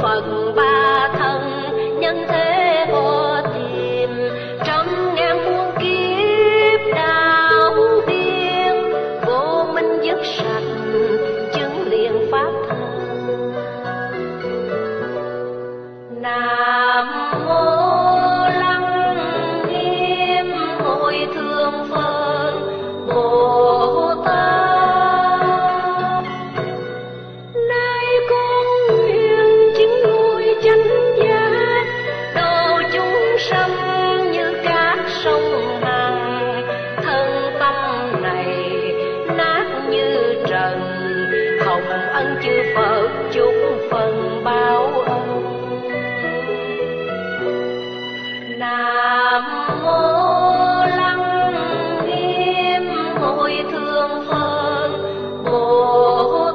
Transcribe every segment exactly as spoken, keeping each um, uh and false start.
phận ba thân, nhân thế vô tìm trăm ngàn muôn kiếp đạo biên, vô minh dứt sạch chứng liền pháp thân. Nam mô Lăng Nghiêm Hội Thượng Phật Bồ Tát. Nay con nguyện chứng ngôi chánh giác, độ chúng sanh như các sông hằng. Thân tâm này nát như trần, hồng ân chư Phật chúc phần báo ân. Nam mô Lăng Nghiêm Hội Thượng Phật Bồ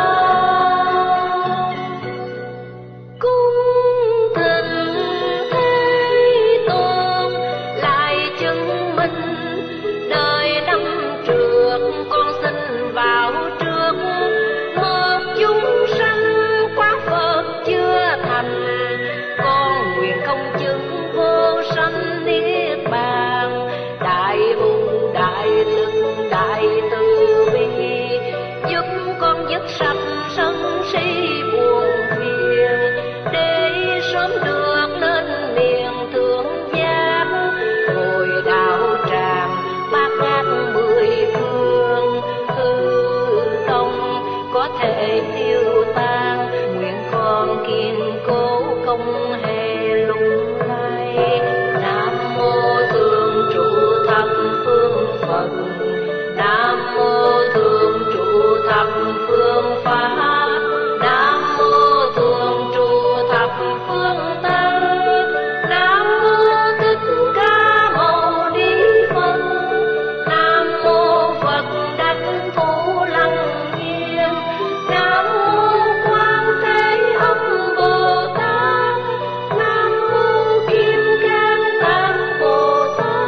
Tát. Cung thỉnh Thế Tôn lại chứng minh, đời năm trước con xin vào trước, một chúng sanh quá Phật chưa thành, con nguyện không chứng vô sanh niết bàn. Đại hùng đại lực đại từ bi, giúp con dứt sạch sân si buồn phiền, để sớm được lên miền thượng giác, ngồi đạo tràng bát ngát mười phương. Hư không có thể tiêu tan, nguyện con kiên cố không hề lung lay. Nam mô Thường trụ thập phương Phật, Nam mô Thường trụ thập phương Pháp, Nam mô Thường trụ thập phương Tăng, Nam mô Thích Ca Mâu Ni Phật, Nam mô Phật Đảnh Thủ Lăng Nghiêm, Nam mô Quan Thế Âm Bồ Tát, Nam mô Kim Cang Tam Bồ Tát.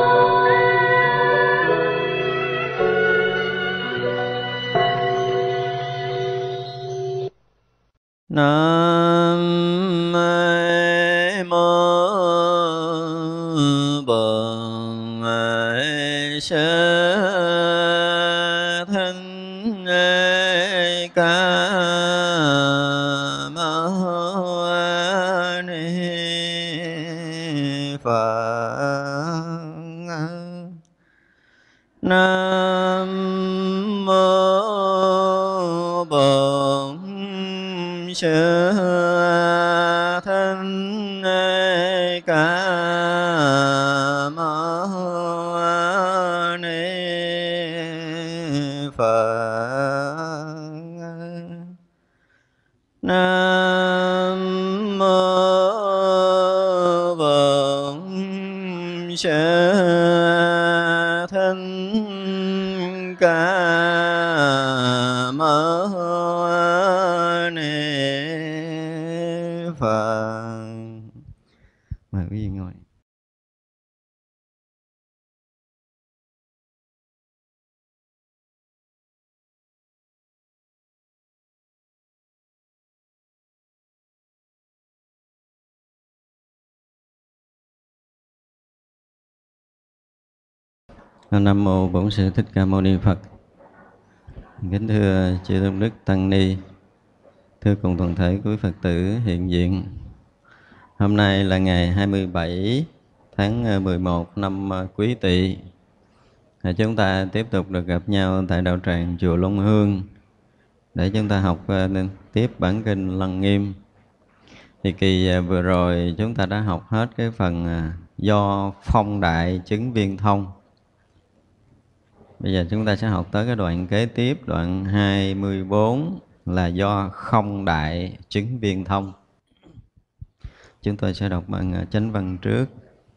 Nam mô Bổn Sư Thích Ca Mâu Ni Phật. Nam mô Bổn Sư Thích Ca Mâu Ni Phật. Nam mô Bổn Sư Thích Ca Mâu Ni Phật. Mời quý vị ngồi. Nam mô Bổn Sư Thích Ca Mâu Ni Phật. Kính thưa chư tôn đức tăng ni, thưa cùng toàn thể quý Phật tử hiện diện. Hôm nay là ngày hai mươi bảy tháng mười một năm Quý Tỵ. Chúng ta tiếp tục được gặp nhau tại đạo tràng chùa Long Hương để chúng ta học tiếp bản kinh Lăng Nghiêm. Thì kỳ vừa rồi chúng ta đã học hết cái phần do phong đại chứng viên thông. Bây giờ chúng ta sẽ học tới cái đoạn kế tiếp, đoạn hai mươi bốn là do không đại chứng viên thông. Chúng tôi sẽ đọc bằng chánh văn trước.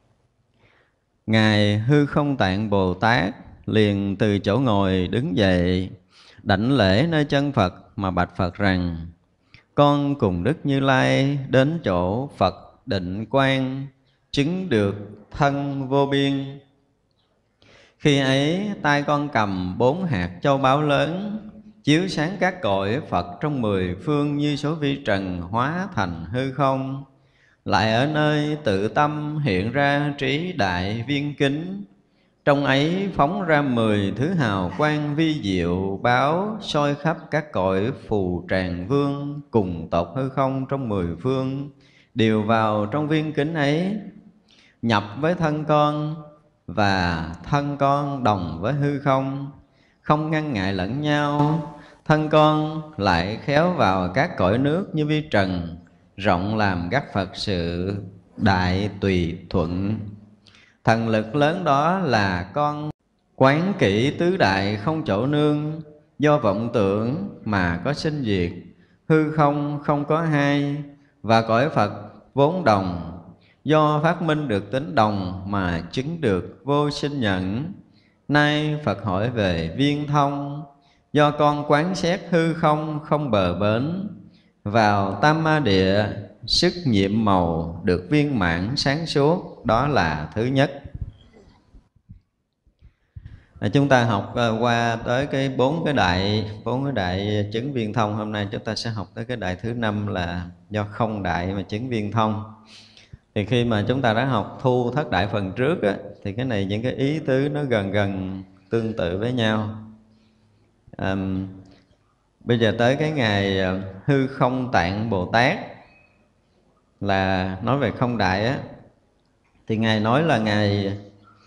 Ngài Hư Không Tạng Bồ Tát liền từ chỗ ngồi đứng dậy, đảnh lễ nơi chân Phật mà bạch Phật rằng: con cùng Đức Như Lai đến chỗ Phật Định Quang, chứng được thân vô biên. Khi ấy tay con cầm bốn hạt châu báu lớn, chiếu sáng các cõi Phật trong mười phương như số vi trần hóa thành hư không. Lại ở nơi tự tâm hiện ra trí đại viên kính, trong ấy phóng ra mười thứ hào quang vi diệu báo, soi khắp các cõi phù tràng vương cùng tộc hư không trong mười phương, đều vào trong viên kính ấy, nhập với thân con và thân con đồng với hư không, không ngăn ngại lẫn nhau. Thân con lại khéo vào các cõi nước như vi trần, rộng làm các Phật sự đại tùy thuận. Thần lực lớn đó là con quán kỹ tứ đại không chỗ nương, do vọng tưởng mà có sinh diệt, hư không không có hai, và cõi Phật vốn đồng, do phát minh được tính đồng mà chứng được vô sinh nhẫn. Nay Phật hỏi về viên thông, do con quán xét hư không không bờ bến, vào tam ma địa sức nhiệm màu được viên mãn sáng suốt, đó là thứ nhất. À, chúng ta học uh, qua tới cái bốn cái đại bốn cái đại chứng viên thông. Hôm nay chúng ta sẽ học tới cái đại thứ năm là do không đại mà chứng viên thông. Thì khi mà chúng ta đã học thu thất đại phần trước á, thì cái này những cái ý tứ nó gần gần tương tự với nhau. À, bây giờ tới cái ngày hư không tạng Bồ Tát là nói về không đại á, thì ngài nói là ngài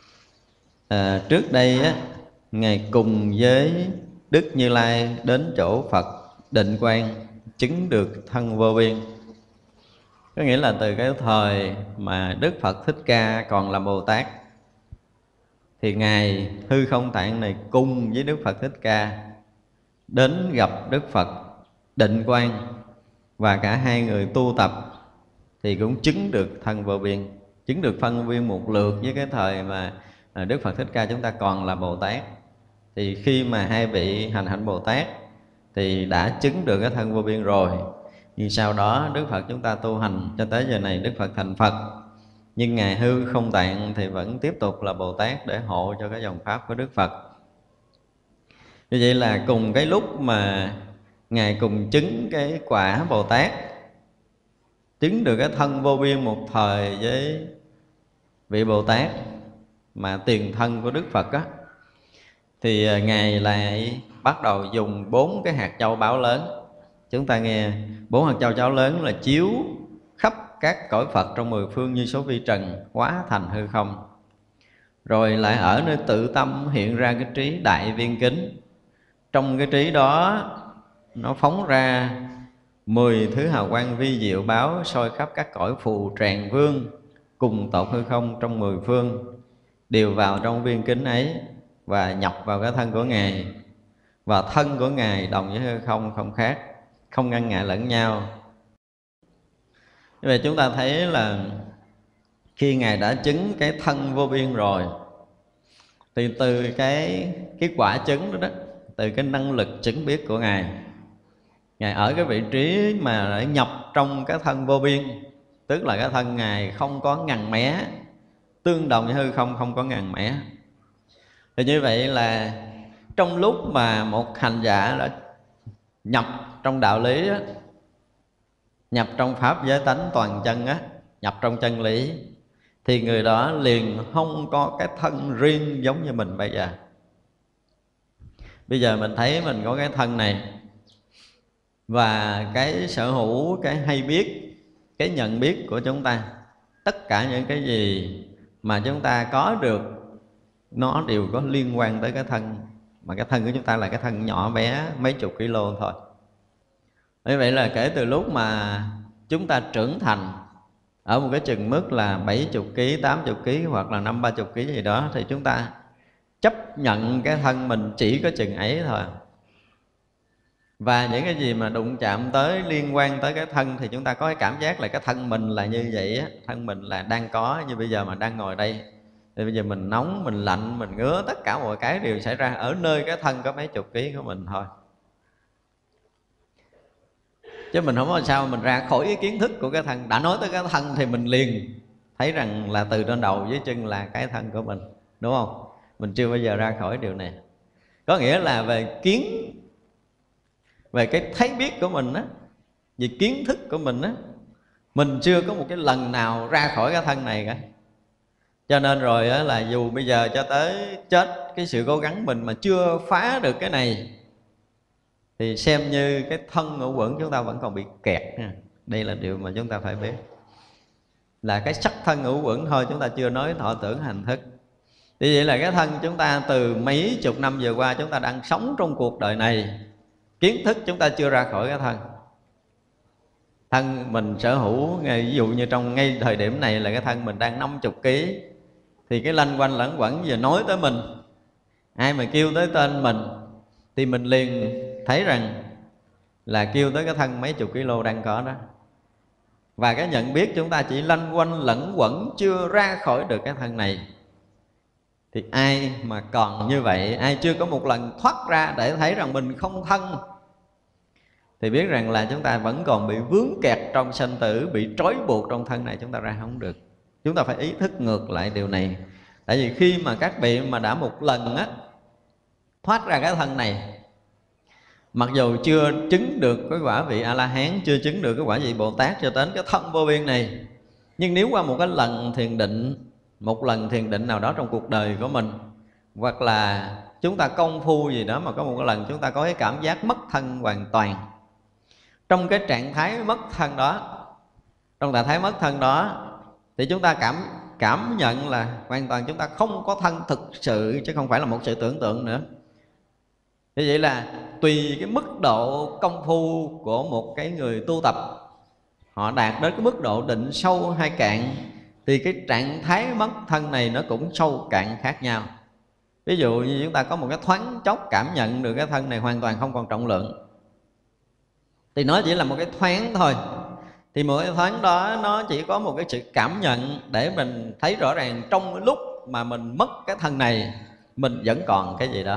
à, trước đây á, ngài cùng với Đức Như Lai đến chỗ Phật Định Quang chứng được thân vô biên. Có nghĩa là từ cái thời mà Đức Phật Thích Ca còn là Bồ Tát, thì ngài hư không tạng này cùng với Đức Phật Thích Ca đến gặp Đức Phật Định Quang, và cả hai người tu tập thì cũng chứng được thân vô biên, chứng được phân vô biên một lượt với cái thời mà Đức Phật Thích Ca chúng ta còn là Bồ Tát. Thì khi mà hai vị hành hạnh Bồ Tát thì đã chứng được cái thân vô biên rồi, nhưng sau đó Đức Phật chúng ta tu hành cho tới giờ này Đức Phật thành Phật, nhưng ngài hư không tạng thì vẫn tiếp tục là Bồ Tát để hộ cho cái dòng pháp của Đức Phật. Như vậy là cùng cái lúc mà ngài cùng chứng cái quả Bồ Tát, chứng được cái thân vô biên một thời với vị Bồ Tát mà tiền thân của Đức Phật á, thì ngài lại bắt đầu dùng bốn cái hạt châu báu lớn. Chúng ta nghe bốn hạt châu báu lớn là chiếu khắp các cõi Phật trong mười phương như số vi trần hóa thành hư không, rồi lại ở nơi tự tâm hiện ra cái trí đại viên kính. Trong cái trí đó nó phóng ra mười thứ hào quang vi diệu báo, soi khắp các cõi phù tràng vương cùng tộc hư không trong mười phương, đều vào trong viên kính ấy và nhập vào cái thân của ngài, và thân của ngài đồng với hư không không khác, không ngăn ngại lẫn nhau. Như vậy chúng ta thấy là khi ngài đã chứng cái thân vô biên rồi, thì từ cái cái quả chứng đó, đó từ cái năng lực chứng biết của ngài, ngài ở cái vị trí mà đã nhập trong cái thân vô biên, tức là cái thân ngài không có ngằn mé, tương đồng với hư không không có ngằn mé. Thì như vậy là trong lúc mà một hành giả đã nhập trong đạo lý á, nhập trong pháp giới tánh toàn chân á, nhập trong chân lý, thì người đó liền không có cái thân riêng giống như mình bây giờ. Bây giờ mình thấy mình có cái thân này, và cái sở hữu, cái hay biết, cái nhận biết của chúng ta, tất cả những cái gì mà chúng ta có được nó đều có liên quan tới cái thân. Mà cái thân của chúng ta là cái thân nhỏ bé mấy chục kilo thôi. Như vậy là kể từ lúc mà chúng ta trưởng thành ở một cái chừng mức là bảy mươi ki lô gam, tám mươi ki lô gam hoặc là năm ba mươi ki lô gam gì đó, thì chúng ta chấp nhận cái thân mình chỉ có chừng ấy thôi. Và những cái gì mà đụng chạm tới, liên quan tới cái thân, thì chúng ta có cái cảm giác là cái thân mình là như vậy á. Thân mình là đang có, như bây giờ mà đang ngồi đây, thì bây giờ mình nóng, mình lạnh, mình ngứa, tất cả mọi cái đều xảy ra ở nơi cái thân có mấy chục ký của mình thôi. Chứ mình không có sao mình ra khỏi cái kiến thức của cái thân. Đã nói tới cái thân thì mình liền thấy rằng là từ trên đầu dưới chân là cái thân của mình, đúng không? Mình chưa bao giờ ra khỏi điều này. Có nghĩa là về kiến về cái thấy biết của mình á, về kiến thức của mình á, mình chưa có một cái lần nào ra khỏi cái thân này cả. Cho nên rồi á, là dù bây giờ cho tới chết, cái sự cố gắng mình mà chưa phá được cái này thì xem như cái thân ngũ quẩn chúng ta vẫn còn bị kẹt nha. Đây là điều mà chúng ta phải biết, là cái sắc thân ngũ quẩn thôi, chúng ta chưa nói thọ tưởng hành thức. Thì vậy là cái thân chúng ta từ mấy chục năm vừa qua chúng ta đang sống trong cuộc đời này, kiến thức chúng ta chưa ra khỏi cái thân. Thân mình sở hữu, ví dụ như trong ngay thời điểm này là cái thân mình đang năm mươi ký, thì cái lanh quanh lẫn quẩn giờ nói tới mình, ai mà kêu tới tên mình thì mình liền thấy rằng là kêu tới cái thân mấy chục kg đang có đó. Và cái nhận biết chúng ta chỉ lanh quanh lẫn quẩn chưa ra khỏi được cái thân này. Thì ai mà còn như vậy, ai chưa có một lần thoát ra để thấy rằng mình không thân, thì biết rằng là chúng ta vẫn còn bị vướng kẹt trong sanh tử, bị trói buộc trong thân này, chúng ta ra không được. Chúng ta phải ý thức ngược lại điều này. Tại vì khi mà các vị mà đã một lần á thoát ra cái thân này, mặc dù chưa chứng được cái quả vị A-la-hán, chưa chứng được cái quả vị Bồ Tát cho đến cái thân vô biên này, nhưng nếu qua một cái lần thiền định, một lần thiền định nào đó trong cuộc đời của mình, hoặc là chúng ta công phu gì đó mà có một cái lần chúng ta có cái cảm giác mất thân hoàn toàn, trong cái trạng thái mất thân đó, trong trạng thái mất thân đó thì chúng ta cảm cảm nhận là hoàn toàn chúng ta không có thân thực sự, chứ không phải là một sự tưởng tượng nữa. Như vậy là tùy cái mức độ công phu của một cái người tu tập, họ đạt đến cái mức độ định sâu hay cạn, thì cái trạng thái mất thân này nó cũng sâu cạn khác nhau. Ví dụ như chúng ta có một cái thoáng chốc cảm nhận được cái thân này hoàn toàn không còn trọng lượng, thì nó chỉ là một cái thoáng thôi. Thì một cái thoáng đó nó chỉ có một cái sự cảm nhận để mình thấy rõ ràng trong cái lúc mà mình mất cái thân này, mình vẫn còn cái gì đó.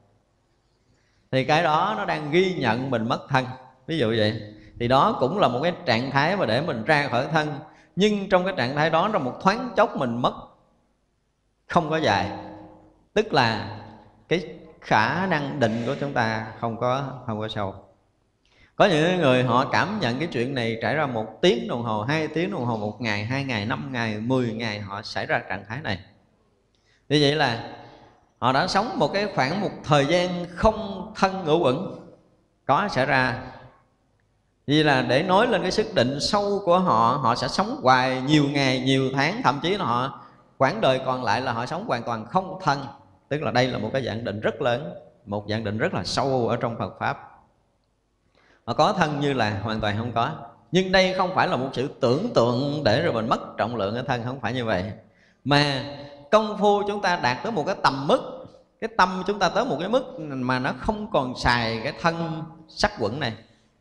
Thì cái đó nó đang ghi nhận mình mất thân, ví dụ vậy. Thì đó cũng là một cái trạng thái mà để mình ra khỏi thân. Nhưng trong cái trạng thái đó, trong một thoáng chốc mình mất không có dài, tức là cái khả năng định của chúng ta không có không có sâu. Có những người họ cảm nhận cái chuyện này trải ra một tiếng đồng hồ, hai tiếng đồng hồ, một ngày, hai ngày, năm ngày, mười ngày họ xảy ra trạng thái này. Như vậy là họ đã sống một cái khoảng một thời gian không thân ngũ quẩn có xảy ra. Vì là để nói lên cái sức định sâu của họ, họ sẽ sống hoài nhiều ngày, nhiều tháng, thậm chí là họ quãng đời còn lại là họ sống hoàn toàn không thân. Tức là đây là một cái dạng định rất lớn, một dạng định rất là sâu ở trong Phật Pháp. Họ có thân như là hoàn toàn không có. Nhưng đây không phải là một sự tưởng tượng để rồi mình mất trọng lượng ở thân, không phải như vậy. Mà công phu chúng ta đạt tới một cái tầm mức, cái tâm chúng ta tới một cái mức mà nó không còn xài cái thân sắc quẩn này.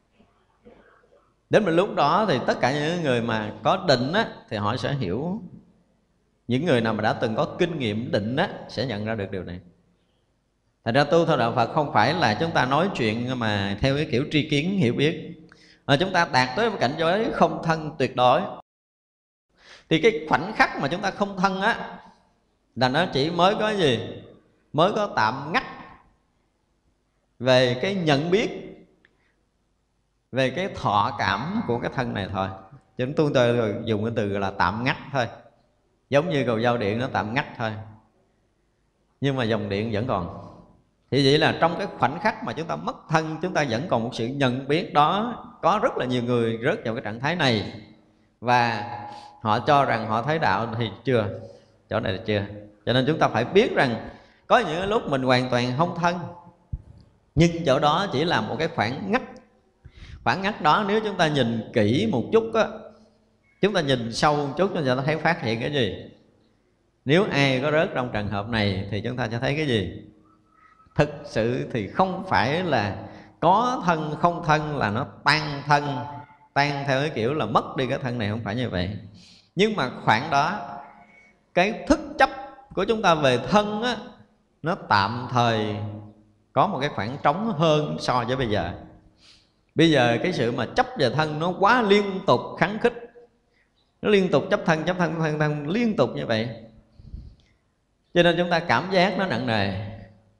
Đến một lúc đó thì tất cả những người mà có định á, thì họ sẽ hiểu. Những người nào mà đã từng có kinh nghiệm định á, sẽ nhận ra được điều này. Thành ra tu theo đạo Phật không phải là chúng ta nói chuyện mà theo cái kiểu tri kiến hiểu biết, mà chúng ta đạt tới một cảnh giới không thân tuyệt đối. Thì cái khoảnh khắc mà chúng ta không thân á, là nó chỉ mới có gì? Mới có tạm ngắt về cái nhận biết, về cái thọ cảm của cái thân này thôi. Chúng tôi dùng cái từ gọi là tạm ngắt thôi. Giống như cầu giao điện nó tạm ngắt thôi, nhưng mà dòng điện vẫn còn. Thì vậy là trong cái khoảnh khắc mà chúng ta mất thân, chúng ta vẫn còn một sự nhận biết đó. Có rất là nhiều người rớt vào cái trạng thái này, và họ cho rằng họ thấy đạo thì chưa, chỗ này là chưa. Cho nên chúng ta phải biết rằng có những lúc mình hoàn toàn không thân, nhưng chỗ đó chỉ là một cái khoảng ngắt. Khoảng ngắt đó nếu chúng ta nhìn kỹ một chút á, chúng ta nhìn sâu một chút chúng ta thấy phát hiện cái gì? Nếu ai có rớt trong trường hợp này thì chúng ta sẽ thấy cái gì? Thực sự thì không phải là có thân không thân là nó tan thân, tan theo cái kiểu là mất đi cái thân này, không phải như vậy. Nhưng mà khoảng đó cái thức chấp của chúng ta về thân á, nó tạm thời có một cái khoảng trống hơn so với bây giờ. Bây giờ cái sự mà chấp về thân nó quá liên tục kháng khích, nó liên tục chấp thân, chấp thân, thân, thân liên tục như vậy, cho nên chúng ta cảm giác nó nặng nề.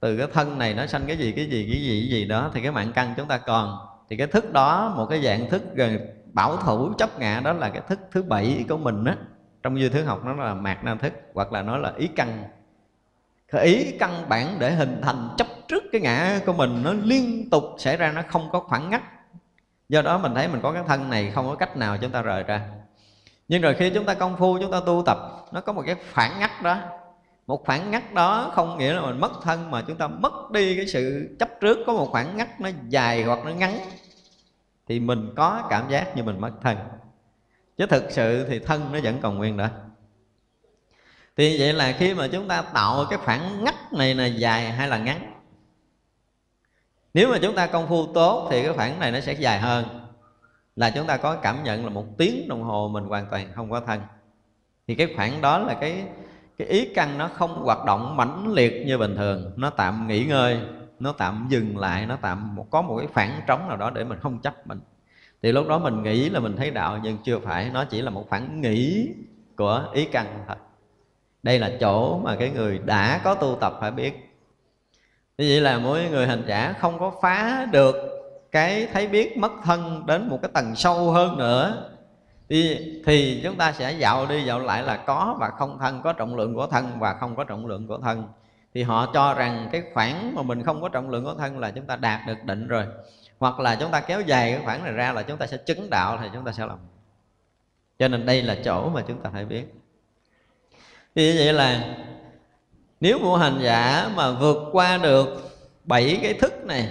từ cái thân này nó sanh cái gì cái gì cái gì cái gì đó, thì cái mạng căn chúng ta còn. Thì cái thức đó, một cái dạng thức gần bảo thủ chấp ngã, đó là cái thức thứ bảy của mình á. Trong duy thức học nó là mạt na thức, hoặc là nó là ý căn. Cái ý căn bản để hình thành chấp trước cái ngã của mình, nó liên tục xảy ra, nó không có khoảng ngắt. Do đó mình thấy mình có cái thân này, không có cách nào chúng ta rời ra. Nhưng rồi khi chúng ta công phu, chúng ta tu tập, nó có một cái khoảng ngắt đó. Một khoảng ngắt đó không nghĩa là mình mất thân, mà chúng ta mất đi cái sự chấp trước. Có một khoảng ngắt nó dài hoặc nó ngắn, thì mình có cảm giác như mình mất thân. Chứ thực sự thì thân nó vẫn còn nguyên đó. Thì vậy là khi mà chúng ta tạo cái khoảng ngắt này là dài hay là ngắn. Nếu mà chúng ta công phu tốt thì cái khoảng này nó sẽ dài hơn, là chúng ta có cảm nhận là một tiếng đồng hồ mình hoàn toàn không có thân. Thì cái khoảng đó là cái, cái ý căn nó không hoạt động mãnh liệt như bình thường. Nó tạm nghỉ ngơi, nó tạm dừng lại, nó tạm một, có một cái khoảng trống nào đó để mình không chấp mình. Thì lúc đó mình nghĩ là mình thấy đạo, nhưng chưa phải. Nó chỉ là một khoảng nghỉ của ý căn thôi. Đây là chỗ mà cái người đã có tu tập phải biết. Như vậy là mỗi người hành giả không có phá được cái thấy biết mất thân đến một cái tầng sâu hơn nữa, thì, thì chúng ta sẽ dạo đi dạo lại là có và không thân, có trọng lượng của thân và không có trọng lượng của thân. Thì họ cho rằng cái khoảng mà mình không có trọng lượng của thân là chúng ta đạt được định rồi. Hoặc là chúng ta kéo dài cái khoảng này ra là chúng ta sẽ chứng đạo, thì chúng ta sẽ làm. Cho nên đây là chỗ mà chúng ta phải biết. Thì vậy là nếu một hành giả mà vượt qua được bảy cái thức này,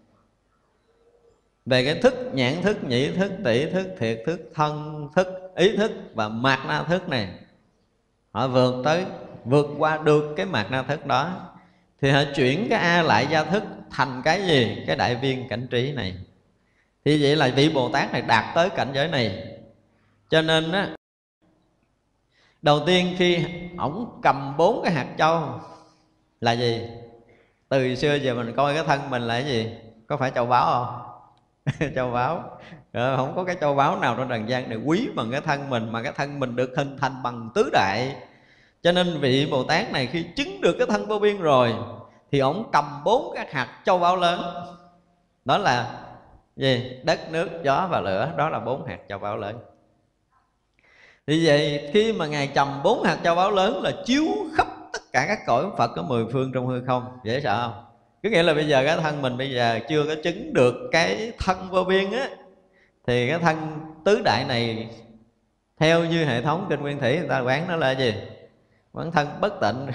về cái thức nhãn thức, nhĩ thức, tỷ thức, thiệt thức, thân thức, ý thức và mạt na thức này, họ vượt tới, vượt qua được cái mạt na thức đó, thì họ chuyển cái A lại gia thức thành cái gì? Cái đại viên cảnh trí này. Thì vậy là vị Bồ Tát này đạt tới cảnh giới này. Cho nên á, đầu tiên khi ổng cầm bốn cái hạt châu là gì? Từ xưa giờ mình coi cái thân mình là cái gì? Có phải châu báu không? Châu báu. Rồi, không có cái châu báu nào trong trần gian này quý bằng cái thân mình, mà cái thân mình được hình thành bằng tứ đại. Cho nên vị Bồ Tát này khi chứng được cái thân vô biên rồi, thì ổng cầm bốn cái hạt châu báu lớn. Đó là gì? Đất, nước, gió và lửa. Đó là bốn hạt châu báu lớn. Thì vậy khi mà Ngài cầm bốn hạt châu báu lớn là chiếu khắp tất cả các cõi Phật có mười phương trong hư không. Dễ sợ không? Có nghĩa là bây giờ cái thân mình bây giờ chưa có chứng được cái thân vô biên á, thì cái thân tứ đại này theo như hệ thống kinh Nguyên Thủy người ta quán nó là gì? Quán thân bất tịnh.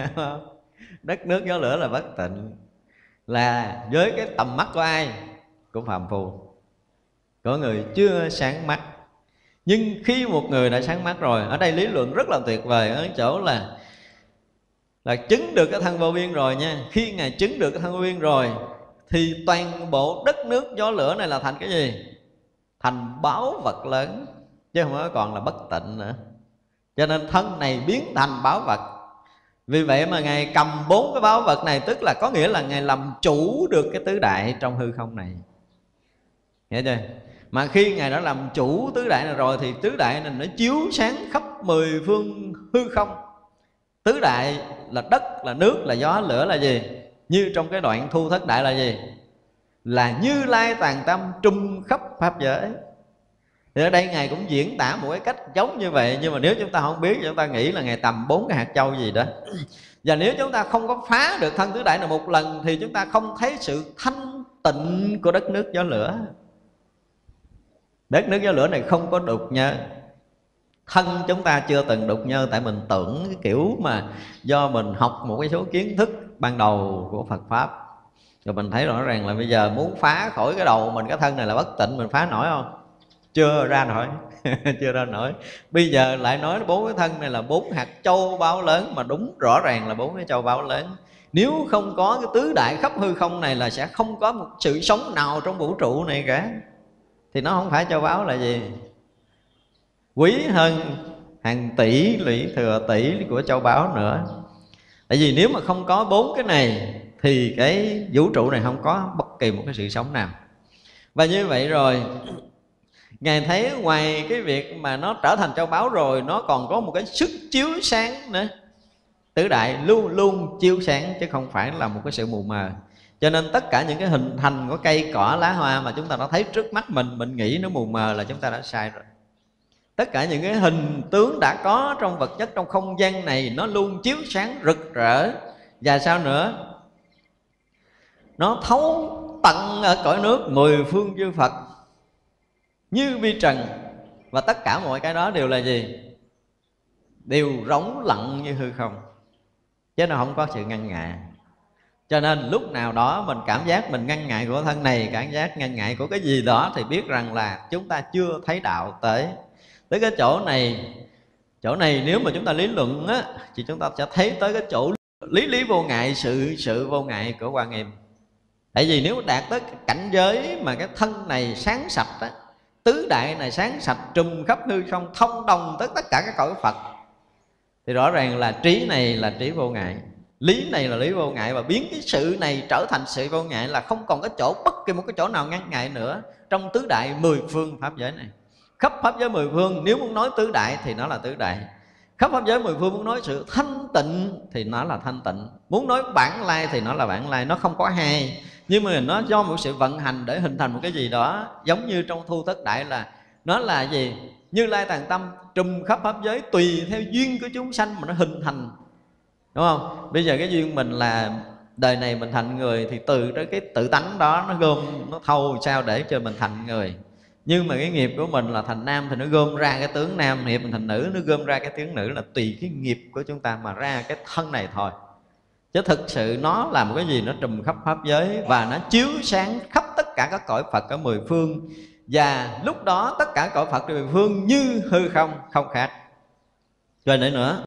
Đất, nước, gió, lửa là bất tịnh. Là với cái tầm mắt của ai? Của phàm phu, của người chưa sáng mắt. Nhưng khi một người đã sáng mắt rồi, ở đây lý luận rất là tuyệt vời ở chỗ là là chứng được cái thân vô biên rồi nha. Khi Ngài chứng được cái thân vô biên rồi, thì toàn bộ đất, nước, gió, lửa này là thành cái gì? Thành báu vật lớn, chứ không có còn là bất tịnh nữa. Cho nên thân này biến thành báu vật. Vì vậy mà Ngài cầm bốn cái báu vật này, tức là có nghĩa là Ngài làm chủ được cái tứ đại trong hư không này. Hiểu chưa? Mà khi Ngài đã làm chủ tứ đại này rồi, thì tứ đại này nó chiếu sáng khắp mười phương hư không. Tứ đại là đất, là nước, là gió, lửa là gì? Như trong cái đoạn Thu Thất Đại là gì? Là Như Lai Tàn Tâm trùm khắp pháp giới. Thì ở đây Ngài cũng diễn tả một cái cách giống như vậy. Nhưng mà nếu chúng ta không biết, chúng ta nghĩ là Ngài tầm bốn cái hạt châu gì đó. Và nếu chúng ta không có phá được thân tứ đại này một lần, thì chúng ta không thấy sự thanh tịnh của đất, nước, gió, lửa. Đất, nước, gió, lửa này không có đục nhơ. Thân chúng ta chưa từng đục nhơ, tại mình tưởng cái kiểu mà do mình học một cái số kiến thức ban đầu của Phật Pháp, rồi mình thấy rõ ràng là bây giờ muốn phá khỏi cái đầu mình cái thân này là bất tịnh, mình phá nổi không? Chưa ra nổi. Chưa ra nổi. Bây giờ lại nói bốn cái thân này là bốn hạt châu báu lớn, mà đúng rõ ràng là bốn cái châu báu lớn. Nếu không có cái tứ đại khắp hư không này là sẽ không có một sự sống nào trong vũ trụ này cả. Thì nó không phải châu báu là gì? Quý hơn hàng tỷ lũy thừa tỷ của châu báu nữa. Tại vì nếu mà không có bốn cái này thì cái vũ trụ này không có bất kỳ một cái sự sống nào. Và như vậy rồi, Ngài thấy ngoài cái việc mà nó trở thành châu báu rồi, nó còn có một cái sức chiếu sáng nữa. tứ đại luôn luôn chiếu sáng chứ không phải là một cái sự mù mờ. Cho nên tất cả những cái hình thành của cây cỏ lá hoa mà chúng ta đã thấy trước mắt mình, mình nghĩ nó mù mờ là chúng ta đã sai rồi. Tất cả những cái hình tướng đã có trong vật chất, trong không gian này, nó luôn chiếu sáng rực rỡ. Và sao nữa? Nó thấu tận ở cõi nước mười phương chư Phật như vi trần. Và tất cả mọi cái đó đều là gì? Đều rỗng lặng như hư không, chứ nó không có sự ngăn ngại. Cho nên lúc nào đó mình cảm giác mình ngăn ngại của thân này, cảm giác ngăn ngại của cái gì đó, thì biết rằng là chúng ta chưa thấy đạo tới. Tới cái chỗ này, chỗ này nếu mà chúng ta lý luận á, thì chúng ta sẽ thấy tới cái chỗ lý lý vô ngại, sự sự vô ngại của Hoa Nghiêm. Tại vì nếu đạt tới cái cảnh giới mà cái thân này sáng sạch á, tứ đại này sáng sạch, trùm khắp hư không, thông đồng tới tất cả các cõi Phật, thì rõ ràng là trí này là trí vô ngại, lý này là lý vô ngại. Và biến cái sự này trở thành sự vô ngại là không còn cái chỗ, bất kỳ một cái chỗ nào ngăn ngại nữa trong tứ đại mười phương pháp giới này. Khắp pháp giới mười phương, nếu muốn nói tứ đại thì nó là tứ đại. Khắp pháp giới mười phương muốn nói sự thanh tịnh thì nó là thanh tịnh. Muốn nói bản lai thì nó là bản lai. Nó không có hai, nhưng mà nó do một sự vận hành để hình thành một cái gì đó. Giống như trong Thu Thất Đại là nó là gì? Như Lai Tạng Tâm trùm khắp pháp giới, tùy theo duyên của chúng sanh mà nó hình thành, đúng không? Bây giờ cái duyên mình là đời này mình thành người, thì từ cái tự tánh đó nó gom, nó thâu sao để cho mình thành người. Nhưng mà cái nghiệp của mình là thành nam thì nó gom ra cái tướng nam, nghiệp mình thành nữ nó gom ra cái tướng nữ, là tùy cái nghiệp của chúng ta mà ra cái thân này thôi. Chứ thực sự nó là một cái gì nó trùm khắp pháp giới và nó chiếu sáng khắp tất cả các cõi Phật ở mười phương. Và lúc đó tất cả cõi Phật ở mười phương như hư không, không khác. Rồi nữa nữa,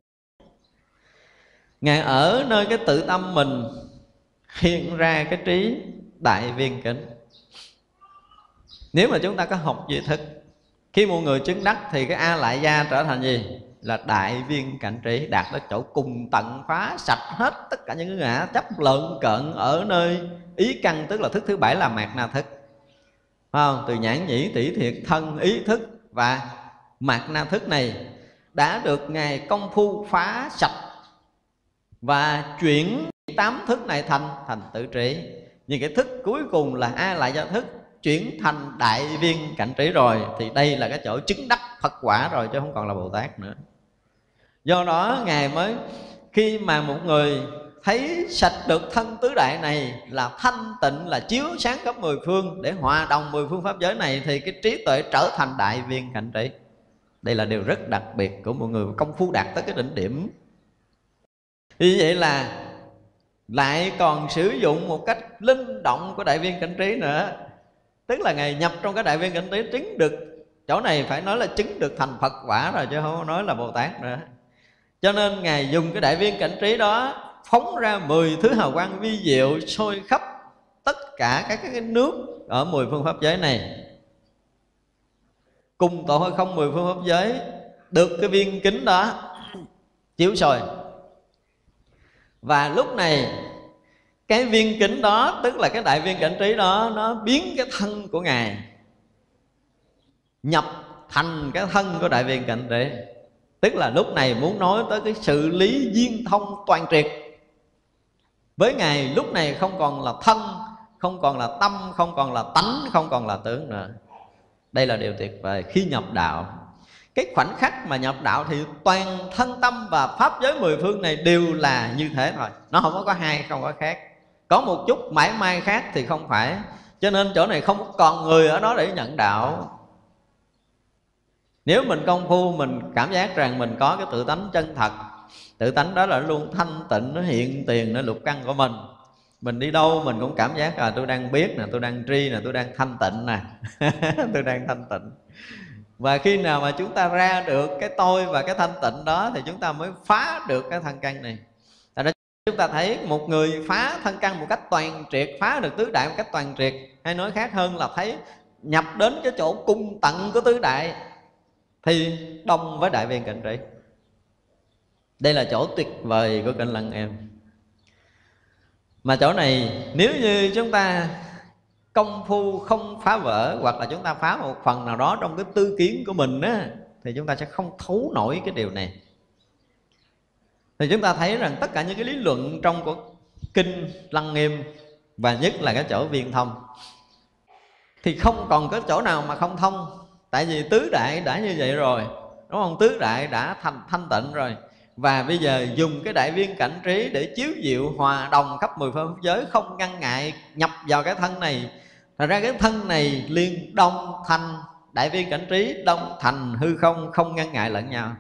Ngài ở nơi cái tự tâm mình hiện ra cái trí đại viên kính. Nếu mà chúng ta có học duy thức, khi một người chứng đắc thì cái A Lại Gia trở thành gì? Là đại viên cảnh trí, đạt tới chỗ cùng tận, phá sạch hết tất cả những cái ngã chấp lợn cợn ở nơi ý căn, tức là thức thứ bảy là mạt na thức. Phải không? Từ nhãn nhĩ tỷ thiệt thân ý thức và mạt na thức này đã được Ngài công phu phá sạch và chuyển tám thức này thành thành tự trí. Nhưng cái thức cuối cùng là A Lại Gia thức chuyển thành đại viên cảnh trí rồi, thì đây là cái chỗ chứng đắc Phật quả rồi, chứ không còn là Bồ Tát nữa. Do đó Ngài mới, khi mà một người thấy sạch được thân tứ đại này là thanh tịnh, là chiếu sáng khắp mười phương để hòa đồng mười phương pháp giới này, thì cái trí tuệ trở thành đại viên cảnh trí. Đây là điều rất đặc biệt của một người công phu đạt tới cái đỉnh điểm. Như vậy là lại còn sử dụng một cách linh động của đại viên cảnh trí nữa. Tức là Ngài nhập trong cái đại viên cảnh trí, chứng được, chỗ này phải nói là chứng được thành Phật quả rồi, chứ không nói là Bồ Tát nữa. Cho nên Ngài dùng cái đại viên cảnh trí đó phóng ra mười thứ hào quang vi diệu sôi khắp tất cả các cái nước ở mười phương pháp giới này, cùng tổ hơi không mười phương pháp giới được cái viên kính đó chiếu soi. Và lúc này cái viên kính đó, tức là cái đại viên cảnh trí đó, nó biến cái thân của Ngài nhập thành cái thân của đại viên cảnh trí. Tức là lúc này muốn nói tới cái sự lý duyên thông toàn triệt. Với Ngài lúc này không còn là thân, không còn là tâm, không còn là tánh, không còn là tướng nữa. Đây là điều tuyệt vời khi nhập đạo. Cái khoảnh khắc mà nhập đạo thì toàn thân tâm và pháp giới mười phương này đều là như thế thôi. Nó không có hai, không có khác. Có một chút mãi may khác thì không phải. Cho nên chỗ này không còn người ở đó để nhận đạo. Nếu mình công phu, mình cảm giác rằng mình có cái tự tánh chân thật, tự tánh đó là luôn thanh tịnh, nó hiện tiền, nó lục căn của mình. Mình đi đâu mình cũng cảm giác là tôi đang biết nè, tôi đang tri nè, tôi đang thanh tịnh nè. Tôi đang thanh tịnh. Và khi nào mà chúng ta ra được cái tôi và cái thanh tịnh đó thì chúng ta mới phá được cái thân căn này. Tại đó chúng ta thấy một người phá thân căn một cách toàn triệt, phá được tứ đại một cách toàn triệt, hay nói khác hơn là thấy nhập đến cái chỗ cung tận của tứ đại thì đồng với đại viên cảnh trí. Đây là chỗ tuyệt vời của Kinh Lăng Em. Mà chỗ này nếu như chúng ta công phu không phá vỡ, hoặc là chúng ta phá một phần nào đó trong cái tư kiến của mình á, thì chúng ta sẽ không thấu nổi cái điều này. Thì chúng ta thấy rằng tất cả những cái lý luận trong của kinh Lăng Nghiêm, và nhất là cái chỗ Viên Thông, thì không còn có chỗ nào mà không thông. Tại vì tứ đại đã như vậy rồi, đúng không? Tứ đại đã thành thanh tịnh rồi. Và bây giờ dùng cái đại viên cảnh trí để chiếu diệu hòa đồng khắp mười phương giới, không ngăn ngại nhập vào cái thân này. Thật ra cái thân này liên đông thành đại viên cảnh trí, đông thành hư không, không ngăn ngại lẫn nhau.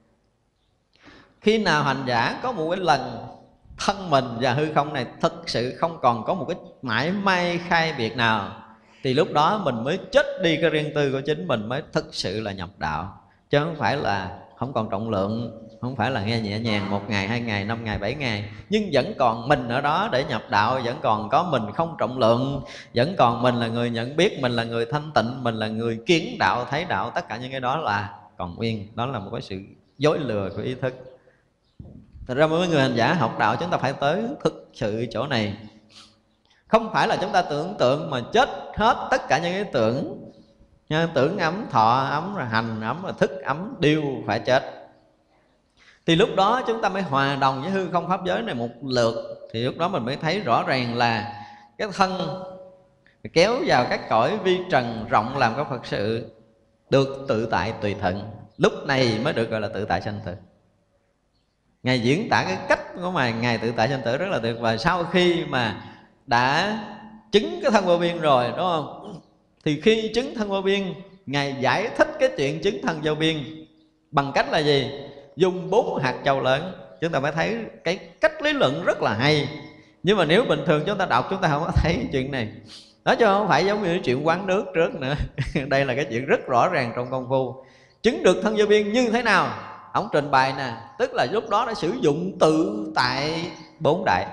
Khi nào hành giả có một cái lần thân mình và hư không này thực sự không còn có một cái mãi may khai biệt nào, thì lúc đó mình mới chết đi cái riêng tư của chính mình, mới thực sự là nhập đạo. Chứ không phải là không còn trọng lượng, không phải là nghe nhẹ nhàng một ngày, hai ngày, năm ngày, bảy ngày, nhưng vẫn còn mình ở đó để nhập đạo. Vẫn còn có mình không trọng lượng, vẫn còn mình là người nhận biết, mình là người thanh tịnh, mình là người kiến đạo, thấy đạo. Tất cả những cái đó là còn nguyên. Đó là một cái sự dối lừa của ý thức. Thật ra mỗi người hành giả học đạo chúng ta phải tới thực sự chỗ này. Không phải là chúng ta tưởng tượng mà chết hết tất cả những cái tưởng. Tưởng ấm, thọ ấm, rồi hành ấm, rồi thức ấm đều phải chết. Thì lúc đó chúng ta mới hòa đồng với hư không pháp giới này một lượt. Thì lúc đó mình mới thấy rõ ràng là cái thân kéo vào các cõi vi trần rộng làm có Phật sự, được tự tại tùy thuận. Lúc này mới được gọi là tự tại sanh tử. Ngài diễn tả cái cách của Ngài, Ngài tự tại sanh tử rất là tuyệt vời. Sau khi mà đã chứng cái thân vô biên rồi, đúng không? Thì khi chứng thân vô biên, Ngài giải thích cái chuyện chứng thân vô biên bằng cách là gì? Dùng bốn hạt châu lớn. Chúng ta mới thấy cái cách lý luận rất là hay. Nhưng mà nếu bình thường chúng ta đọc, chúng ta không có thấy chuyện này. Đó chứ không phải giống như chuyện quán nước trước nữa. Đây là cái chuyện rất rõ ràng trong công phu. Chứng được thân vô biên như thế nào? Ông trình bày nè, tức là lúc đó đã sử dụng tự tại bốn đại.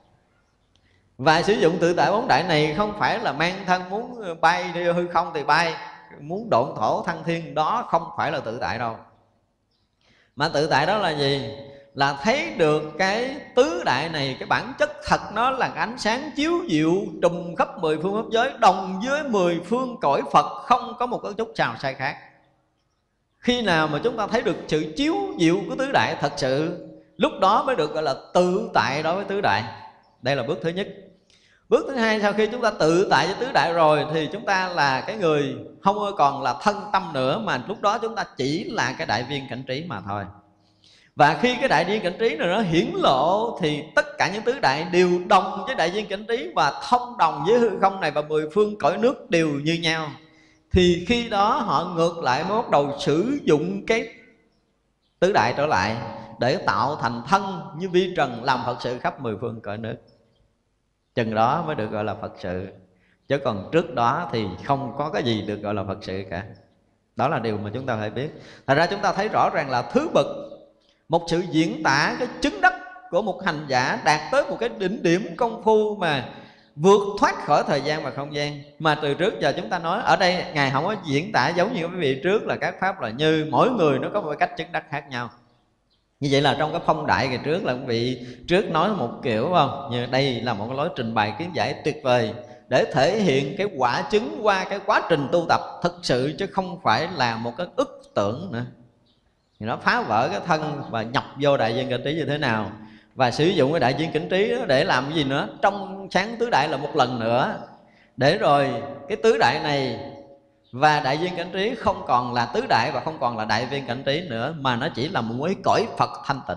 Và sử dụng tự tại bốn đại này không phải là mang thân muốn bay đi hư không thì bay, muốn độn thổ thăng thiên, đó không phải là tự tại đâu. Mà tự tại đó là gì? Là thấy được cái tứ đại này, cái bản chất thật nó là ánh sáng chiếu diệu trùm khắp mười phương pháp giới, đồng với mười phương cõi Phật, không có một cái chút sao sai khác. Khi nào mà chúng ta thấy được sự chiếu diệu của tứ đại thật sự, lúc đó mới được gọi là tự tại đối với tứ đại. Đây là bước thứ nhất. Bước thứ hai, sau khi chúng ta tự tại với tứ đại rồi, thì chúng ta là cái người không còn là thân tâm nữa, mà lúc đó chúng ta chỉ là cái đại viên cảnh trí mà thôi. Và khi cái đại viên cảnh trí này nó hiển lộ, thì tất cả những tứ đại đều đồng với đại viên cảnh trí, và thông đồng với hư không này và mười phương cõi nước đều như nhau. Thì khi đó họ ngược lại mới bắt đầu sử dụng cái tứ đại trở lại để tạo thành thân như vi trần, làm Phật sự khắp mười phương cõi nước. Chừng đó mới được gọi là Phật sự. Chứ còn trước đó thì không có cái gì được gọi là Phật sự cả. Đó là điều mà chúng ta phải biết. Thật ra chúng ta thấy rõ ràng là thứ bậc, một sự diễn tả cái chứng đắc của một hành giả đạt tới một cái đỉnh điểm công phu mà vượt thoát khỏi thời gian và không gian. Mà từ trước giờ chúng ta nói, ở đây Ngài không có diễn tả giống như cái vị trước là các pháp là như, mỗi người nó có một cách chứng đắc khác nhau. Như vậy là trong cái phong đại ngày trước là quý vị trước nói một kiểu, không? Như đây là một cái lối trình bày kiến giải tuyệt vời để thể hiện cái quả chứng qua cái quá trình tu tập thực sự, chứ không phải là một cái ức tưởng nữa. Thì nó phá vỡ cái thân và nhập vô đại viên cảnh trí như thế nào, và sử dụng cái đại viên cảnh trí đó để làm cái gì nữa? Trong sáng tứ đại là một lần nữa, để rồi cái tứ đại này và đại viên cảnh trí không còn là tứ đại và không còn là đại viên cảnh trí nữa, mà nó chỉ là một cái cõi Phật thanh tịnh.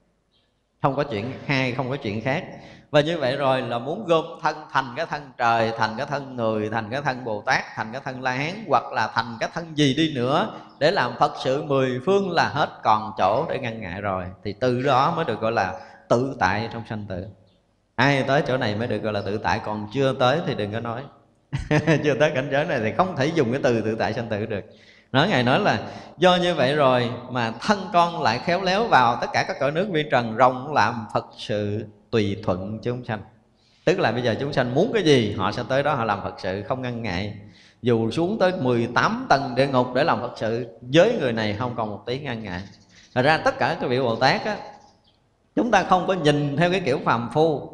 Không có chuyện hai, không có chuyện khác. Và như vậy rồi là muốn gom thân thành cái thân trời, thành cái thân người, thành cái thân Bồ Tát, thành cái thân La Hán, hoặc là thành cái thân gì đi nữa, để làm Phật sự mười phương là hết còn chỗ để ngăn ngại rồi. Thì từ đó mới được gọi là tự tại trong sanh tử. Ai tới chỗ này mới được gọi là tự tại, còn chưa tới thì đừng có nói. Chưa tới cảnh giới này thì không thể dùng cái từ tự tại sanh tử được. Nói Ngài nói là do như vậy rồi mà thân con lại khéo léo vào tất cả các cõi nước vi trần rộng làm Phật sự tùy thuận chúng sanh. Tức là bây giờ chúng sanh muốn cái gì họ sẽ tới đó họ làm Phật sự, không ngăn ngại. Dù xuống tới mười tám tầng địa ngục để làm Phật sự, với người này không còn một tí ngăn ngại. Thật ra tất cả các vị Bồ Tát á, chúng ta không có nhìn theo cái kiểu phàm phu.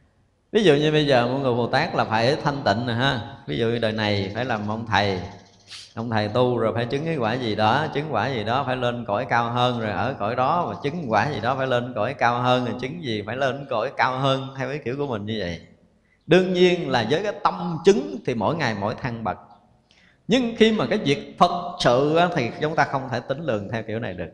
Ví dụ như bây giờ một người Bồ Tát là phải thanh tịnh nè ha. Ví dụ như đời này phải làm ông thầy, ông thầy tu rồi phải chứng cái quả gì đó, chứng quả gì đó phải lên cõi cao hơn, rồi ở cõi đó mà chứng quả gì đó phải lên cõi cao hơn, rồi chứng gì phải lên cõi cao hơn, theo cái kiểu của mình như vậy. Đương nhiên là với cái tâm chứng thì mỗi ngày mỗi thăng bậc. Nhưng khi mà cái việc Phật sự thì chúng ta không thể tính lường theo kiểu này được.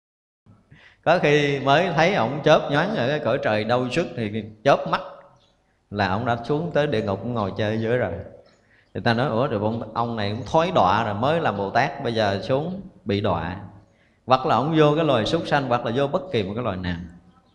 Có khi mới thấy ông chớp nhoáng ở cái cõi trời đâu xuất thì chớp mắt là ông đã xuống tới địa ngục ngồi chơi dưới rồi. Người ta nói ủa rồi ông, ông này cũng thói đọa rồi, mới làm Bồ Tát bây giờ xuống bị đọa. Hoặc là ông vô cái loài súc sanh, hoặc là vô bất kỳ một cái loài nào.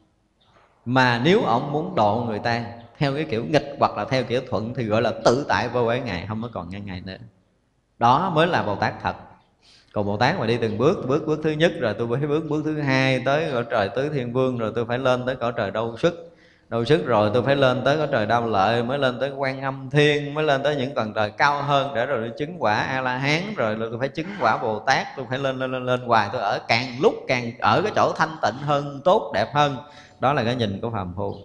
Mà nếu ông muốn độ người ta theo cái kiểu nghịch hoặc là theo kiểu thuận thì gọi là tự tại vô ấy ngày, không có còn ngăn ngày nữa. Đó mới là Bồ Tát thật. Còn Bồ Tát mà đi từng bước, bước bước thứ nhất rồi tôi phải bước bước thứ hai tới cõi trời Tứ Thiên Vương, rồi tôi phải lên tới cõi trời Đâu Xuất, Đâu Xuất rồi tôi phải lên tới cõi trời Đao Lợi, mới lên tới Quan Âm Thiên, mới lên tới những tầng trời cao hơn để rồi chứng quả A La Hán, rồi tôi phải chứng quả Bồ Tát, tôi phải lên lên lên lên hoài, tôi ở càng lúc càng ở cái chỗ thanh tịnh hơn, tốt đẹp hơn. Đó là cái nhìn của phàm phu.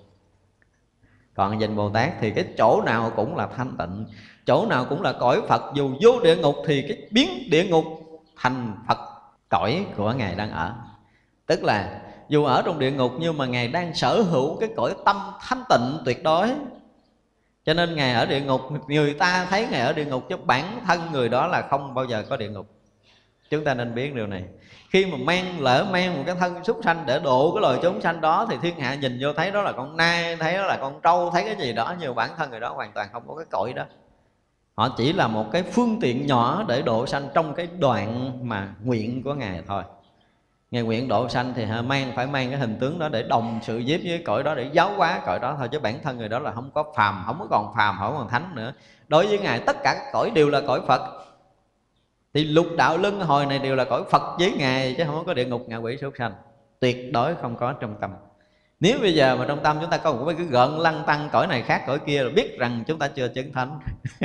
Còn nhìn Bồ Tát thì cái chỗ nào cũng là thanh tịnh, chỗ nào cũng là cõi Phật. Dù vô địa ngục thì cái biến địa ngục thành Phật cõi của Ngài đang ở. Tức là dù ở trong địa ngục nhưng mà Ngài đang sở hữu cái cõi tâm thanh tịnh tuyệt đối. Cho nên Ngài ở địa ngục, người ta thấy Ngài ở địa ngục chứ bản thân người đó là không bao giờ có địa ngục. Chúng ta nên biết điều này. Khi mà mang lỡ mang một cái thân súc sanh để độ cái loài chúng sanh đó thì thiên hạ nhìn vô thấy đó là con nai, thấy đó là con trâu, thấy cái gì đó, nhưng bản thân người đó hoàn toàn không có cái cõi đó. Họ chỉ là một cái phương tiện nhỏ để độ sanh trong cái đoạn mà nguyện của Ngài thôi. Ngài nguyện độ sanh thì mang phải mang cái hình tướng đó để đồng sự giếp với cõi đó, để giáo hóa cõi đó thôi. Chứ bản thân người đó là không có phàm, không có còn phàm, không còn thánh nữa. Đối với Ngài tất cả các cõi đều là cõi Phật. Thì lục đạo luân hồi này đều là cõi Phật với Ngài, chứ không có địa ngục ngạ quỷ súc sanh. Tuyệt đối không có trong tâm. Nếu bây giờ mà trong tâm chúng ta có một cái gợn lăng tăng cõi này khác cõi kia, là biết rằng chúng ta chưa chứng thánh.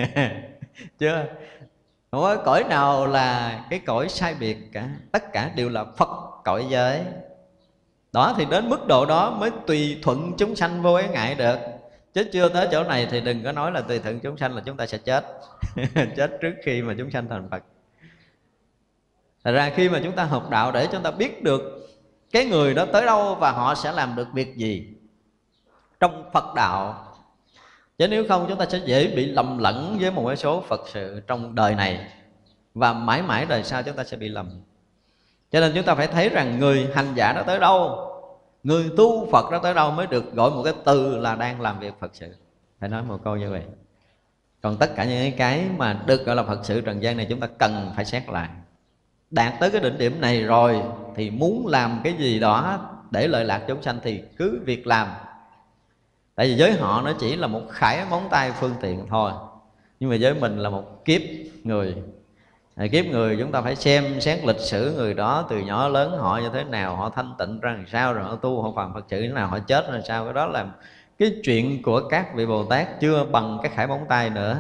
Chưa, không có cõi nào là cái cõi sai biệt cả. Tất cả đều là Phật cõi giới. Đó thì đến mức độ đó mới tùy thuận chúng sanh vô ái ngại được. Chứ chưa tới chỗ này thì đừng có nói là tùy thuận chúng sanh là chúng ta sẽ chết. Chết trước khi mà chúng sanh thành Phật. Thật ra khi mà chúng ta học đạo để chúng ta biết được cái người đó tới đâu và họ sẽ làm được việc gì trong Phật đạo. Chứ nếu không chúng ta sẽ dễ bị lầm lẫn với một cái số Phật sự trong đời này, và mãi mãi đời sau chúng ta sẽ bị lầm. Cho nên chúng ta phải thấy rằng người hành giả đó tới đâu, người tu Phật đó tới đâu mới được gọi một cái từ là đang làm việc Phật sự. Phải nói một câu như vậy. Còn tất cả những cái mà được gọi là Phật sự trần gian này chúng ta cần phải xét lại. Đạt tới cái đỉnh điểm này rồi thì muốn làm cái gì đó để lợi lạc chúng sanh thì cứ việc làm. Tại vì với họ nó chỉ là một khải móng tay phương tiện thôi. Nhưng mà với mình là một kiếp người. Kiếp người chúng ta phải xem xét lịch sử người đó từ nhỏ lớn họ như thế nào, họ thanh tịnh ra làm sao, rồi họ tu, họ phàm Phật sự như thế nào, họ chết ra sao. Cái đó là cái chuyện của các vị Bồ Tát, chưa bằng cái khải móng tay nữa.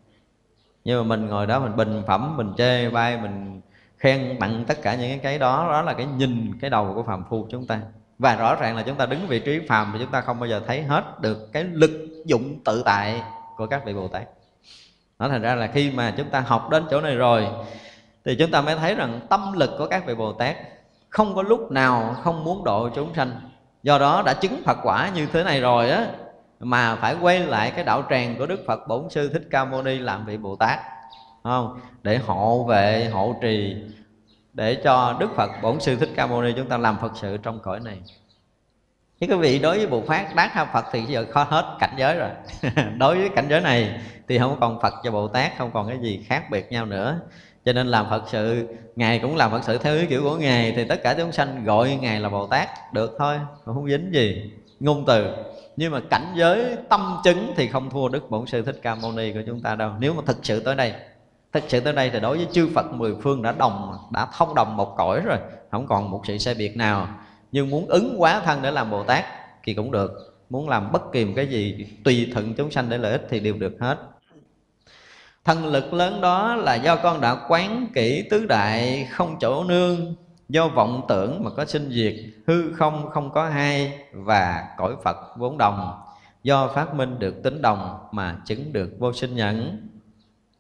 Nhưng mà mình ngồi đó mình bình phẩm, mình chê bai, mình khen tặng tất cả những cái đó. Đó là cái nhìn cái đầu của phàm phu chúng ta. Và rõ ràng là chúng ta đứng vị trí phàm thì chúng ta không bao giờ thấy hết được cái lực dụng tự tại của các vị Bồ Tát. Đó, thành ra là khi mà chúng ta học đến chỗ này rồi thì chúng ta mới thấy rằng tâm lực của các vị Bồ Tát không có lúc nào không muốn độ chúng sanh. Do đó đã chứng Phật quả như thế này rồi á, mà phải quay lại cái đạo tràng của Đức Phật Bổn Sư Thích Ca Mâu Ni làm vị Bồ Tát, không? Để hộ vệ, hộ trì, để cho Đức Phật Bổn Sư Thích Ca Mâu Ni chúng ta làm Phật sự trong cõi này. Chứ cái vị đối với Bồ Tát Đát Ha Phật thì giờ khó hết cảnh giới rồi. Đối với cảnh giới này thì không còn Phật và Bồ Tát, không còn cái gì khác biệt nhau nữa. Cho nên làm Phật sự, Ngài cũng làm Phật sự theo ý kiểu của Ngài, thì tất cả chúng sanh gọi Ngài là Bồ Tát được thôi, không dính gì ngôn từ. Nhưng mà cảnh giới tâm chứng thì không thua Đức Bổn Sư Thích Ca Mâu Ni của chúng ta đâu. Nếu mà thực sự tới đây, thực sự tới đây thì đối với chư Phật mười phương đã đồng, đã thông đồng một cõi rồi, không còn một sự sai biệt nào. Nhưng muốn ứng hóa thân để làm Bồ Tát thì cũng được. Muốn làm bất kỳ một cái gì tùy thuận chúng sanh để lợi ích thì đều được hết. Thần lực lớn đó là do con đã quán kỹ tứ đại không chỗ nương, do vọng tưởng mà có sinh diệt, hư không không có hai, và cõi Phật vốn đồng, do phát minh được tính đồng mà chứng được vô sinh nhẫn.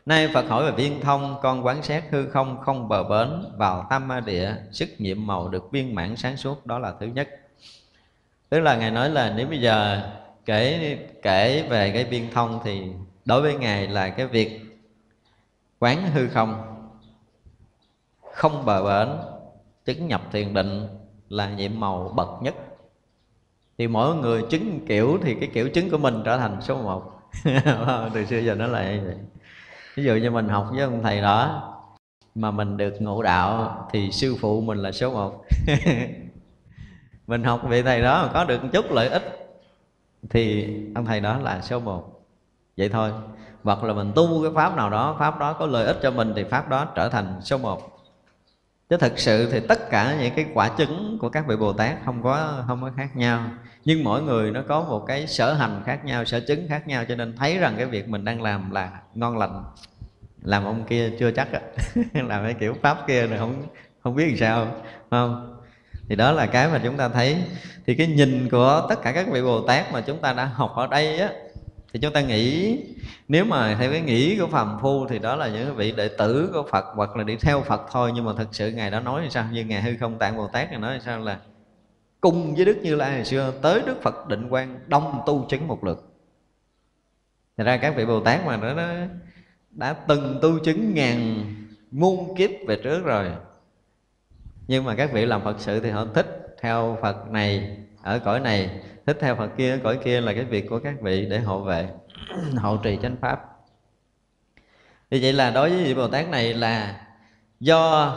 Nay Phật hỏi về viên thông, con quán xét hư không không bờ bến, vào tam ma địa, sức nhiệm màu được viên mãn sáng suốt, đó là thứ nhất. Tức là Ngài nói là nếu bây giờ kể kể về cái viên thông thì đối với Ngài là cái việc quán hư không không bờ bến, chứng nhập thiền định là nhiệm màu bậc nhất. Thì mỗi người chứng kiểu thì cái kiểu chứng của mình trở thành số một. Từ xưa giờ nó là như vậy. Ví dụ như mình học với ông thầy đó mà mình được ngộ đạo thì sư phụ mình là số một. Mình học vị thầy đó mà có được một chút lợi ích thì ông thầy đó là số một. Vậy thôi. Hoặc là mình tu cái pháp nào đó, pháp đó có lợi ích cho mình thì pháp đó trở thành số một. Chứ thực sự thì tất cả những cái quả chứng của các vị Bồ Tát không có không có khác nhau. Nhưng mỗi người nó có một cái sở hành khác nhau, sở chứng khác nhau. Cho nên thấy rằng cái việc mình đang làm là ngon lành. Làm ông kia chưa chắc á. Làm cái kiểu pháp kia là không, không biết làm sao, không? Thì đó là cái mà chúng ta thấy. Thì cái nhìn của tất cả các vị Bồ Tát mà chúng ta đã học ở đây á, thì chúng ta nghĩ, nếu mà theo cái nghĩ của phàm phu thì đó là những vị đệ tử của Phật hoặc là đi theo Phật thôi. Nhưng mà thực sự Ngài đã nói như sao? Như Ngài Hư Không Tạng Bồ Tát Ngài nói như sao? Là cùng với Đức Như Lai hồi xưa tới Đức Phật Định Quang đông tu chứng một lượt. Thật ra các vị Bồ Tát mà nó, nó đã từng tu chứng ngàn muôn kiếp về trước rồi. Nhưng mà các vị làm Phật sự thì họ thích theo Phật này ở cõi này, thích theo Phật kia ở cõi kia, là cái việc của các vị để hộ vệ, hộ trì chánh pháp. Thì vậy là đối với vị Bồ Tát này là do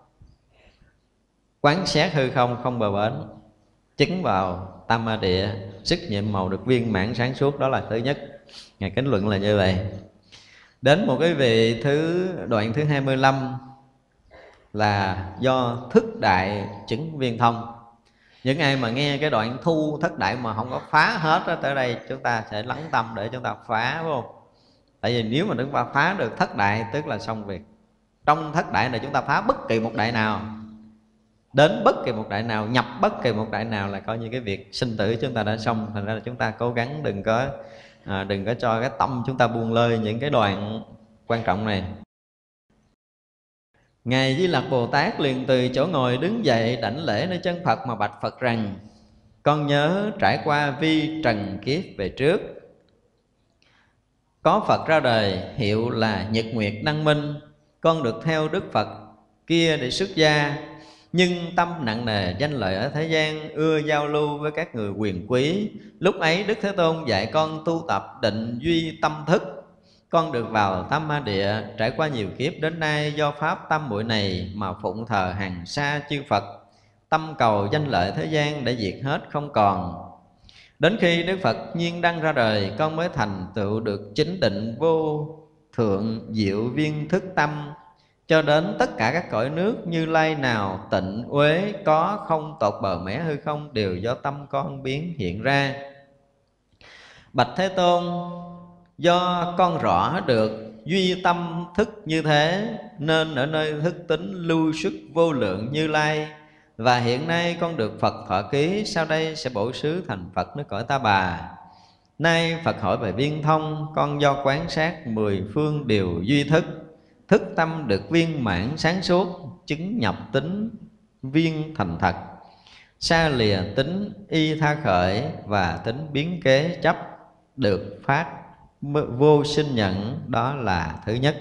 quán xét hư không không bờ bến, chứng vào tam ma địa, sức nhiệm màu được viên mãn sáng suốt, đó là thứ nhất. Ngài kết luận là như vậy. Đến một cái vị thứ đoạn thứ hai mươi lăm là do thức đại chứng viên thông. Những ai mà nghe cái đoạn thu thất đại mà không có phá hết đó, tới đây chúng ta sẽ lắng tâm để chúng ta phá, phải không? Tại vì nếu mà chúng ta phá được thất đại tức là xong việc. Trong thất đại này chúng ta phá bất kỳ một đại nào, đến bất kỳ một đại nào, nhập bất kỳ một đại nào là coi như cái việc sinh tử chúng ta đã xong. Thành ra là chúng ta cố gắng đừng có à, đừng có cho cái tâm chúng ta buông lơi những cái đoạn quan trọng này. Ngài Di Lặc Bồ Tát liền từ chỗ ngồi đứng dậy đảnh lễ nơi chân Phật mà bạch Phật rằng: con nhớ trải qua vi trần kiếp về trước, có Phật ra đời hiệu là Nhật Nguyệt Đăng Minh. Con được theo Đức Phật kia để xuất gia, nhưng tâm nặng nề danh lợi ở thế gian, ưa giao lưu với các người quyền quý. Lúc ấy Đức Thế Tôn dạy con tu tập định duy tâm thức. Con được vào tam ma địa, trải qua nhiều kiếp đến nay, do pháp tam muội này mà phụng thờ hàng sa chư Phật, tâm cầu danh lợi thế gian để diệt hết không còn. Đến khi Đức Phật nhiên đăng ra đời, con mới thành tựu được chính định vô thượng diệu viên thức tâm, cho đến tất cả các cõi nước Như Lai nào tịnh uế có không tột bờ mẻ hư không, đều do tâm con biến hiện ra. Bạch Thế Tôn, do con rõ được duy tâm thức như thế, nên ở nơi thức tính lưu xuất vô lượng Như Lai, và hiện nay con được Phật thọ ký, sau đây sẽ bổ xứ thành Phật nước cõi Ta Bà. Nay Phật hỏi về viên thông, con do quán sát mười phương điều duy thức, thức tâm được viên mãn sáng suốt, chứng nhập tính viên thành thật, xa lìa tính y tha khởi và tính biến kế chấp, được phát vô sinh nhận, đó là thứ nhất.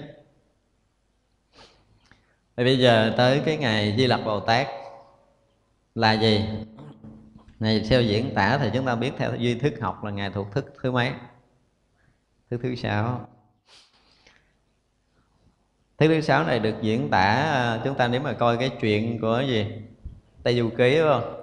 Thì bây giờ tới cái ngày Di Lặc Bồ Tát là gì? Này theo diễn tả thì chúng ta biết theo duy thức học là Ngài thuộc thức thứ mấy? Thức thứ sáu. Thức thứ sáu này được diễn tả, chúng ta nếu mà coi cái chuyện của gì? Tây Du Ký, đúng không?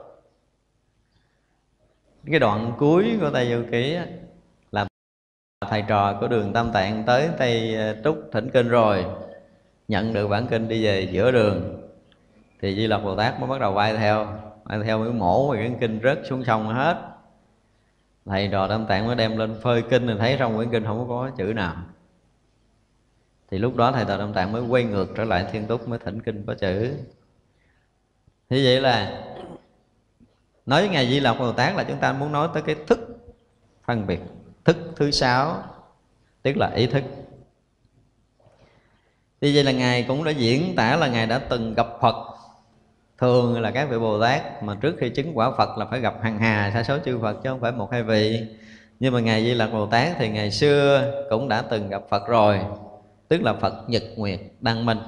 Cái đoạn cuối của Tây Du Ký là thầy trò của Đường Tam Tạng tới Tây Trúc thỉnh kinh rồi, nhận được bản kinh đi về giữa đường, thì Di Lặc Bồ Tát mới bắt đầu bay theo, bay theo mới mổ rồi cái kinh rớt xuống sông hết. Thầy trò Tam Tạng mới đem lên phơi kinh, thì thấy trong quyển kinh không có chữ nào. Thì lúc đó thầy trò Tam Tạng mới quay ngược trở lại Thiên Túc, mới thỉnh kinh có chữ. Thế vậy là nói với Ngài Di Lặc Bồ Tát là chúng ta muốn nói tới cái thức phân biệt, thức thứ sáu, tức là ý thức. Thì vậy là Ngài cũng đã diễn tả là Ngài đã từng gặp Phật. Thường là các vị Bồ Tát mà trước khi chứng quả Phật là phải gặp hàng hà sa số chư Phật, chứ không phải một hai vị. Nhưng mà Ngài Di Lặc Bồ Tát thì ngày xưa cũng đã từng gặp Phật rồi, tức là Phật Nhật Nguyệt Đăng Minh.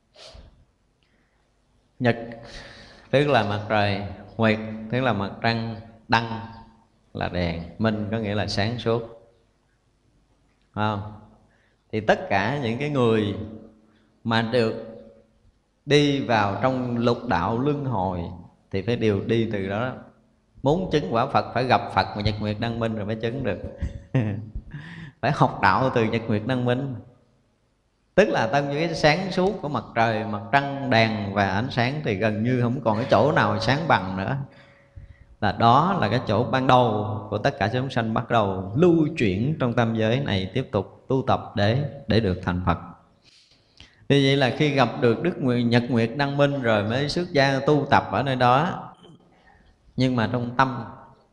Nhật tức là mặt trời, Nguyệt tức là mặt trăng, Đăng là đèn, Minh có nghĩa là sáng suốt. Không? Thì tất cả những cái người mà được đi vào trong lục đạo luân hồi thì phải đều đi từ đó. Muốn chứng quả Phật phải gặp Phật mà Nhật Nguyệt Đăng Minh rồi mới chứng được. Phải học đạo từ Nhật Nguyệt Đăng Minh. Tức là tâm với cái sáng suốt của mặt trời, mặt trăng, đèn và ánh sáng thì gần như không còn cái chỗ nào sáng bằng nữa. Là đó là cái chỗ ban đầu của tất cả chúng sanh bắt đầu lưu chuyển trong tam giới này, tiếp tục tu tập để để được thành Phật. Thì vậy là khi gặp được Đức Nguyệt, Nhật Nguyệt Đăng Minh rồi mới xuất gia tu tập ở nơi đó. Nhưng mà trong tâm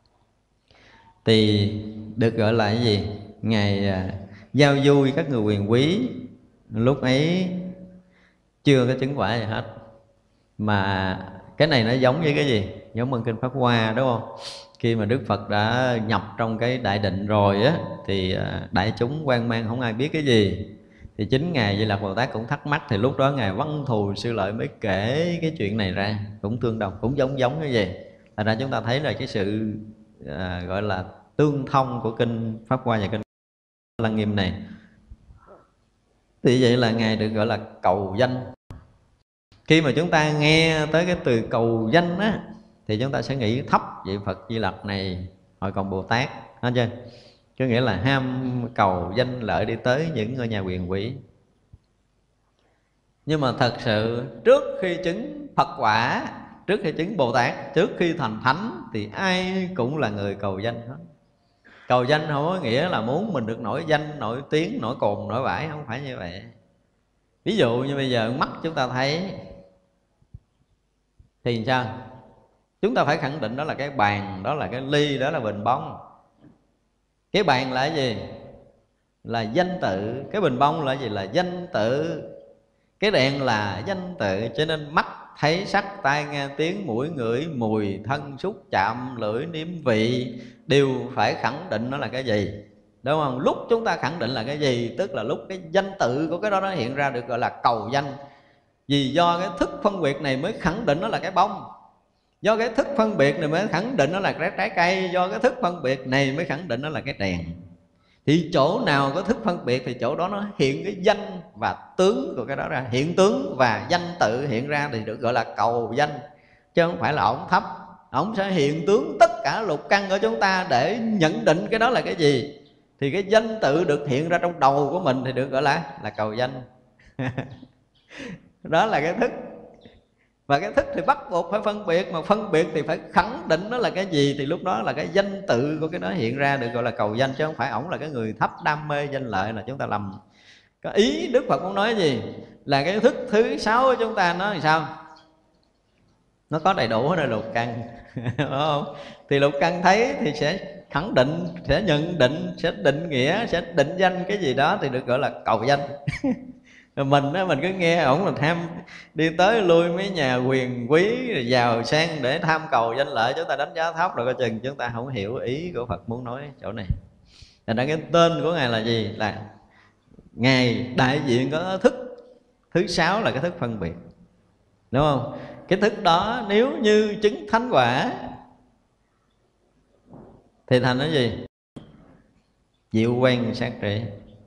thì được gọi là cái gì? Ngài giao vui các người quyền quý. Lúc ấy chưa có chứng quả gì hết. Mà cái này nó giống với cái gì? Giống bằng kinh Pháp Hoa đúng không? Khi mà Đức Phật đã nhập trong cái đại định rồi á, thì đại chúng hoang mang không ai biết cái gì. Thì chính Ngài Di Lặc Bồ Tát cũng thắc mắc. Thì lúc đó Ngài Văn Thù Sư Lợi mới kể cái chuyện này ra. Cũng tương đồng, cũng giống giống cái gì. Thành ra chúng ta thấy là cái sự à, gọi là tương thông của kinh Pháp Hoa và kinh Lăng Nghiêm này. Thì vậy là Ngài được gọi là cầu danh. Khi mà chúng ta nghe tới cái từ cầu danh á, thì chúng ta sẽ nghĩ thấp vị Phật Di Lặc này hồi còn Bồ Tát, hết chưa? Có nghĩa là ham cầu danh lợi đi tới những ngôi nhà quyền quý. Nhưng mà thật sự trước khi chứng Phật quả, trước khi chứng Bồ Tát, trước khi thành Thánh thì ai cũng là người cầu danh hết. Cầu danh không có nghĩa là muốn mình được nổi danh, nổi tiếng, nổi cồn, nổi vải, không phải như vậy. Ví dụ như bây giờ mắt chúng ta thấy thì sao? Chúng ta phải khẳng định đó là cái bàn, đó là cái ly, đó là bình bông. Cái bàn là cái gì? Là danh tự. Cái bình bông là cái gì? Là danh tự. Cái đèn là danh tự. Cho nên mắt thấy sắc, tai nghe tiếng, mũi ngửi mùi, thân xúc chạm, lưỡi nếm vị đều phải khẳng định nó là cái gì, đúng không? Lúc chúng ta khẳng định là cái gì, tức là lúc cái danh tự của cái đó nó hiện ra, được gọi là cầu danh. Vì do cái thức phân biệt này mới khẳng định nó là cái bông, do cái thức phân biệt này mới khẳng định nó là cái trái cây, do cái thức phân biệt này mới khẳng định nó là cái đèn. Thì chỗ nào có thức phân biệt thì chỗ đó nó hiện cái danh và tướng của cái đó ra. Hiện tướng và danh tự hiện ra thì được gọi là cầu danh. Chứ không phải là ổng thấp. Ổng sẽ hiện tướng tất cả lục căn của chúng ta để nhận định cái đó là cái gì. Thì cái danh tự được hiện ra trong đầu của mình thì được gọi là là cầu danh. Đó là cái thức. Và cái thức thì bắt buộc phải phân biệt. Mà phân biệt thì phải khẳng định nó là cái gì. Thì lúc đó là cái danh tự của cái đó hiện ra, được gọi là cầu danh. Chứ không phải ổng là cái người thấp đam mê danh lợi, là chúng ta lầm. Cái ý Đức Phật muốn nói gì? Là cái thức thứ sáu của chúng ta nó thì sao? Nó có đầy đủ hết lục căn. Đúng không? Thì lục căn thấy thì sẽ khẳng định, sẽ nhận định, sẽ định nghĩa, sẽ định danh cái gì đó thì được gọi là cầu danh. Rồi mình á, mình cứ nghe ổng là tham đi tới lui mấy nhà quyền quý rồi giàu sang để tham cầu danh lợi, chúng ta đánh giá thấp rồi, coi chừng chúng ta không hiểu ý của Phật muốn nói chỗ này. Thành ra cái tên của Ngài là gì? Là Ngài đại diện có thức thứ sáu, là cái thức phân biệt, đúng không? Cái thức đó nếu như chứng thánh quả thì thành cái gì? Diệu quan sát trị.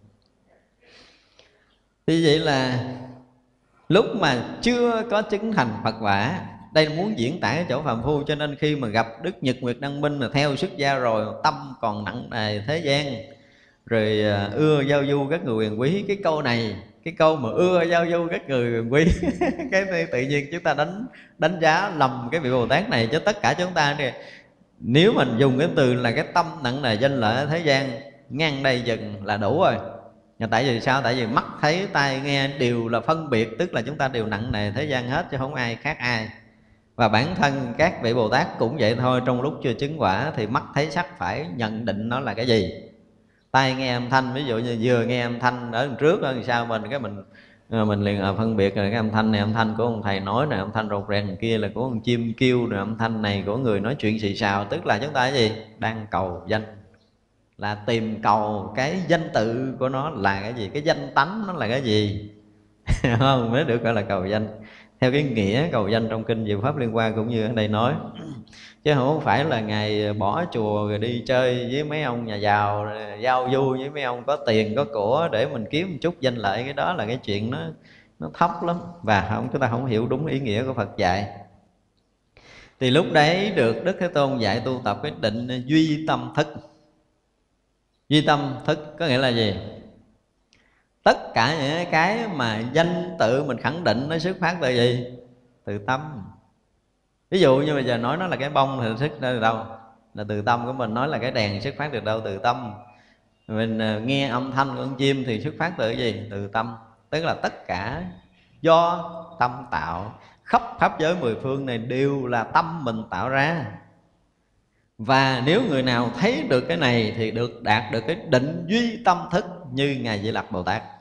Thì vậy là lúc mà chưa có chứng thành Phật quả, đây là muốn diễn tả cái chỗ phàm phu. Cho nên khi mà gặp Đức Nhật Nguyệt Đăng Minh là theo xuất gia rồi, tâm còn nặng nề thế gian, rồi ưa giao du các người quyền quý. Cái câu này, cái câu mà ưa giao du các người quyền quý cái này tự nhiên chúng ta đánh đánh giá lầm cái vị Bồ Tát này. Chứ tất cả chúng ta thì nếu mình dùng cái từ là cái tâm nặng nề danh lợi ở thế gian, ngang đây dừng là đủ rồi. Nhưng tại vì sao? Tại vì mắt thấy tai nghe đều là phân biệt, tức là chúng ta đều nặng nề thế gian hết, chứ không ai khác ai. Và bản thân các vị Bồ Tát cũng vậy thôi. Trong lúc chưa chứng quả thì mắt thấy sắc phải nhận định nó là cái gì. Tai nghe âm thanh, ví dụ như vừa nghe âm thanh ở đằng trước, ở đằng sau mình, cái mình Rồi mình liền à, phân biệt là cái âm thanh này âm thanh của ông thầy nói này, âm thanh rột rẹt kia là của con chim kêu, rồi âm thanh này của người nói chuyện xì xào. Tức là chúng ta cái gì? Đang cầu danh, là tìm cầu cái danh tự của nó là cái gì, cái danh tánh nó là cái gì không, mới được gọi là cầu danh theo cái nghĩa cầu danh trong kinh Diệu Pháp Liên Hoa cũng như ở đây nói. Chứ không phải là Ngài bỏ chùa rồi đi chơi với mấy ông nhà giàu, giao du với mấy ông có tiền có của để mình kiếm một chút danh lợi. Cái đó là cái chuyện nó nó thấp lắm, và không chúng ta không hiểu đúng ý nghĩa của Phật dạy. Thì lúc đấy được Đức Thế Tôn dạy tu tập cái định duy tâm thức. Duy tâm thức có nghĩa là gì? Tất cả những cái mà danh tự mình khẳng định nó xuất phát từ gì? Từ tâm. Ví dụ như bây giờ nói nó là cái bông thì xuất ra từ đâu? Là từ tâm của mình. Nói là cái đèn xuất phát từ đâu? Từ tâm. Mình nghe âm thanh của con chim thì xuất phát từ cái gì? Từ tâm. Tức là tất cả do tâm tạo. Khắp pháp giới mười phương này đều là tâm mình tạo ra. Và nếu người nào thấy được cái này thì được đạt được cái định duy tâm thức như Ngài Di Lặc Bồ Tát.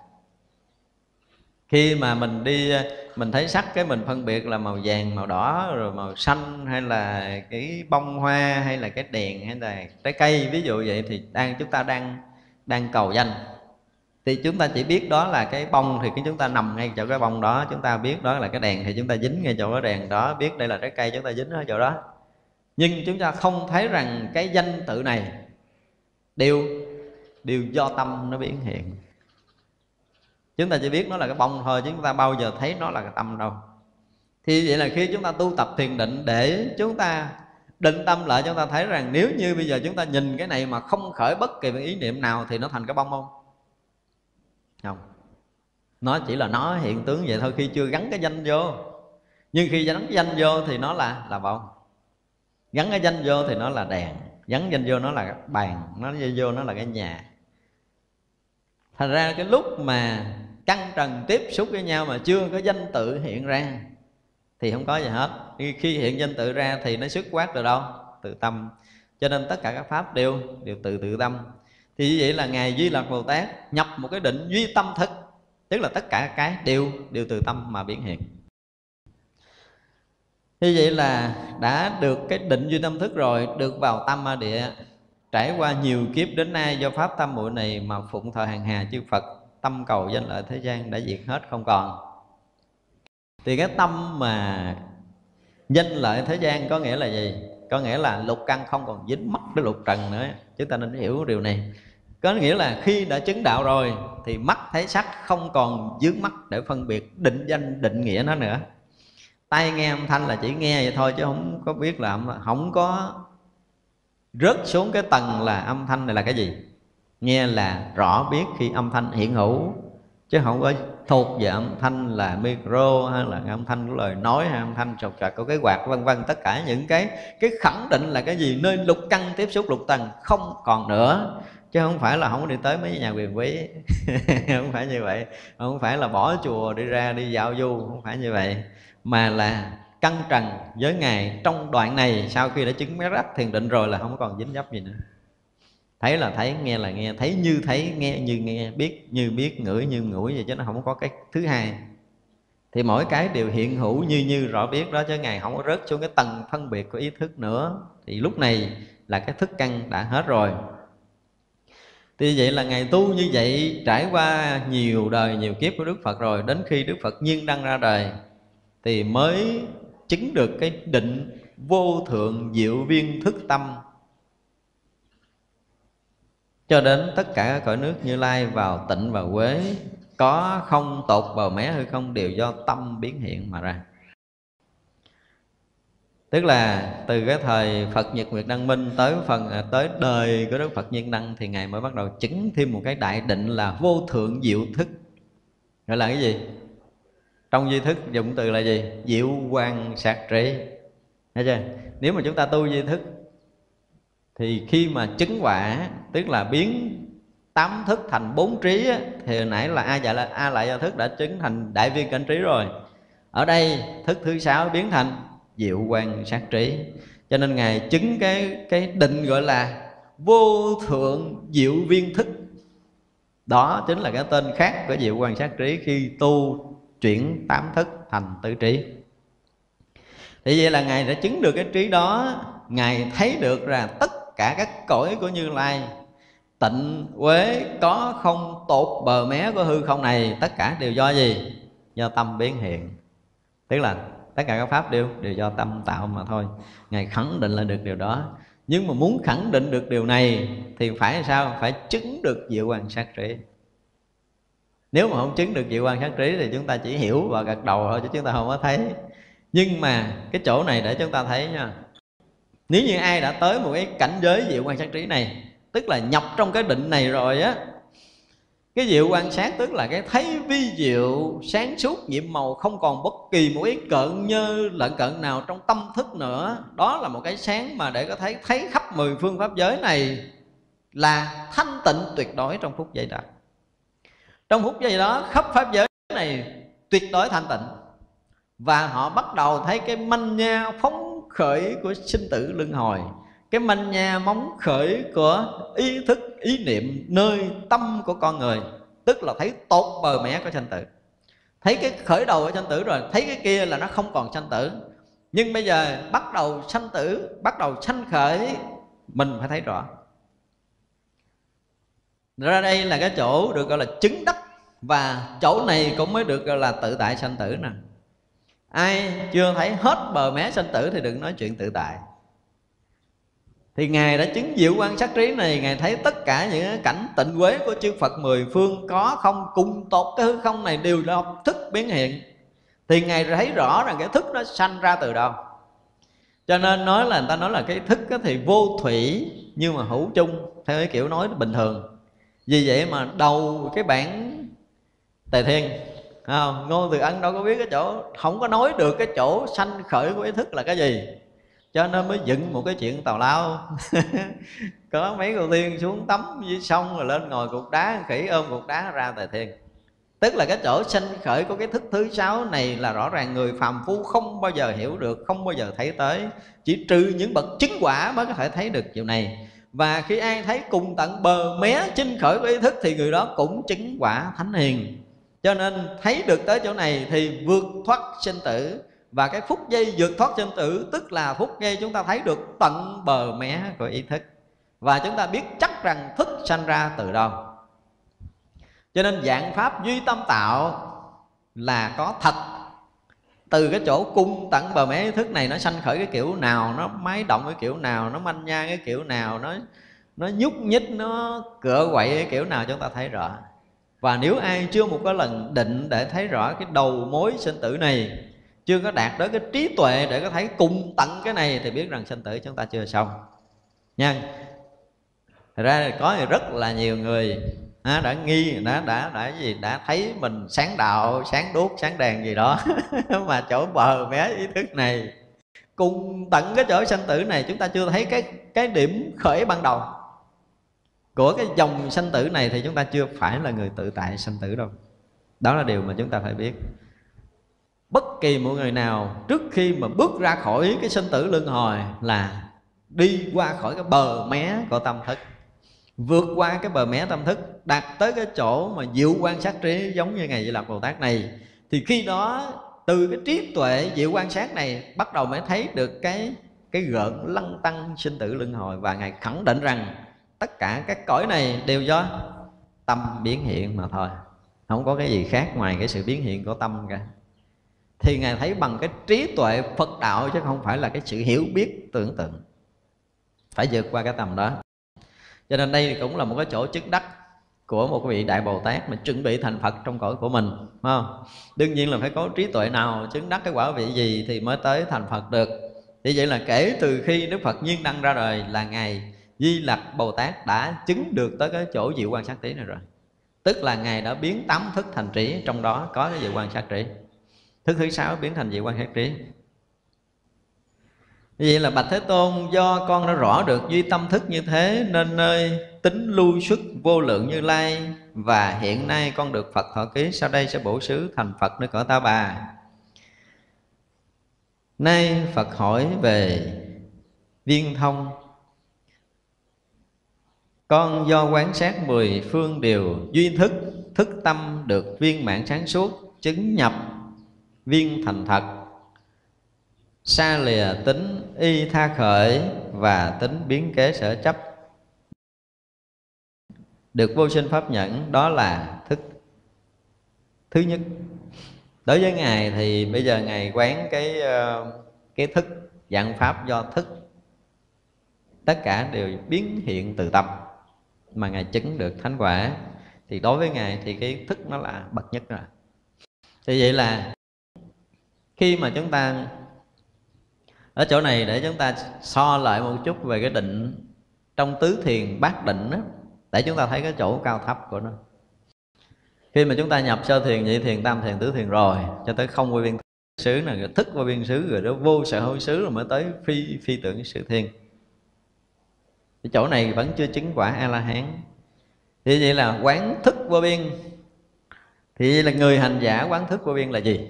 Khi mà mình đi mình thấy sắc cái mình phân biệt là màu vàng, màu đỏ, rồi màu xanh, hay là cái bông hoa, hay là cái đèn, hay là trái cây, ví dụ vậy, thì đang chúng ta đang đang cầu danh. Thì chúng ta chỉ biết đó là cái bông thì cái chúng ta nằm ngay chỗ cái bông đó, chúng ta biết đó là cái đèn thì chúng ta dính ngay chỗ cái đèn đó, biết đây là trái cây chúng ta dính ở chỗ đó. Nhưng chúng ta không thấy rằng cái danh tự này đều đều do tâm nó biến hiện. Chúng ta chỉ biết nó là cái bông thôi, chứ chúng ta bao giờ thấy nó là cái tâm đâu. Thì vậy là khi chúng ta tu tập thiền định để chúng ta định tâm lại, chúng ta thấy rằng nếu như bây giờ chúng ta nhìn cái này mà không khởi bất kỳ một ý niệm nào thì nó thành cái bông không? Không. Nó chỉ là nó hiện tướng vậy thôi khi chưa gắn cái danh vô. Nhưng khi gắn cái danh vô thì nó là là bông. Gắn cái danh vô thì nó là đèn, gắn danh vô nó là bàn, nó vô nó là cái nhà. Thành ra cái lúc mà căn trần tiếp xúc với nhau mà chưa có danh tự hiện ra thì không có gì hết. Khi hiện danh tự ra thì nó xuất phát từ đâu? Từ tâm. Cho nên tất cả các pháp đều đều từ tự tâm. Thì như vậy là Ngài Di Lặc Bồ Tát nhập một cái định duy tâm thức, tức là tất cả cái đều đều từ tâm mà biến hiện. Như vậy là đã được cái định duy tâm thức rồi, được vào tâm ma địa, trải qua nhiều kiếp đến nay do pháp tam muội này mà phụng thờ hàng hà chư Phật, tâm cầu danh lợi thế gian đã diệt hết không còn. Thì cái tâm mà danh lợi thế gian có nghĩa là gì? Có nghĩa là lục căn không còn dính mắc đến lục trần nữa. Chúng ta nên hiểu điều này. Có nghĩa là khi đã chứng đạo rồi thì mắt thấy sắc không còn dướng mắt để phân biệt định danh định nghĩa nó nữa. Tai nghe âm thanh là chỉ nghe vậy thôi, chứ không có biết là không có rớt xuống cái tầng là âm thanh này là cái gì. Nghe là rõ biết khi âm thanh hiện hữu, chứ không có thuộc về âm thanh là micro, hay là âm thanh của lời nói, hay âm thanh sột soạt của cái quạt, vân vân. Tất cả những cái cái khẳng định là cái gì nơi lục căn tiếp xúc lục tầng không còn nữa. Chứ không phải là không có đi tới mấy nhà quyền quý không phải như vậy. Không phải là bỏ chùa đi ra đi dạo du, không phải như vậy. Mà là căn trần với Ngài trong đoạn này, sau khi đã chứng đắc thiền định rồi là không còn dính dấp gì nữa. Thấy là thấy, nghe là nghe, thấy như thấy, nghe như nghe, biết như biết, ngửi như ngửi vậy, chứ nó không có cái thứ hai. Thì mỗi cái đều hiện hữu như như rõ biết đó, chứ Ngài không có rớt xuống cái tầng phân biệt của ý thức nữa. Thì lúc này là cái thức căn đã hết rồi. Thì vậy là Ngài tu như vậy, trải qua nhiều đời nhiều kiếp của Đức Phật rồi, đến khi Đức Phật nhiên đăng ra đời thì mới chứng được cái định vô thượng diệu viên thức tâm, cho đến tất cả các cõi nước Như Lai vào Tịnh và Quế, có không tột bờ mé hay không đều do tâm biến hiện mà ra. Tức là từ cái thời Phật Nhật Nguyệt Đăng Minh tới phần tới đời của Đức Phật Nhiên Đăng thì Ngài mới bắt đầu chứng thêm một cái đại định là vô thượng diệu thức. Gọi là cái gì? Trong duy thức dùng từ là gì? Diệu quang sát trí. Thấy chưa? Nếu mà chúng ta tu duy thức thì khi mà chứng quả, tức là biến tám thức thành bốn trí á, thì hồi nãy là A dạ là A lại do thức đã chứng thành đại viên cảnh trí rồi. Ở đây thức thứ sáu biến thành diệu quang sát trí. Cho nên Ngài chứng cái cái định gọi là vô thượng diệu viên thức Đó chính là cái tên khác của diệu quan sát trí khi tu chuyển tám thức thành tứ trí. Thì vậy là Ngài đã chứng được cái trí đó. Ngài thấy được là tất cả các cõi của Như Lai, tịnh uế có không tột bờ mé của hư không này, tất cả đều do gì? Do tâm biến hiện. Tức là tất cả các pháp đều đều do tâm tạo mà thôi. Ngài khẳng định là được điều đó. Nhưng mà muốn khẳng định được điều này thì phải sao? Phải chứng được diệu quan sát trí. Nếu mà không chứng được diệu quan sát trí thì chúng ta chỉ hiểu và gật đầu thôi, chứ chúng ta không có thấy. Nhưng mà cái chỗ này để chúng ta thấy nha, nếu như ai đã tới một cái cảnh giới diệu quan sát trí này, tức là nhập trong cái định này rồi á, cái diệu quan sát tức là cái thấy vi diệu sáng suốt nhiệm màu, không còn bất kỳ một cái cợn nhơ lợn cợn nào trong tâm thức nữa. Đó là một cái sáng mà để có thấy thấy khắp mười phương pháp giới này là thanh tịnh tuyệt đối trong phút giây đó. Trong phút giây đó khắp pháp giới này tuyệt đối thanh tịnh. Và họ bắt đầu thấy cái manh nha phóng khởi của sinh tử luân hồi, cái manh nha móng khởi của ý thức ý niệm nơi tâm của con người. Tức là thấy tột bờ mé của sanh tử. Thấy cái khởi đầu của sanh tử rồi, thấy cái kia là nó không còn sanh tử. Nhưng bây giờ bắt đầu sanh tử, bắt đầu sanh khởi, mình phải thấy rõ. Ra đây là cái chỗ được gọi là chứng đắc. Và chỗ này cũng mới được gọi là tự tại sanh tử nè. Ai chưa thấy hết bờ mé sanh tử thì đừng nói chuyện tự tại. Thì Ngài đã chứng diệu quan sát trí này, Ngài thấy tất cả những cảnh tịnh quế của chư Phật mười phương có không cùng tột cái hư không này đều do thức biến hiện. Thì Ngài thấy rõ rằng cái thức nó sanh ra từ đâu. Cho nên nói là người ta nói là cái thức thì vô thủy nhưng mà hữu chung, theo cái kiểu nói bình thường. Vì vậy mà đầu cái bản Tề Thiên, không, Ngô Từ Ân đâu có biết cái chỗ, không có nói được cái chỗ sanh khởi của ý thức là cái gì. Cho nên mới dựng một cái chuyện tào lao. Có mấy cô tiên xuống tắm dưới sông rồi lên ngồi cục đá, khỉ ôm cục đá ra Tề Thiên. Tức là cái chỗ sanh khởi của cái thức thứ sáu này là rõ ràng người phàm phu không bao giờ hiểu được, không bao giờ thấy tới. Chỉ trừ những bậc chứng quả mới có thể thấy được điều này. Và khi ai thấy cùng tận bờ mé chinh khởi của ý thức thì người đó cũng chứng quả thánh hiền. Cho nên thấy được tới chỗ này thì vượt thoát sinh tử. Và cái phút giây vượt thoát sinh tử tức là phút giây chúng ta thấy được tận bờ mé của ý thức. Và chúng ta biết chắc rằng thức sanh ra từ đâu. Cho nên dạng pháp duy tâm tạo là có thật. Từ cái chỗ cung tận bờ mé ý thức này nó sanh khởi cái kiểu nào, nó máy động cái kiểu nào, nó manh nha cái kiểu nào, nó nó nhúc nhích, nó cựa quậy cái kiểu nào chúng ta thấy rõ. Và nếu ai chưa một cái lần định để thấy rõ cái đầu mối sinh tử này, chưa có đạt tới cái trí tuệ để có thấy cùng tận cái này, thì biết rằng sinh tử chúng ta chưa xong nha. Thật ra có rất là nhiều người à, đã nghi, đã đã đã gì đã thấy mình sáng đạo, sáng đuốc, sáng đèn gì đó mà chỗ bờ mé ý thức này cùng tận cái chỗ sanh tử này chúng ta chưa thấy cái cái điểm khởi ban đầu của cái dòng sanh tử này, thì chúng ta chưa phải là người tự tại sanh tử đâu. Đó là điều mà chúng ta phải biết. Bất kỳ một người nào trước khi mà bước ra khỏi cái sinh tử luân hồi là đi qua khỏi cái bờ mé của tâm thức, vượt qua cái bờ mé tâm thức, đạt tới cái chỗ mà diệu quan sát trí giống như Ngài Di Lặc Bồ Tát này, thì khi đó từ cái trí tuệ diệu quan sát này bắt đầu mới thấy được cái cái gợn lăn tăn sinh tử luân hồi. Và Ngài khẳng định rằng tất cả các cõi này đều do tâm biến hiện mà thôi, không có cái gì khác ngoài cái sự biến hiện của tâm cả. Thì Ngài thấy bằng cái trí tuệ Phật đạo, chứ không phải là cái sự hiểu biết tưởng tượng. Phải vượt qua cái tầm đó. Cho nên đây cũng là một cái chỗ chứng đắc của một vị Đại Bồ Tát mà chuẩn bị thành Phật trong cõi của mình, phải không? Đương nhiên là phải có trí tuệ nào, chứng đắc cái quả vị gì thì mới tới thành Phật được. Vì vậy là kể từ khi Đức Phật Nhiên Đăng ra đời là Ngài Di Lặc Bồ Tát đã chứng được tới cái chỗ diệu quan sát trí này rồi. Tức là Ngài đã biến tám thức thành trí, trong đó có cái diệu quan sát trí. Thức thứ sáu biến thành diệu quan sát trí. Vậy là bạch Thế Tôn, do con đã rõ được duy tâm thức như thế, nên nơi tính lưu xuất vô lượng Như Lai, và hiện nay con được Phật thọ ký, sau đây sẽ bổ xứ thành Phật nơi cõi Ta Bà. Nay Phật hỏi về Viên Thông, Con do quán sát mười phương điều duy thức, thức tâm được viên mãn sáng suốt, chứng nhập viên thành thật, xa lìa tính y tha khởi và tính biến kế sở chấp, được vô sinh pháp nhẫn. Đó là thức thứ nhất. Đối với Ngài thì bây giờ Ngài quán cái cái thức dạng pháp do thức, tất cả đều biến hiện từ tâm mà Ngài chứng được thánh quả. Thì đối với Ngài thì cái thức nó là bậc nhất rồi. Thì vậy là khi mà chúng ta ở chỗ này, để chúng ta so lại một chút về cái định trong tứ thiền bát định đó, để chúng ta thấy cái chỗ cao thấp của nó. Khi mà chúng ta nhập sơ thiền, nhị thiền, tam thiền, tứ thiền rồi, cho tới không vô biên xứ này, thức vô biên xứ, rồi đó vô sở hữu xứ, rồi mới tới phi phi tưởng sự thiền. Cái chỗ này vẫn chưa chứng quả A La Hán. Thì vậy là quán thức vô biên. Thì vậy là người hành giả quán thức vô biên là gì?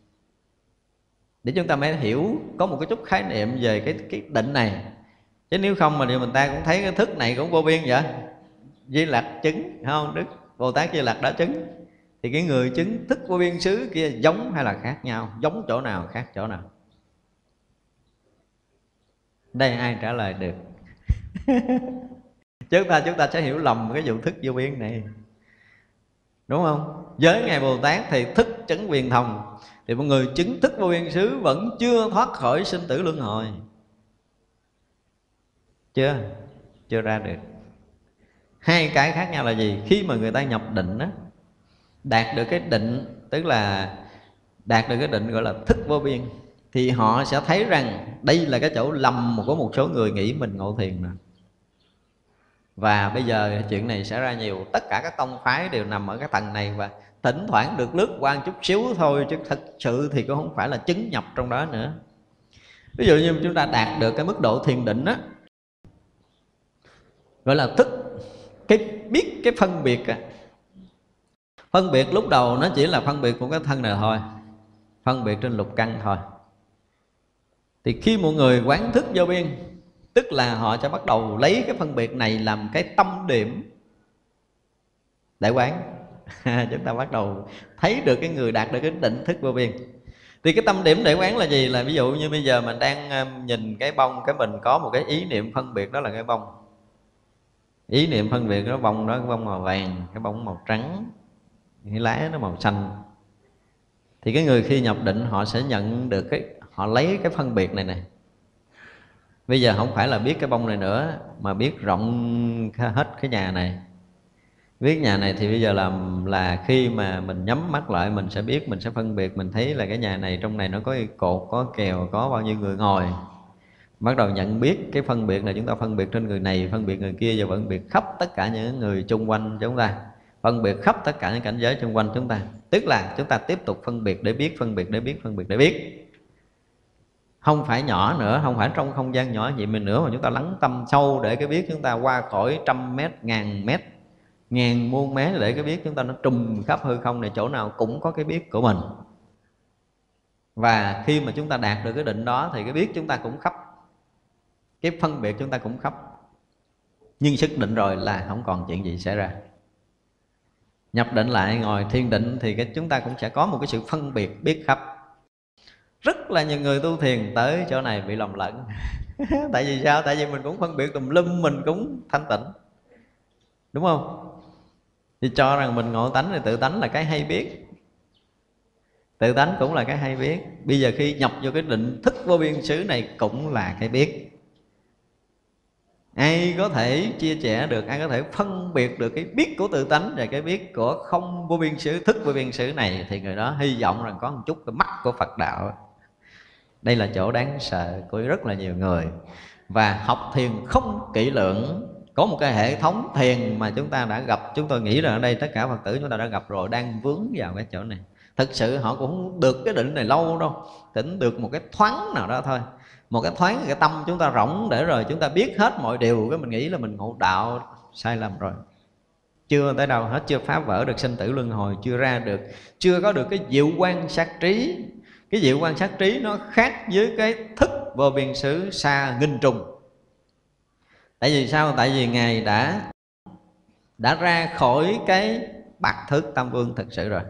Để chúng ta mới hiểu có một cái chút khái niệm về cái cái định này. Chứ nếu không mà mình ta cũng thấy cái thức này cũng vô biên vậy. Di Lặc chứng, không? Đức Bồ Tát Di Lặc đã chứng. Thì cái người chứng thức vô biên xứ kia giống hay là khác nhau? Giống chỗ nào, khác chỗ nào? Đây ai trả lời được? Chúng ta chúng ta sẽ hiểu lầm cái vụ thức vô biên này, đúng không? Với Ngài Bồ Tát thì thức chứng viên thông, thì một người chứng thức vô biên xứ vẫn chưa thoát khỏi sinh tử luân hồi. Chưa, chưa ra được. Hai cái khác nhau là gì? Khi mà người ta nhập định á, đạt được cái định, tức là đạt được cái định gọi là thức vô biên, thì họ sẽ thấy rằng đây là cái chỗ lầm của một số người nghĩ mình ngộ thiền nè. Và bây giờ chuyện này sẽ ra nhiều. Tất cả các tông phái đều nằm ở cái tầng này, và thỉnh thoảng được lướt qua chút xíu thôi, chứ thật sự thì cũng không phải là chứng nhập trong đó nữa. Ví dụ như chúng ta đạt được cái mức độ thiền định á, gọi là thức, cái biết cái phân biệt á. Phân biệt lúc đầu nó chỉ là phân biệt của cái thân này thôi, phân biệt trên lục căn thôi. Thì khi một người quán thức vô biên, tức là họ sẽ bắt đầu lấy cái phân biệt này làm cái tâm điểm để quán. Chúng ta bắt đầu thấy được cái người đạt được cái định thức vô biên. Thì cái tâm điểm để quán là gì? Là ví dụ như bây giờ mình đang nhìn cái bông, cái mình có một cái ý niệm phân biệt đó là cái bông. Ý niệm phân biệt đó, bông đó, cái bông màu vàng, cái bông màu trắng, cái lá nó màu xanh. Thì cái người khi nhập định họ sẽ nhận được cái, họ lấy cái phân biệt này này. Bây giờ không phải là biết cái bông này nữa, mà biết rộng hết cái nhà này. Biết nhà này thì bây giờ là, là khi mà mình nhắm mắt lại, mình sẽ biết, mình sẽ phân biệt, mình thấy là cái nhà này trong này nó có cột, có kèo, có bao nhiêu người ngồi. Bắt đầu nhận biết cái phân biệt này, chúng ta phân biệt trên người này, phân biệt người kia, và phân biệt khắp tất cả những người chung quanh chúng ta, phân biệt khắp tất cả những cảnh giới chung quanh chúng ta. Tức là chúng ta tiếp tục phân biệt để biết, phân biệt để biết, phân biệt để biết. Không phải nhỏ nữa, không phải trong không gian nhỏ vậy mình nữa, mà chúng ta lắng tâm sâu để cái biết chúng ta qua khỏi trăm mét, ngàn mét, ngàn muôn mét, để cái biết chúng ta nó trùm khắp hư không này, chỗ nào cũng có cái biết của mình. Và khi mà chúng ta đạt được cái định đó thì cái biết chúng ta cũng khắp, cái phân biệt chúng ta cũng khắp. Nhưng sức định rồi là không còn chuyện gì xảy ra. Nhập định lại, ngồi thiền định thì cái chúng ta cũng sẽ có một cái sự phân biệt biết khắp. Rất là nhiều người tu thiền tới chỗ này bị lầm lẫn. Tại vì sao? Tại vì mình cũng phân biệt tùm lum, mình cũng thanh tịnh, đúng không? Thì cho rằng mình ngộ tánh thì tự tánh là cái hay biết, tự tánh cũng là cái hay biết. Bây giờ khi nhập vô cái định thức vô biên xứ này cũng là cái biết. Ai có thể chia sẻ được, ai có thể phân biệt được cái biết của tự tánh và cái biết của không vô biên xứ, thức vô biên xứ này, thì người đó hy vọng rằng có một chút cái mắt của Phật đạo. Đây là chỗ đáng sợ của rất là nhiều người. Và học thiền không kỹ lưỡng, có một cái hệ thống thiền mà chúng ta đã gặp, chúng tôi nghĩ là ở đây tất cả Phật tử chúng ta đã gặp rồi, đang vướng vào cái chỗ này. Thực sự họ cũng không được cái định này lâu đâu, tỉnh được một cái thoáng nào đó thôi. Một cái thoáng, cái tâm chúng ta rỗng để rồi chúng ta biết hết mọi điều, cái mình nghĩ là mình ngộ đạo, sai lầm rồi. Chưa tới đâu hết, chưa phá vỡ được sinh tử luân hồi, chưa ra được, chưa có được cái diệu quan sát trí. Cái diệu quan sát trí nó khác với cái thức vô biên xứ xa nghìn trùng. Tại vì sao? Tại vì Ngài đã đã ra khỏi cái bạc thức tam vương thực sự rồi.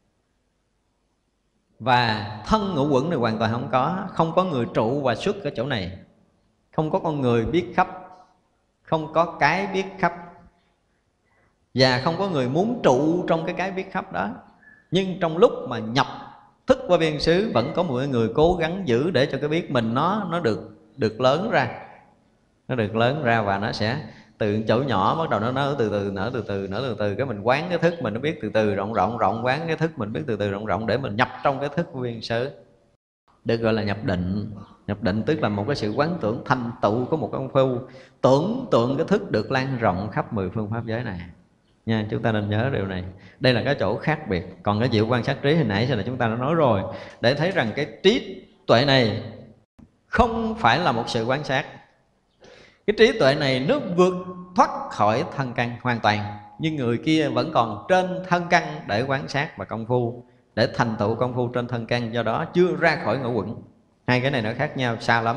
Và thân ngũ uẩn này hoàn toàn không có. Không có người trụ và xuất ở chỗ này. Không có con người biết khắp, không có cái biết khắp, và không có người muốn trụ trong cái cái biết khắp đó. Nhưng trong lúc mà nhập thức qua biên xứ, vẫn có một người cố gắng giữ để cho cái biết mình nó nó được được lớn ra. Nó được lớn ra và nó sẽ từ chỗ nhỏ bắt đầu nó nở từ từ, nở từ từ, nở từ từ. Cái mình quán cái thức mình nó biết từ từ rộng rộng rộng, quán cái thức mình biết từ từ rộng rộng để mình nhập trong cái thức của biên xứ. Được gọi là nhập định. Nhập định tức là một cái sự quán tưởng thành tựu của một công phu tưởng tượng cái thức được lan rộng khắp mười phương pháp giới này nha. Chúng ta nên nhớ điều này. Đây là cái chỗ khác biệt. Còn cái chịu quan sát trí hồi nãy là chúng ta đã nói rồi, để thấy rằng cái trí tuệ này không phải là một sự quan sát. Cái trí tuệ này nó vượt thoát khỏi thân căn hoàn toàn, nhưng người kia vẫn còn trên thân căn để quan sát và công phu, để thành tựu công phu trên thân căn, do đó chưa ra khỏi ngũ uẩn. Hai cái này nó khác nhau xa lắm.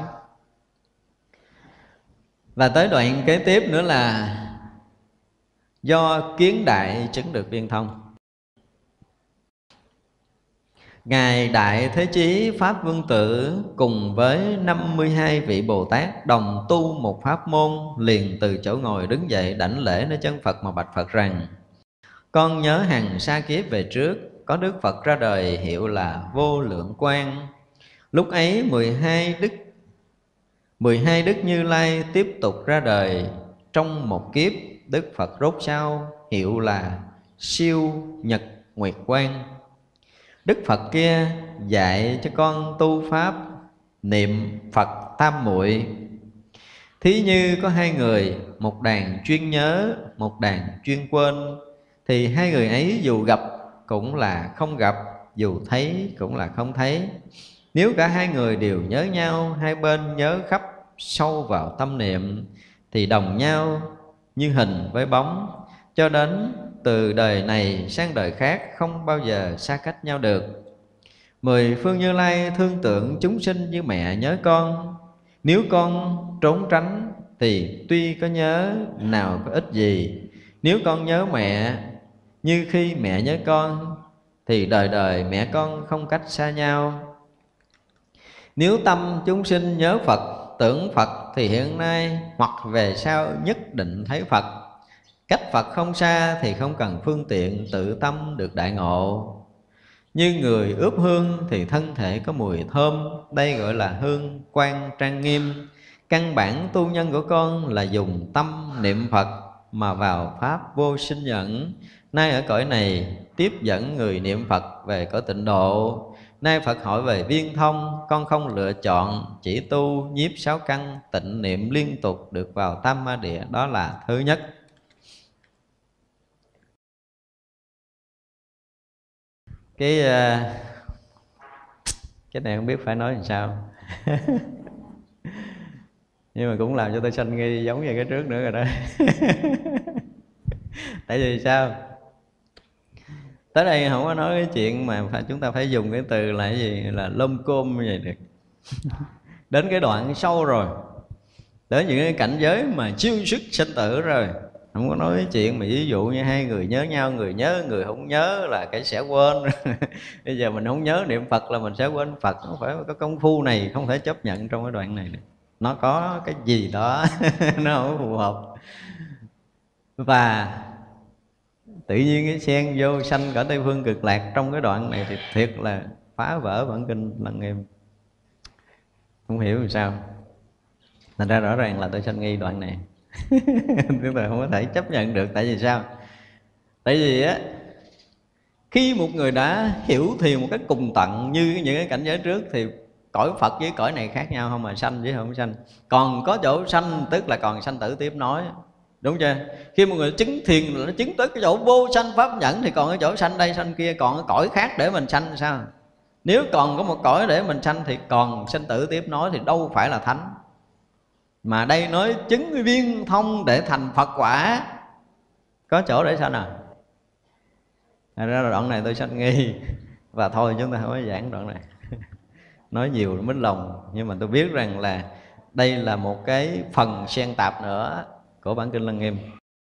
Và tới đoạn kế tiếp nữa là do kiến đại chứng được viên thông. Ngài Đại Thế Chí Pháp Vương Tử cùng với năm mươi hai vị Bồ Tát đồng tu một pháp môn, liền từ chỗ ngồi đứng dậy đảnh lễ nơi chân Phật mà bạch Phật rằng: con nhớ hằng sa kiếp về trước, có Đức Phật ra đời hiệu là Vô Lượng Quang. Lúc ấy mười hai đức mười hai đức Như Lai tiếp tục ra đời. Trong một kiếp, Đức Phật rốt sau hiệu là Siêu Nhật Nguyệt Quang. Đức Phật kia dạy cho con tu pháp niệm Phật tam muội. Thí như có hai người, một đàn chuyên nhớ, một đàn chuyên quên, thì hai người ấy dù gặp cũng là không gặp, dù thấy cũng là không thấy. Nếu cả hai người đều nhớ nhau, hai bên nhớ khắp sâu vào tâm niệm, thì đồng nhau như hình với bóng, cho đến từ đời này sang đời khác không bao giờ xa cách nhau được. Mười phương Như Lai thương tượng chúng sinh như mẹ nhớ con. Nếu con trốn tránh thì tuy có nhớ nào có ích gì. Nếu con nhớ mẹ như khi mẹ nhớ con, thì đời đời mẹ con không cách xa nhau. Nếu tâm chúng sinh nhớ Phật, tưởng Phật, thì hiện nay hoặc về sau nhất định thấy Phật. Cách Phật không xa thì không cần phương tiện, tự tâm được đại ngộ. Như người ướp hương thì thân thể có mùi thơm, đây gọi là hương quang trang nghiêm. Căn bản tu nhân của con là dùng tâm niệm Phật mà vào pháp vô sinh nhẫn. Nay ở cõi này tiếp dẫn người niệm Phật về cõi tịnh độ. Nay Phật hỏi về viên thông, con không lựa chọn, chỉ tu nhiếp sáu căn, tịnh niệm liên tục được vào tam ma địa. Đó là thứ nhất. Cái cái này không biết phải nói làm sao. Nhưng mà cũng làm cho tôi sanh nghi giống như cái trước nữa rồi đó. Tại vì sao? Tới đây không có nói cái chuyện mà phải, chúng ta phải dùng cái từ là cái gì, là lôm côm như vậy được. Đến cái đoạn sâu rồi, đến những cái cảnh giới mà siêu sức sinh tử rồi, không có nói cái chuyện mà ví dụ như hai người nhớ nhau, người nhớ người không nhớ là cái sẽ quên. Bây giờ mình không nhớ niệm Phật là mình sẽ quên Phật. Không phải có công phu này không thể chấp nhận trong cái đoạn này được. Nó có cái gì đó nó không phù hợp. Và tự nhiên cái xen vô sanh cõi Tây Phương Cực Lạc trong cái đoạn này thì thiệt là phá vỡ bản kinh Lăng Nghiêm. Không hiểu làm sao. Thành ra rõ ràng là tôi sanh nghi đoạn này. Chúng ta không có thể chấp nhận được. Tại vì sao? Tại vì á, khi một người đã hiểu thiền một cách cùng tận như những cái cảnh giới trước, thì cõi Phật với cõi này khác nhau không, mà sanh với không sanh. Còn có chỗ sanh tức là còn sanh tử tiếp nối, đúng chưa? Khi một người chứng thiền là nó chứng tới cái chỗ vô sanh pháp nhẫn, thì còn cái chỗ sanh đây sanh kia, còn cái cõi khác để mình sanh sao? Nếu còn có một cõi để mình sanh thì còn sanh tử tiếp nối, thì đâu phải là thánh. Mà đây nói chứng viên thông để thành Phật quả, có chỗ để sanh à? Thật ra là đoạn này tôi sanh nghi. Và thôi chúng ta không có giảng đoạn này. Nói nhiều mít lòng. Nhưng mà tôi biết rằng là đây là một cái phần xen tạp nữa của bản kinh Lăng Nghiêm.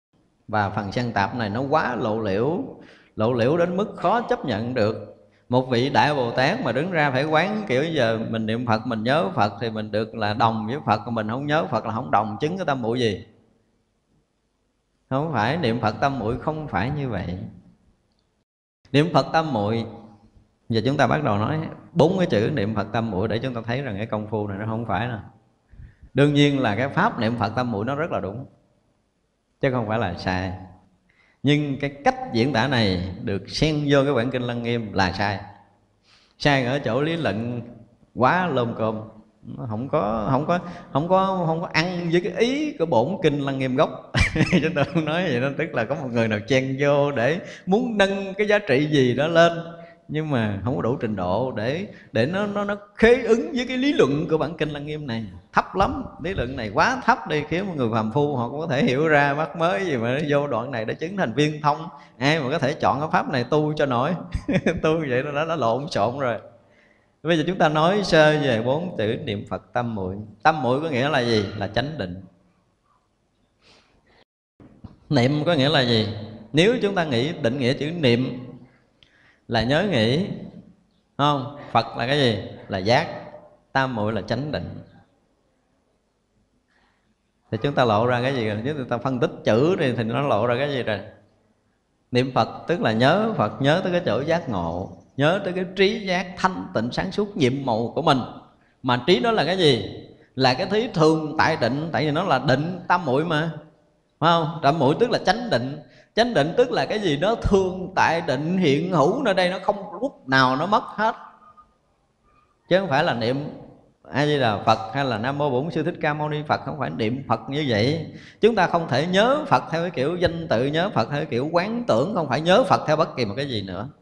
Và phần sân tạp này nó quá lộ liễu, lộ liễu đến mức khó chấp nhận được. Một vị Đại Bồ Tát mà đứng ra phải quán kiểu giờ mình niệm Phật, mình nhớ Phật thì mình được là đồng với Phật, mình không nhớ Phật là không đồng, chứng cái tâm muội gì? Không phải, niệm Phật tâm muội không phải như vậy. Niệm Phật tâm muội, giờ chúng ta bắt đầu nói bốn cái chữ niệm Phật tâm muội để chúng ta thấy rằng cái công phu này nó không phải nè. Đương nhiên là cái pháp niệm Phật tâm muội nó rất là đúng, chứ không phải là sai. Nhưng cái cách diễn tả này được xen vô cái bản kinh Lăng Nghiêm là sai. Sai ở chỗ lý luận quá lôm côm, nó không có không có không có không có ăn với cái ý của bổn kinh Lăng Nghiêm gốc. Chúng tôi không nói vậy đó, tức là có một người nào chen vô để muốn nâng cái giá trị gì đó lên, nhưng mà không có đủ trình độ để để nó nó nó khế ứng với cái lý luận của bản kinh Lăng Nghiêm này. Thấp lắm, lý luận này quá thấp đi, khiến một người phàm phu họ cũng có thể hiểu ra mắc mới gì mà nó vô đoạn này để chứng thành viên thông. Ai mà có thể chọn cái pháp này tu cho nổi. Tu vậy nó đã, đã lộn xộn rồi. Bây giờ chúng ta nói sơ về bốn chữ niệm Phật tâm muội. Tâm muội có nghĩa là gì? Là chánh định. Niệm có nghĩa là gì? Nếu chúng ta nghĩ định nghĩa chữ niệm là nhớ nghĩ, không? Phật là cái gì? Là giác. Tam muội là chánh định. Thì chúng ta lộ ra cái gì rồi? Nếu chúng ta phân tích chữ đi thì nó lộ ra cái gì rồi? Niệm Phật tức là nhớ Phật, nhớ tới cái chỗ giác ngộ, nhớ tới cái trí giác thanh tịnh sáng suốt nhiệm màu của mình. Mà trí đó là cái gì? Là cái thí thường tại định. Tại vì nó là định tam muội mà, phải không? Tam muội tức là chánh định. Chánh định tức là cái gì đó thường tại định hiện hữu nơi đây, nó không lúc nào nó mất hết. Chứ không phải là niệm A Di Đà Phật hay là Nam Mô Bổn Sư Thích Ca Mâu Ni Phật, không phải niệm Phật như vậy. Chúng ta không thể nhớ Phật theo cái kiểu danh tự, nhớ Phật theo cái kiểu quán tưởng, không phải nhớ Phật theo bất kỳ một cái gì nữa.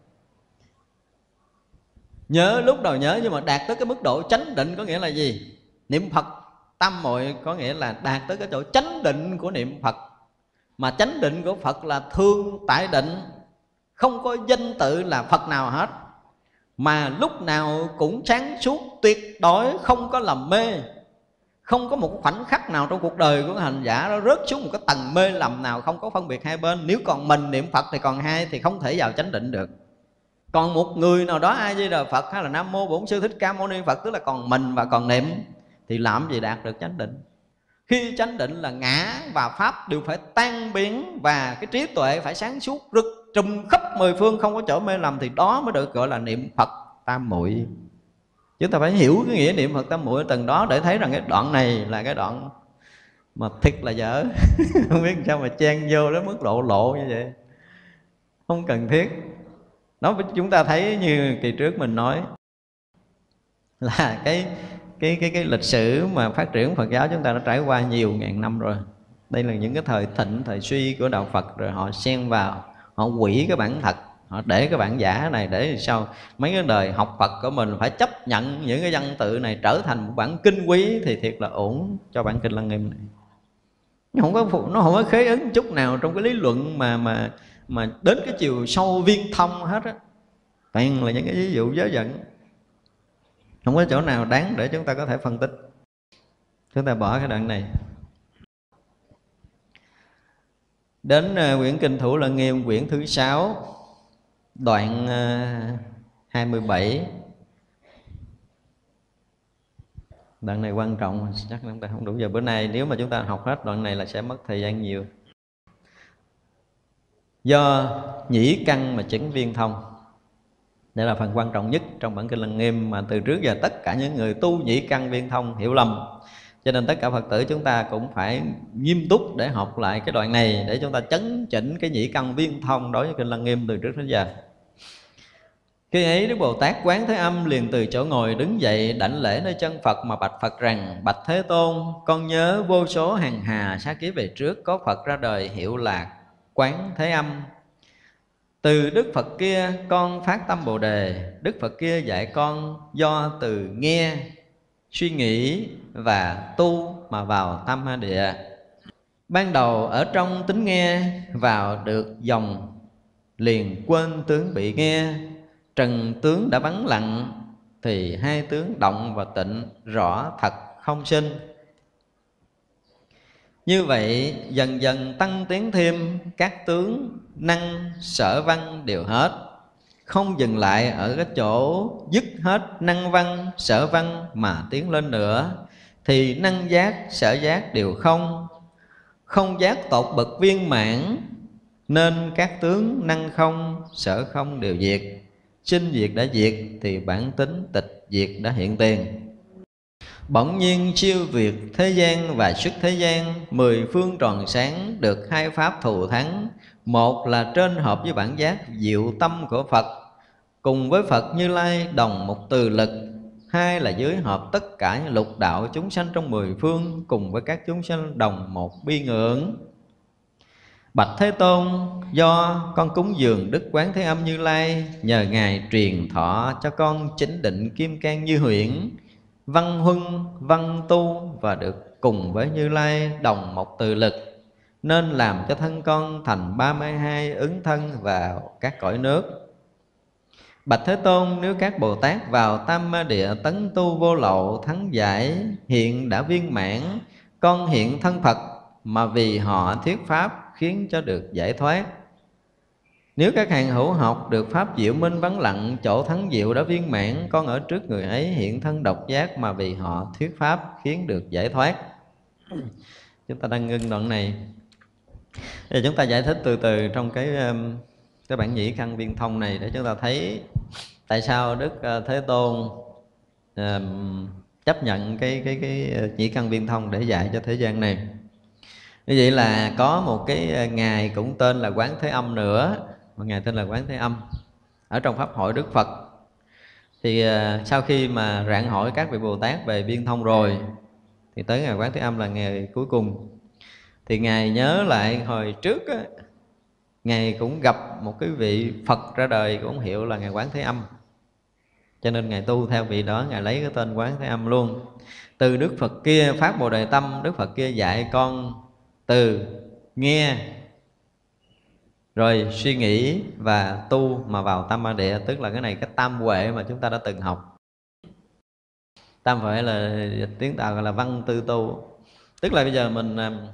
Nhớ lúc đầu nhớ, nhưng mà đạt tới cái mức độ chánh định có nghĩa là gì? Niệm Phật tam muội có nghĩa là đạt tới cái chỗ chánh định của niệm Phật. Mà chánh định của Phật là thương tại định, không có danh tự là Phật nào hết, mà lúc nào cũng sáng suốt tuyệt đối, không có lầm mê. Không có một khoảnh khắc nào trong cuộc đời của hành giả nó rớt xuống một cái tầng mê lầm nào, không có phân biệt hai bên. Nếu còn mình niệm Phật thì còn hai thì không thể vào chánh định được. Còn một người nào đó A Di Đà Phật hay là Nam Mô Bổn Sư Thích Ca Mâu Ni Phật, tức là còn mình và còn niệm, thì làm gì đạt được chánh định? Khi chánh định là ngã và pháp đều phải tan biến, và cái trí tuệ phải sáng suốt rực trùm khắp mười phương, không có chỗ mê lầm, thì đó mới được gọi là niệm Phật tam muội. Chúng ta phải hiểu cái nghĩa niệm Phật tam muội từng đó để thấy rằng cái đoạn này là cái đoạn mà thiệt là dở. Không biết sao mà chen vô đến mức độ lộ như vậy, không cần thiết. Đó, chúng ta thấy như kỳ trước mình nói là cái cái cái cái lịch sử mà phát triển Phật giáo chúng ta đã trải qua nhiều ngàn năm rồi. Đây là những cái thời thịnh, thời suy của đạo Phật, rồi họ xen vào, họ hủy cái bản thật, họ để cái bản giả này để sao mấy cái đời học Phật của mình phải chấp nhận những cái văn tự này trở thành một bản kinh quý, thì thiệt là ổn cho bản kinh Lăng Nghiêm này. Nó không có nó không có khế ứng chút nào trong cái lý luận mà mà mà đến cái chiều sâu viên thông hết á. Toàn là những cái ví dụ dớ dẫn, không có chỗ nào đáng để chúng ta có thể phân tích. Chúng ta bỏ cái đoạn này. Đến uh, quyển Kinh Thủ Lăng Nghiêm, quyển thứ sáu, đoạn uh, hai mươi bảy. Đoạn này quan trọng, chắc chúng ta không đủ giờ. Bữa nay nếu mà chúng ta học hết đoạn này là sẽ mất thời gian nhiều. Do nhĩ căn mà chứng viên thông. Đây là phần quan trọng nhất trong bản Kinh Lăng Nghiêm, mà từ trước giờ tất cả những người tu nhĩ căn viên thông hiểu lầm. Cho nên tất cả Phật tử chúng ta cũng phải nghiêm túc để học lại cái đoạn này, để chúng ta chấn chỉnh cái nhĩ căn viên thông đối với Kinh Lăng Nghiêm từ trước đến giờ. Khi ấy Đức Bồ Tát Quán Thế Âm liền từ chỗ ngồi đứng dậy, đảnh lễ nơi chân Phật mà bạch Phật rằng: Bạch Thế Tôn, con nhớ vô số hàng hà sát kiếp về trước có Phật ra đời hiệu là Quán Thế Âm. Từ Đức Phật kia con phát tâm Bồ Đề, Đức Phật kia dạy con do từ nghe, suy nghĩ và tu mà vào Tam Ma Địa. Ban đầu ở trong tính nghe, vào được dòng liền quên tướng bị nghe. Trần tướng đã vắng lặng, thì hai tướng động và tịnh rõ thật không sinh. Như vậy dần dần tăng tiến thêm, các tướng năng sở văn đều hết, không dừng lại ở cái chỗ dứt hết năng văn sở văn mà tiến lên nữa, thì năng giác sở giác đều không, không giác tột bậc viên mãn, nên các tướng năng không sở không đều diệt. Sinh diệt đã diệt thì bản tính tịch diệt đã hiện tiền. Bỗng nhiên siêu việt thế gian và xuất thế gian, mười phương tròn sáng được hai pháp thù thắng. Một là trên hợp với bản giác diệu tâm của Phật, cùng với Phật Như Lai đồng một từ lực. Hai là dưới hợp tất cả lục đạo chúng sanh trong mười phương, cùng với các chúng sanh đồng một bi ngưỡng. Bạch Thế Tôn, do con cúng dường Đức Quán Thế Âm Như Lai, nhờ Ngài truyền thọ cho con chánh định kim cang như huyễn, văn huân văn tu, và được cùng với Như Lai đồng một từ lực, nên làm cho thân con thành ba mươi hai ứng thân vào các cõi nước. Bạch Thế Tôn, nếu các Bồ Tát vào Tam Ma Địa tấn tu vô lậu thắng giải, hiện đã viên mãn, con hiện thân Phật mà vì họ thuyết pháp khiến cho được giải thoát. Nếu các hàng hữu học được pháp diệu minh vắng lặng, chỗ thắng diệu đã viên mãn, con ở trước người ấy hiện thân độc giác mà vì họ thuyết pháp khiến được giải thoát. Chúng ta đang ngưng đoạn này. Để chúng ta giải thích từ từ trong cái cái bản nhĩ căn viên thông này, để chúng ta thấy tại sao Đức Thế Tôn uh, chấp nhận cái cái cái nhĩ căn viên thông để dạy cho thế gian này. Như vậy là có một cái ngài cũng tên là Quán Thế Âm nữa, một ngài tên là Quán Thế Âm ở trong pháp hội Đức Phật. Thì uh, sau khi mà rạng hỏi các vị Bồ Tát về viên thông rồi, thì tới ngài Quán Thế Âm là ngày cuối cùng. Thì ngài nhớ lại hồi trước á, ngài cũng gặp một cái vị Phật ra đời cũng hiệu là ngài Quán Thế Âm, cho nên ngài tu theo vị đó, ngài lấy cái tên Quán Thế Âm luôn. Từ Đức Phật kia phát Bồ Đề Tâm, Đức Phật kia dạy con từ nghe rồi suy nghĩ và tu mà vào Tam Ma Địa, tức là cái này cái tam huệ mà chúng ta đã từng học. Tam huệ là tiếng Tàu gọi là văn tư tu, tức là bây giờ mình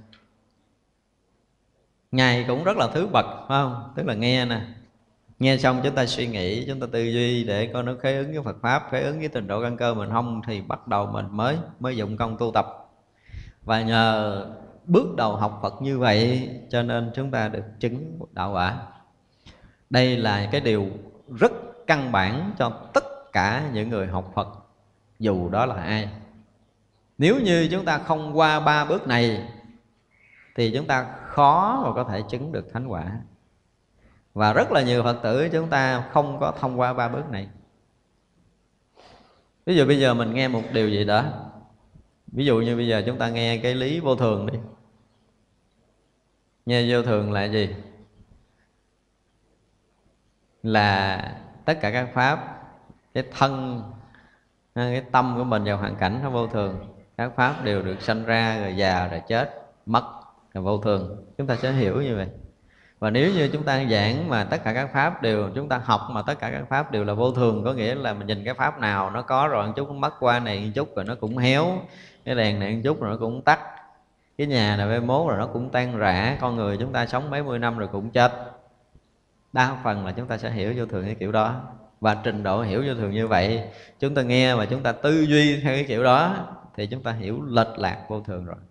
ngài cũng rất là thứ bậc, phải không? Tức là nghe nè, nghe xong chúng ta suy nghĩ, chúng ta tư duy để coi nó khế ứng với Phật pháp, khế ứng với trình độ căn cơ mình không, thì bắt đầu mình mới mới dụng công tu tập. Và nhờ bước đầu học Phật như vậy cho nên chúng ta được chứng đạo quả. Đây là cái điều rất căn bản cho tất cả những người học Phật, dù đó là ai. Nếu như chúng ta không qua ba bước này thì chúng ta khó mà có thể chứng được thánh quả. Và rất là nhiều Phật tử chúng ta không có thông qua ba bước này. Ví dụ bây giờ mình nghe một điều gì đó, ví dụ như bây giờ chúng ta nghe cái lý vô thường đi. Nghe vô thường là gì? Là tất cả các pháp, cái thân, cái tâm của mình vào hoàn cảnh nó vô thường. Các pháp đều được sanh ra rồi già rồi chết, mất là vô thường. Chúng ta sẽ hiểu như vậy. Và nếu như chúng ta giảng mà tất cả các pháp đều, chúng ta học mà tất cả các pháp đều là vô thường, có nghĩa là mình nhìn cái pháp nào nó có rồi một chút, nó mất qua này một chút rồi nó cũng héo, cái đèn này một chút rồi nó cũng tắt, cái nhà này mai mốt rồi nó cũng tan rã, con người chúng ta sống mấy mươi năm rồi cũng chết. Đa phần là chúng ta sẽ hiểu vô thường cái kiểu đó. Và trình độ hiểu vô thường như vậy, chúng ta nghe mà chúng ta tư duy theo cái kiểu đó thì chúng ta hiểu lệch lạc vô thường rồi.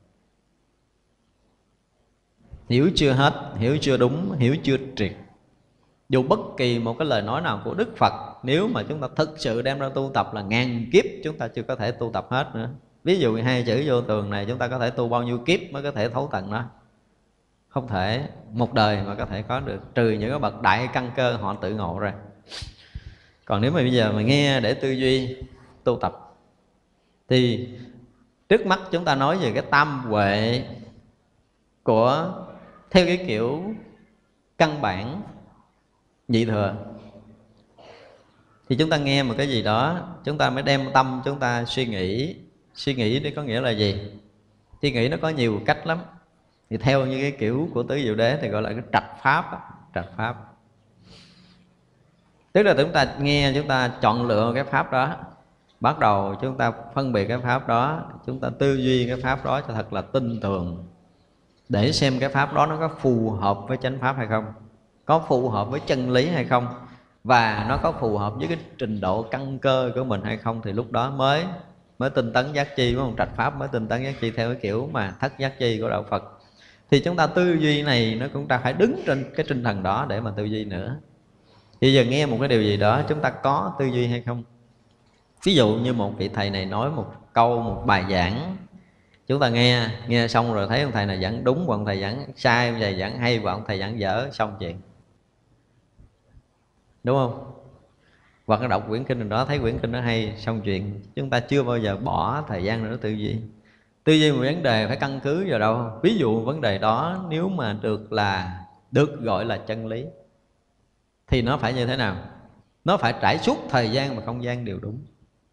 Hiểu chưa hết, hiểu chưa đúng, hiểu chưa triệt. Dù bất kỳ một cái lời nói nào của Đức Phật, nếu mà chúng ta thực sự đem ra tu tập là ngàn kiếp chúng ta chưa có thể tu tập hết nữa. Ví dụ hai chữ vô thường này chúng ta có thể tu bao nhiêu kiếp mới có thể thấu tận nó? Không thể một đời mà có thể có được, trừ những cái bậc đại căn cơ họ tự ngộ ra. Còn nếu mà bây giờ mà nghe để tư duy tu tập thì trước mắt chúng ta nói về cái tam huệ của theo cái kiểu căn bản nhị thừa. Thì chúng ta nghe một cái gì đó, chúng ta mới đem tâm chúng ta suy nghĩ. Suy nghĩ đấy có nghĩa là gì? Suy nghĩ nó có nhiều cách lắm. Thì theo như cái kiểu của Tứ Diệu Đế thì gọi là cái trạch pháp đó. Trạch pháp tức là chúng ta nghe, chúng ta chọn lựa cái pháp đó, bắt đầu chúng ta phân biệt cái pháp đó, chúng ta tư duy cái pháp đó cho thật là tinh tường. để xem cái pháp đó nó có phù hợp với chánh pháp hay không, có phù hợp với chân lý hay không, và nó có phù hợp với cái trình độ căn cơ của mình hay không, thì lúc đó mới mới tinh tấn giác chi, đúng không? Trạch pháp mới tinh tấn giác chi theo cái kiểu mà thất giác chi của đạo Phật. Thì chúng ta tư duy này nó cũng ta phải đứng trên cái tinh thần đó để mà tư duy nữa. Bây giờ nghe một cái điều gì đó chúng ta có tư duy hay không? Ví dụ như một vị thầy này nói một câu, một bài giảng, chúng ta nghe nghe xong rồi thấy ông thầy này giảng đúng, và ông thầy giảng sai, ông thầy giảng hay, và ông thầy giảng dở, xong chuyện, đúng không? Hoặc là đọc quyển kinh đó thấy quyển kinh nó hay, xong chuyện. Chúng ta chưa bao giờ bỏ thời gian nữa tư duy. Tư duy một vấn đề phải căn cứ vào đâu? Ví dụ vấn đề đó nếu mà được là được gọi là chân lý thì nó phải như thế nào? Nó phải trải suốt thời gian và không gian đều đúng.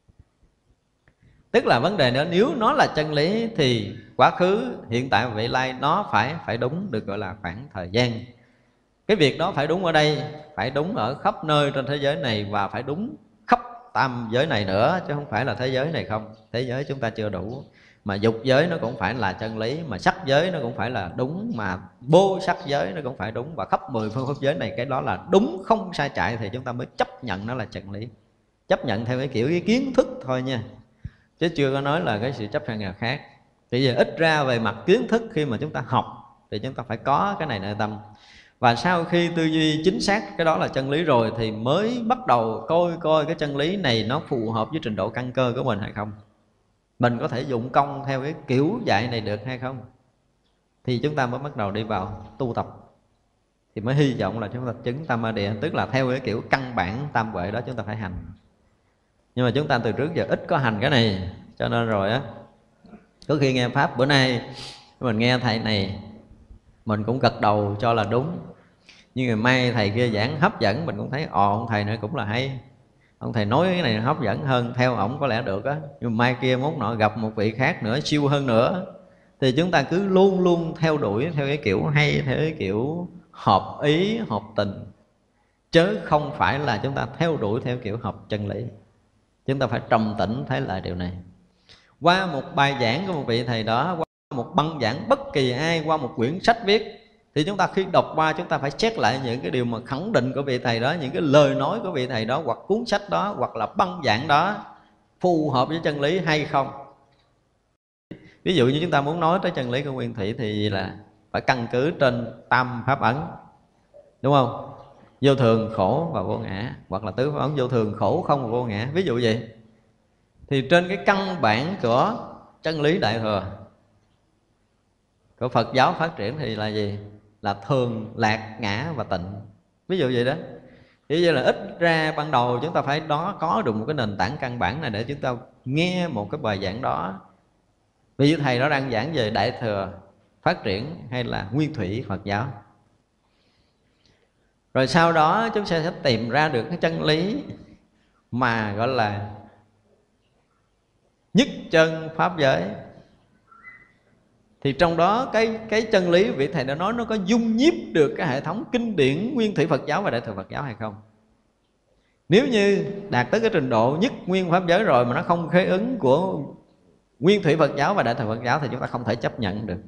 Tức là vấn đề đó nếu nó là chân lý thì quá khứ, hiện tại và vị lai nó phải phải đúng, được gọi là khoảng thời gian. Cái việc đó phải đúng ở đây, phải đúng ở khắp nơi trên thế giới này, và phải đúng khắp tam giới này nữa, chứ không phải là thế giới này không. Thế giới chúng ta chưa đủ, mà dục giới nó cũng phải là chân lý, mà sắc giới nó cũng phải là đúng, mà vô sắc giới nó cũng phải đúng, và khắp mười phương pháp giới này cái đó là đúng không sai chạy, thì chúng ta mới chấp nhận nó là chân lý. Chấp nhận theo cái kiểu cái kiến thức thôi nha, chứ chưa có nói là cái sự chấp nhận nào khác. Thì giờ ít ra về mặt kiến thức khi mà chúng ta học thì chúng ta phải có cái này nội tâm. Và sau khi tư duy chính xác cái đó là chân lý rồi thì mới bắt đầu coi coi cái chân lý này nó phù hợp với trình độ căn cơ của mình hay không, mình có thể dụng công theo cái kiểu dạy này được hay không, thì chúng ta mới bắt đầu đi vào tu tập. Thì mới hy vọng là chúng ta chứng tam ma địa, tức là theo cái kiểu căn bản tam huệ đó chúng ta phải hành. Nhưng mà chúng ta từ trước giờ ít có hành cái này, cho nên rồi á, có khi nghe pháp bữa nay mình nghe thầy này mình cũng gật đầu cho là đúng, nhưng ngày mai thầy kia giảng hấp dẫn mình cũng thấy ồ ông thầy này cũng là hay, ông thầy nói cái này hấp dẫn hơn, theo ổng có lẽ được á. Nhưng mà mai kia mốt nọ gặp một vị khác nữa siêu hơn nữa, thì chúng ta cứ luôn luôn theo đuổi theo cái kiểu hay, theo cái kiểu hợp ý hợp tình, chứ không phải là chúng ta theo đuổi theo kiểu hợp chân lý. Chúng ta phải trầm tĩnh thấy lại điều này. Qua một bài giảng của một vị thầy đó, qua một băng giảng bất kỳ ai, qua một quyển sách viết, thì chúng ta khi đọc qua chúng ta phải xét lại những cái điều mà khẳng định của vị thầy đó, những cái lời nói của vị thầy đó, hoặc cuốn sách đó, hoặc là băng giảng đó phù hợp với chân lý hay không. Ví dụ như chúng ta muốn nói tới chân lý của nguyên thủy thì là phải căn cứ trên tam pháp ấn, đúng không? Vô thường, khổ và vô ngã, hoặc là tứ pháp ấn vô thường, khổ, không và vô ngã, ví dụ vậy. Thì trên cái căn bản của chân lý đại thừa của Phật giáo phát triển thì là gì? Là thường, lạc, ngã và tịnh, ví dụ vậy đó. Vì vậy là ít ra ban đầu chúng ta phải đó có được một cái nền tảng căn bản này để chúng ta nghe một cái bài giảng đó. Vì thầy đó đang giảng về đại thừa phát triển hay là nguyên thủy Phật giáo. Rồi sau đó chúng ta sẽ tìm ra được cái chân lý mà gọi là nhất chân pháp giới. Thì trong đó cái cái chân lý vị thầy đã nói nó có dung nhiếp được cái hệ thống kinh điển nguyên thủy Phật giáo và đại thừa Phật giáo hay không. Nếu như đạt tới cái trình độ nhất nguyên pháp giới rồi mà nó không khế ứng của nguyên thủy Phật giáo và đại thừa Phật giáo thì chúng ta không thể chấp nhận được.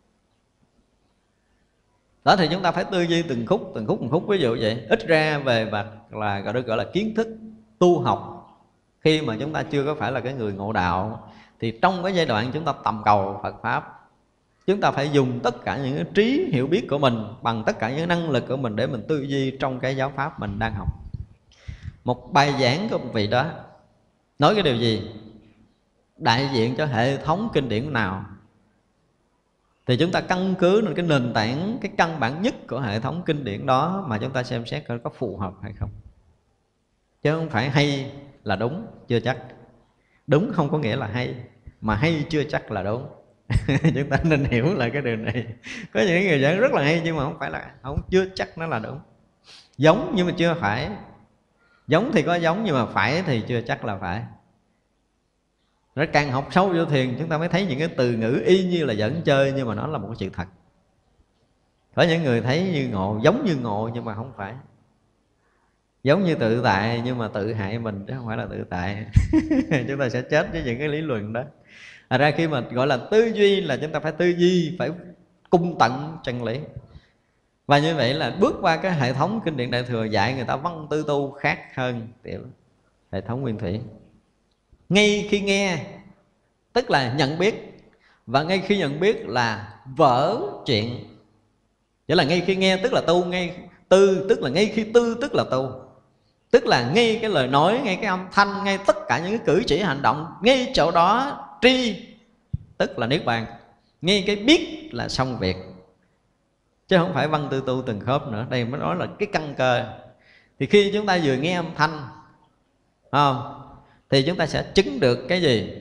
Đó thì chúng ta phải tư duy từng khúc, từng khúc, từng khúc, ví dụ vậy. Ít ra về mặt là gọi được gọi là kiến thức tu học, khi mà chúng ta chưa có phải là cái người ngộ đạo, thì trong cái giai đoạn chúng ta tầm cầu Phật Pháp, chúng ta phải dùng tất cả những cái trí hiểu biết của mình, bằng tất cả những năng lực của mình để mình tư duy trong cái giáo pháp mình đang học. Một bài giảng của một vị đó nói cái điều gì, đại diện cho hệ thống kinh điển nào, thì chúng ta căn cứ lên cái nền tảng, cái căn bản nhất của hệ thống kinh điển đó mà chúng ta xem xét coi có phù hợp hay không. Chứ không phải hay là đúng, chưa chắc. Đúng không có nghĩa là hay, mà hay chưa chắc là đúng. Chúng ta nên hiểu lại cái điều này. Có những người giảng rất là hay nhưng mà không phải là, không, chưa chắc nó là đúng. Giống nhưng mà chưa phải. Giống thì có giống nhưng mà phải thì chưa chắc là phải. Rồi càng học sâu vô thiền chúng ta mới thấy những cái từ ngữ y như là giỡn chơi nhưng mà nó là một cái sự thật. Có những người thấy như ngộ, giống như ngộ nhưng mà không phải. Giống như tự tại nhưng mà tự hại mình chứ không phải là tự tại. Chúng ta sẽ chết với những cái lý luận đó. Thật ra khi mà gọi là tư duy là chúng ta phải tư duy, phải cung tận chân lý. Và như vậy là bước qua cái hệ thống kinh điển Đại Thừa dạy người ta văn tư tu khác hơn tiểu hệ thống nguyên thủy. Ngay khi nghe tức là nhận biết, và ngay khi nhận biết là vỡ chuyện. Vậy là ngay khi nghe tức là tu, ngay tư tức là ngay khi tư tức là tu. Tức là ngay cái lời nói, ngay cái âm thanh, ngay tất cả những cái cử chỉ hành động, ngay chỗ đó tri tức là niết bàn, ngay cái biết là xong việc. Chứ không phải văn tư tu từng khớp nữa. Đây mới nói là cái căn cơ. Thì khi chúng ta vừa nghe âm thanh không, thì chúng ta sẽ chứng được cái gì?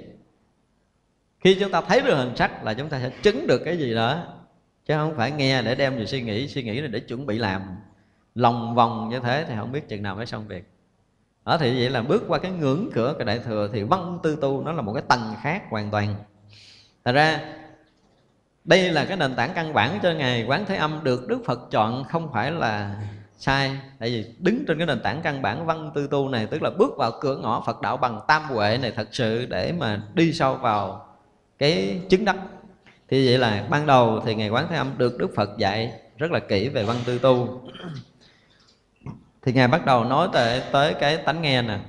Khi chúng ta thấy được hình sắc là chúng ta sẽ chứng được cái gì đó. Chứ không phải nghe để đem về suy nghĩ, suy nghĩ là để chuẩn bị làm. Lòng vòng như thế thì không biết chừng nào mới xong việc. Đó, thì vậy là bước qua cái ngưỡng cửa cái Đại Thừa thì văn tư tu nó là một cái tầng khác hoàn toàn. Thật ra đây là cái nền tảng căn bản cho Ngài Quán Thế Âm được Đức Phật chọn không phải là sai. Tại vì đứng trên cái nền tảng căn bản văn tư tu này, tức là bước vào cửa ngõ Phật đạo bằng tam huệ này thật sự để mà đi sâu vào cái chứng đắc. Thì vậy là ban đầu thì Ngài Quán Thế Âm được Đức Phật dạy rất là kỹ về văn tư tu. Thì Ngài bắt đầu nói tới, tới cái tánh nghe nè.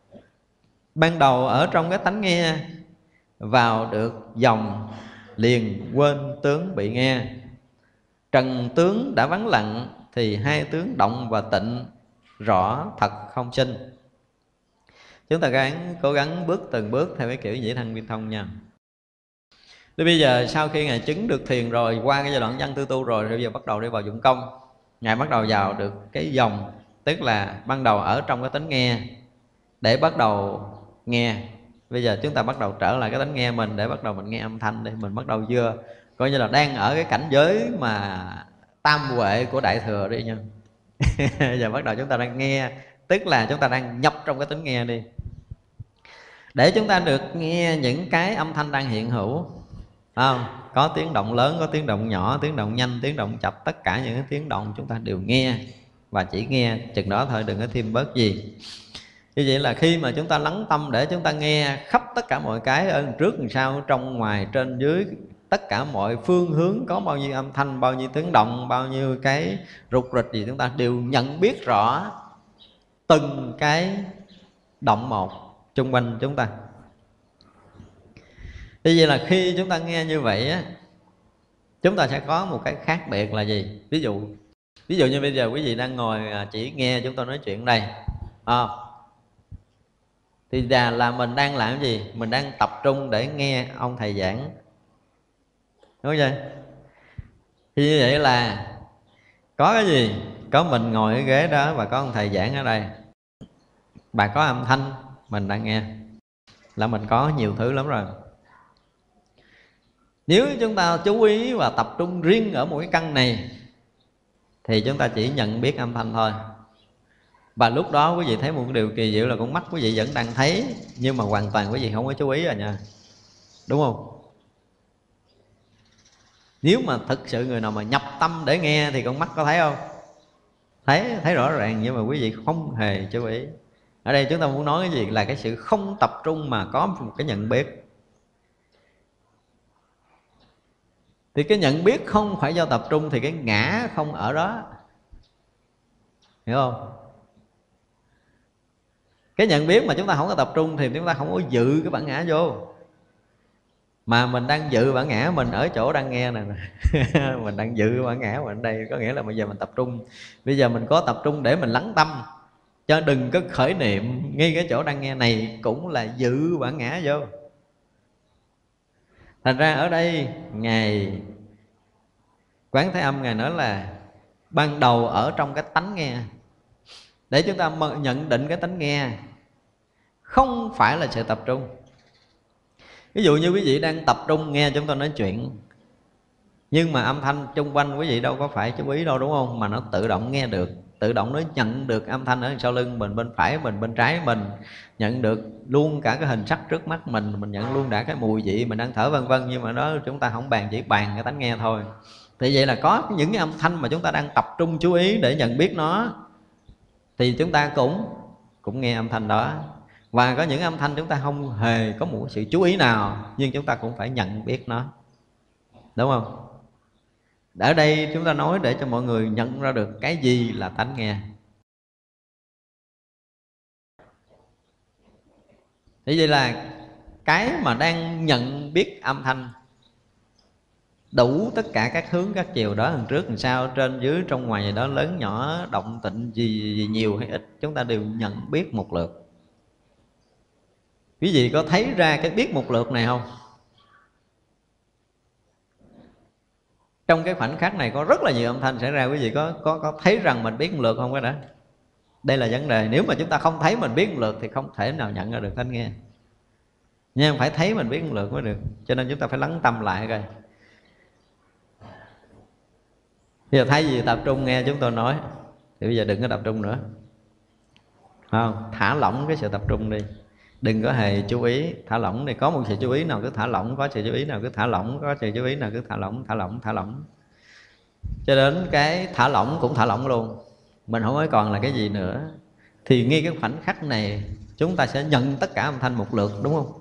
Ban đầu ở trong cái tánh nghe vào được dòng liền quên tướng bị nghe. Trần tướng đã vắng lặng thì hai tướng động và tịnh rõ thật không sinh. Chúng ta gắng cố gắng bước từng bước theo cái kiểu dĩ thân viên thông nha. Thì bây giờ sau khi Ngài chứng được thiền rồi, qua cái giai đoạn văn tư tu rồi, thì bây giờ bắt đầu đi vào dụng công. Ngài bắt đầu vào được cái dòng, tức là ban đầu ở trong cái tánh nghe để bắt đầu nghe. Bây giờ chúng ta bắt đầu trở lại cái tánh nghe mình để bắt đầu mình nghe âm thanh đi. Mình bắt đầu vừa coi như là đang ở cái cảnh giới mà tam huệ của Đại Thừa đi nha. Giờ bắt đầu chúng ta đang nghe, tức là chúng ta đang nhập trong cái tánh nghe đi, để chúng ta được nghe những cái âm thanh đang hiện hữu. Không? Có tiếng động lớn, có tiếng động nhỏ, tiếng động nhanh, tiếng động chậm, tất cả những cái tiếng động chúng ta đều nghe. Và chỉ nghe chừng đó thôi, đừng có thêm bớt gì. Như vậy là khi mà chúng ta lắng tâm để chúng ta nghe khắp tất cả mọi cái, ở trước làm sao, trong ngoài, trên dưới, tất cả mọi phương hướng có bao nhiêu âm thanh, bao nhiêu tiếng động, bao nhiêu cái rục rịch gì, chúng ta đều nhận biết rõ từng cái động một chung quanh chúng ta. Thì vậy là khi chúng ta nghe như vậy á, chúng ta sẽ có một cái khác biệt là gì? Ví dụ Ví dụ như bây giờ quý vị đang ngồi chỉ nghe chúng tôi nói chuyện đây à, thì là, là mình đang làm cái gì? Mình đang tập trung để nghe ông thầy giảng, đúng không vậy? Thì như vậy là có cái gì? Có mình ngồi ở ghế đó và có ông thầy giảng ở đây. Bà có âm thanh mình đang nghe, là mình có nhiều thứ lắm rồi. Nếu chúng ta chú ý và tập trung riêng ở một cái căn này thì chúng ta chỉ nhận biết âm thanh thôi. Và lúc đó quý vị thấy một điều kỳ diệu là con mắt quý vị vẫn đang thấy, nhưng mà hoàn toàn quý vị không có chú ý rồi nha. Đúng không? Nếu mà thực sự người nào mà nhập tâm để nghe thì con mắt có thấy không? Thấy, thấy rõ ràng, nhưng mà quý vị không hề chú ý. Ở đây chúng ta muốn nói cái gì? Là cái sự không tập trung mà có một cái nhận biết. Thì cái nhận biết không phải do tập trung thì cái ngã không ở đó. Hiểu không? Cái nhận biết mà chúng ta không có tập trung thì chúng ta không có dự cái bản ngã vô. Mà mình đang dự bản ngã mình ở chỗ đang nghe nè. Mình đang dự bản ngã mình ở đây. Có nghĩa là bây giờ mình tập trung. Bây giờ mình có tập trung để mình lắng tâm, cho đừng có khởi niệm ngay cái chỗ đang nghe này cũng là dự bản ngã vô. Thành ra ở đây Ngài Quán Thế Âm Ngài nói là ban đầu ở trong cái tánh nghe, để chúng ta nhận định cái tánh nghe không phải là sự tập trung. Ví dụ như quý vị đang tập trung nghe chúng tôi nói chuyện, nhưng mà âm thanh chung quanh quý vị đâu có phải chú ý đâu, đúng không? Mà nó tự động nghe được, tự động nó nhận được âm thanh ở sau lưng mình, bên phải mình, bên trái mình, nhận được luôn cả cái hình sắc trước mắt mình, mình nhận luôn đã cái mùi vị mình đang thở vân vân. Nhưng mà đó chúng ta không bàn, chỉ bàn cái tánh nghe thôi. Thì vậy là có những cái âm thanh mà chúng ta đang tập trung chú ý để nhận biết nó, thì chúng ta cũng cũng nghe âm thanh đó. Và có những âm thanh chúng ta không hề có một sự chú ý nào, nhưng chúng ta cũng phải nhận biết nó, đúng không? Ở đây chúng ta nói để cho mọi người nhận ra được cái gì là tánh nghe. Thế vậy là cái mà đang nhận biết âm thanh đủ tất cả các hướng các chiều đó, đằng trước đằng sau, trên dưới trong ngoài gì đó, lớn nhỏ động tịnh gì, gì nhiều hay ít, chúng ta đều nhận biết một lượt. Quý vị có thấy ra cái biết một lượt này không? Trong cái khoảnh khắc này có rất là nhiều âm thanh xảy ra, quý vị có có có thấy rằng mình biết một lượt không cái đã? Đây là vấn đề. Nếu mà chúng ta không thấy mình biết một lượt thì không thể nào nhận ra được tánh nghe. Nhưng phải thấy mình biết một lượt mới được. Cho nên chúng ta phải lắng tâm lại coi. Bây giờ thấy gì tập trung nghe chúng tôi nói, thì bây giờ đừng có tập trung nữa, không? Thả lỏng cái sự tập trung đi, đừng có hề chú ý. Thả lỏng đi, có một sự chú ý nào cứ thả lỏng, có sự chú ý nào cứ thả lỏng, có sự chú ý nào cứ thả lỏng, thả lỏng, thả lỏng. Cho đến cái thả lỏng cũng thả lỏng luôn, mình không nói còn là cái gì nữa. Thì ngay cái khoảnh khắc này chúng ta sẽ nhận tất cả âm thanh một lượt, đúng không?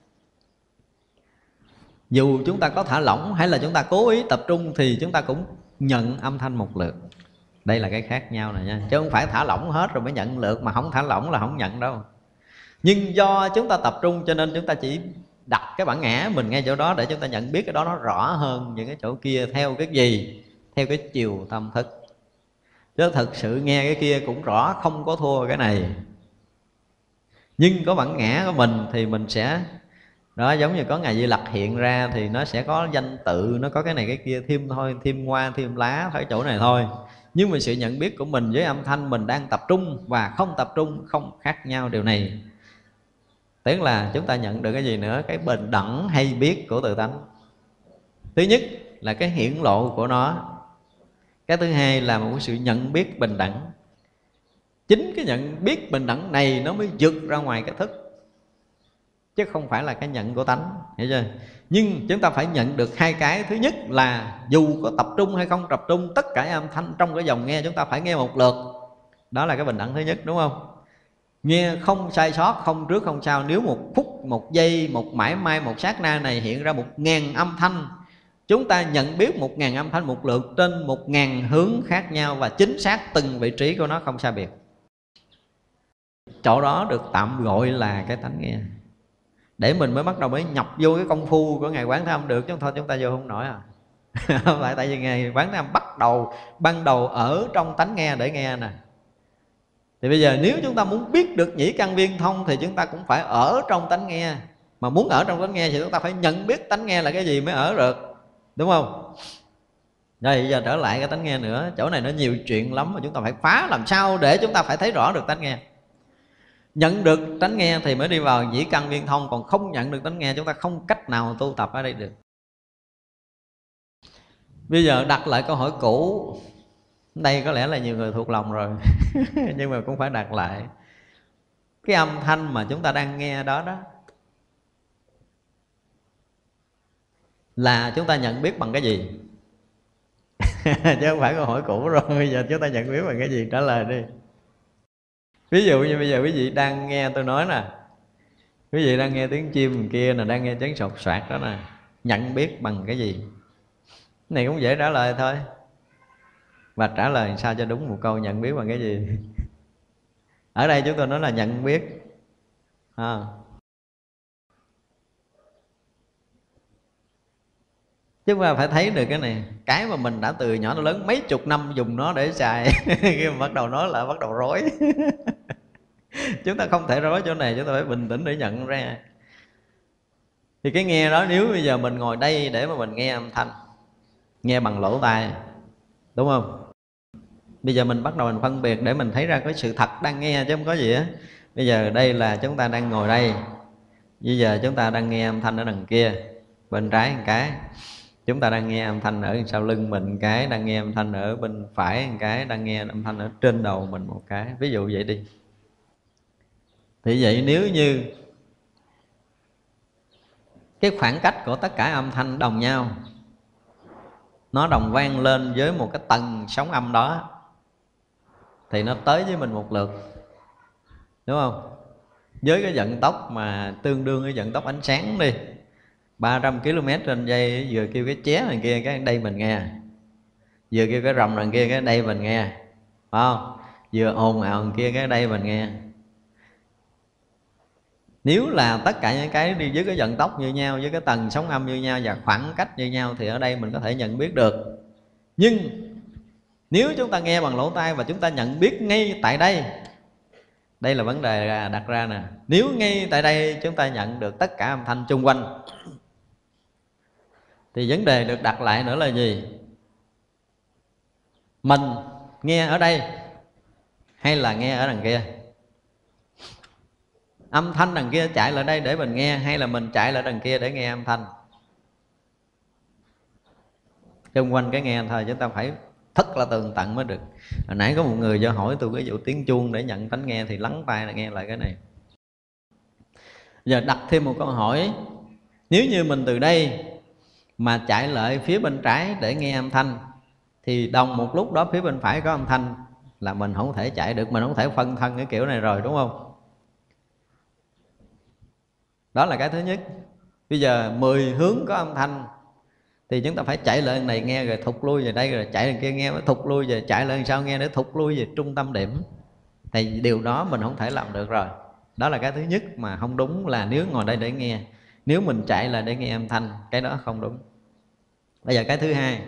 Dù chúng ta có thả lỏng hay là chúng ta cố ý tập trung thì chúng ta cũng nhận âm thanh một lượt. Đây là cái khác nhau này nha. Chứ không phải thả lỏng hết rồi mới nhận lượt, mà không thả lỏng là không nhận đâu. Nhưng do chúng ta tập trung cho nên chúng ta chỉ đặt cái bản ngã mình ngay chỗ đó để chúng ta nhận biết cái đó nó rõ hơn những cái chỗ kia. Theo cái gì? Theo cái chiều tâm thức. Chứ thực sự nghe cái kia cũng rõ, không có thua cái này. Nhưng có bản ngã của mình thì mình sẽ đó, giống như có Ngài Di Lặc hiện ra thì nó sẽ có danh tự, nó có cái này cái kia, thêm thôi, thêm hoa, thêm lá ở chỗ này thôi. Nhưng mà sự nhận biết của mình với âm thanh mình đang tập trung và không tập trung không khác nhau điều này. Tức là chúng ta nhận được cái gì nữa? Cái bình đẳng hay biết của tự tánh. Thứ nhất là cái hiển lộ của nó. Cái thứ hai là một sự nhận biết bình đẳng. Chính cái nhận biết bình đẳng này nó mới vượt ra ngoài cái thức, chứ không phải là cái nhận của tánh, hiểu chưa? Nhưng chúng ta phải nhận được hai cái. Thứ nhất là dù có tập trung hay không tập trung, tất cả âm thanh trong cái dòng nghe chúng ta phải nghe một lượt. Đó là cái bình đẳng thứ nhất, đúng không? Nghe không sai sót, không trước không sau. Nếu một phút, một giây, một mãi mai, một sát na này hiện ra một ngàn âm thanh, chúng ta nhận biết một ngàn âm thanh một lượt trên một ngàn hướng khác nhau, và chính xác từng vị trí của nó không sai biệt. Chỗ đó được tạm gọi là cái tánh nghe. Để mình mới bắt đầu mới nhập vô cái công phu của Ngài Quán Thế Âm được, chứ thôi chúng ta vô không nổi à. Phải, tại vì Ngài Quán Thế Âm bắt đầu ban đầu ở trong tánh nghe để nghe nè. Thì bây giờ nếu chúng ta muốn biết được nhĩ căn viên thông thì chúng ta cũng phải ở trong tánh nghe. Mà muốn ở trong tánh nghe thì chúng ta phải nhận biết tánh nghe là cái gì mới ở được, đúng không? Rồi giờ trở lại cái tánh nghe nữa. Chỗ này nó nhiều chuyện lắm mà chúng ta phải phá làm sao để chúng ta phải thấy rõ được tánh nghe. Nhận được tánh nghe thì mới đi vào nhĩ căn viên thông. Còn không nhận được tánh nghe chúng ta không cách nào tu tập ở đây được. Bây giờ đặt lại câu hỏi cũ. Đây có lẽ là nhiều người thuộc lòng rồi nhưng mà cũng phải đặt lại. Cái âm thanh mà chúng ta đang nghe đó đó là chúng ta nhận biết bằng cái gì? Chứ không phải câu hỏi cũ rồi. Bây giờ chúng ta nhận biết bằng cái gì? Trả lời đi. Ví dụ như bây giờ quý vị đang nghe tôi nói nè, quý vị đang nghe tiếng chim kia nè, đang nghe tiếng sột soạt đó nè, nhận biết bằng cái gì? Cái này cũng dễ trả lời thôi. Và trả lời sao cho đúng một câu, nhận biết bằng cái gì? Ở đây chúng tôi nói là nhận biết à. Chúng ta phải thấy được cái này. Cái mà mình đã từ nhỏ đến lớn mấy chục năm dùng nó để xài khi mà bắt đầu nói là bắt đầu rối. Chúng ta không thể rối chỗ này, chúng ta phải bình tĩnh để nhận ra. Thì cái nghe đó, nếu bây giờ mình ngồi đây để mà mình nghe âm thanh, nghe bằng lỗ tai, đúng không? Bây giờ mình bắt đầu mình phân biệt để mình thấy ra cái sự thật đang nghe chứ không có gì á. Bây giờ đây là chúng ta đang ngồi đây, bây giờ chúng ta đang nghe âm thanh ở đằng kia, bên trái một cái. Chúng ta đang nghe âm thanh ở sau lưng mình một cái, đang nghe âm thanh ở bên phải một cái, đang nghe âm thanh ở trên đầu mình một cái. Ví dụ vậy đi. Thì vậy nếu như cái khoảng cách của tất cả âm thanh đồng nhau, nó đồng vang lên với một cái tầng sóng âm đó, thì nó tới với mình một lượt, đúng không? Với cái vận tốc mà tương đương với vận tốc ánh sáng đi, ba trăm ki lô mét trên giây, vừa kêu cái ché này kia, cái đây mình nghe. Vừa kêu cái rồng đằng kia cái đây mình nghe, phải không? Vừa ồn ào đằng kia cái đây mình nghe. Nếu là tất cả những cái đi với cái vận tốc như nhau, với cái tầng sóng âm như nhau và khoảng cách như nhau thì ở đây mình có thể nhận biết được. Nhưng nếu chúng ta nghe bằng lỗ tai và chúng ta nhận biết ngay tại đây, đây là vấn đề đặt ra nè. Nếu ngay tại đây chúng ta nhận được tất cả âm thanh chung quanh thì vấn đề được đặt lại nữa là gì? Mình nghe ở đây hay là nghe ở đằng kia? Âm thanh đằng kia chạy lại đây để mình nghe hay là mình chạy lại đằng kia để nghe âm thanh? Xung quanh cái nghe thôi, chúng ta phải thật là tường tận mới được. Hồi nãy có một người cho hỏi tôi cái vụ tiếng chuông để nhận tánh nghe thì lắng tai là nghe lại cái này. Giờ đặt thêm một câu hỏi, nếu như mình từ đây mà chạy lại phía bên trái để nghe âm thanh thì đồng một lúc đó phía bên phải có âm thanh là mình không thể chạy được, mình không thể phân thân cái kiểu này rồi, đúng không? Đó là cái thứ nhất. Bây giờ mười hướng có âm thanh thì chúng ta phải chạy lại này nghe rồi thụt lui về đây, rồi chạy lên kia nghe, thụt lui về, chạy lên sau nghe để thụt lui về trung tâm điểm. Thì điều đó mình không thể làm được rồi. Đó là cái thứ nhất mà không đúng, là nếu ngồi đây để nghe, nếu mình chạy lại để nghe âm thanh, cái đó không đúng. Bây giờ cái thứ hai,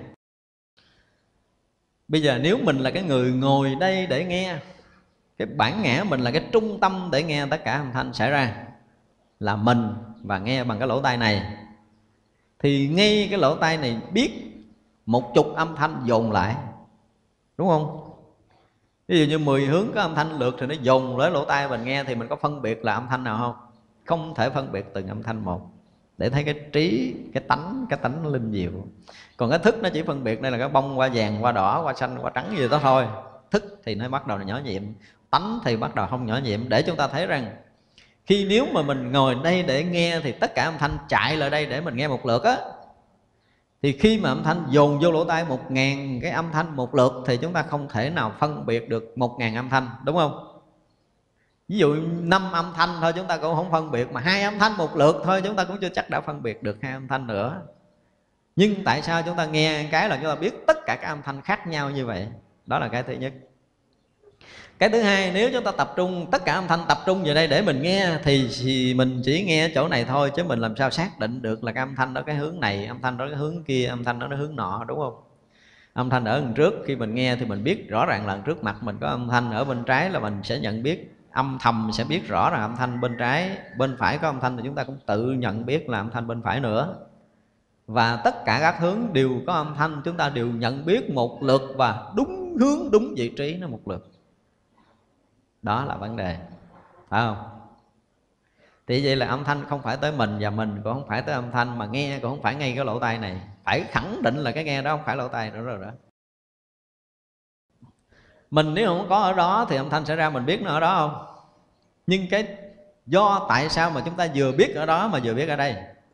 bây giờ nếu mình là cái người ngồi đây để nghe, cái bản ngã mình là cái trung tâm để nghe tất cả âm thanh xảy ra, là mình và nghe bằng cái lỗ tai này, thì ngay cái lỗ tai này biết một chục âm thanh dồn lại, đúng không? Ví dụ như mười hướng có âm thanh lượt thì nó dồn tới lỗ tai mình nghe, thì mình có phân biệt là âm thanh nào không? Không thể phân biệt từng âm thanh một, để thấy cái trí, cái tánh, cái tánh linh diệu. Còn cái thức nó chỉ phân biệt đây là cái bông qua vàng, qua đỏ, qua xanh, qua trắng gì đó thôi. Thức thì nó bắt đầu là nhỏ nhiệm, tánh thì bắt đầu không nhỏ nhiệm. Để chúng ta thấy rằng khi nếu mà mình ngồi đây để nghe thì tất cả âm thanh chạy lại đây để mình nghe một lượt á, thì khi mà âm thanh dồn vô lỗ tai một ngàn cái âm thanh một lượt thì chúng ta không thể nào phân biệt được một ngàn âm thanh, đúng không? Ví dụ năm âm thanh thôi chúng ta cũng không phân biệt, mà hai âm thanh một lượt thôi chúng ta cũng chưa chắc đã phân biệt được hai âm thanh nữa. Nhưng tại sao chúng ta nghe cái là chúng ta biết tất cả các âm thanh khác nhau như vậy? Đó là cái thứ nhất. Cái thứ hai, nếu chúng ta tập trung, tất cả âm thanh tập trung về đây để mình nghe, thì, thì mình chỉ nghe chỗ này thôi, chứ mình làm sao xác định được là cái âm thanh đó cái hướng này, âm thanh đó cái hướng kia, âm thanh đó nó hướng nọ, đúng không? Âm thanh ở đằng trước khi mình nghe thì mình biết rõ ràng là trước mặt mình có âm thanh, ở bên trái là mình sẽ nhận biết, âm thầm sẽ biết rõ là âm thanh bên trái, bên phải có âm thanh thì chúng ta cũng tự nhận biết là âm thanh bên phải nữa. Và tất cả các hướng đều có âm thanh, chúng ta đều nhận biết một lượt và đúng hướng, đúng vị trí nó một lượt. Đó là vấn đề, phải không? Thì vậy là âm thanh không phải tới mình, và mình cũng không phải tới âm thanh, mà nghe cũng không phải ngay cái lỗ tai này. Phải khẳng định là cái nghe đó không phải lỗ tai nữa rồi đó. Mình nếu không có ở đó thì âm thanh sẽ ra, mình biết nó ở đó không? Nhưng cái do tại sao mà chúng ta vừa biết ở đó mà vừa biết ở đây?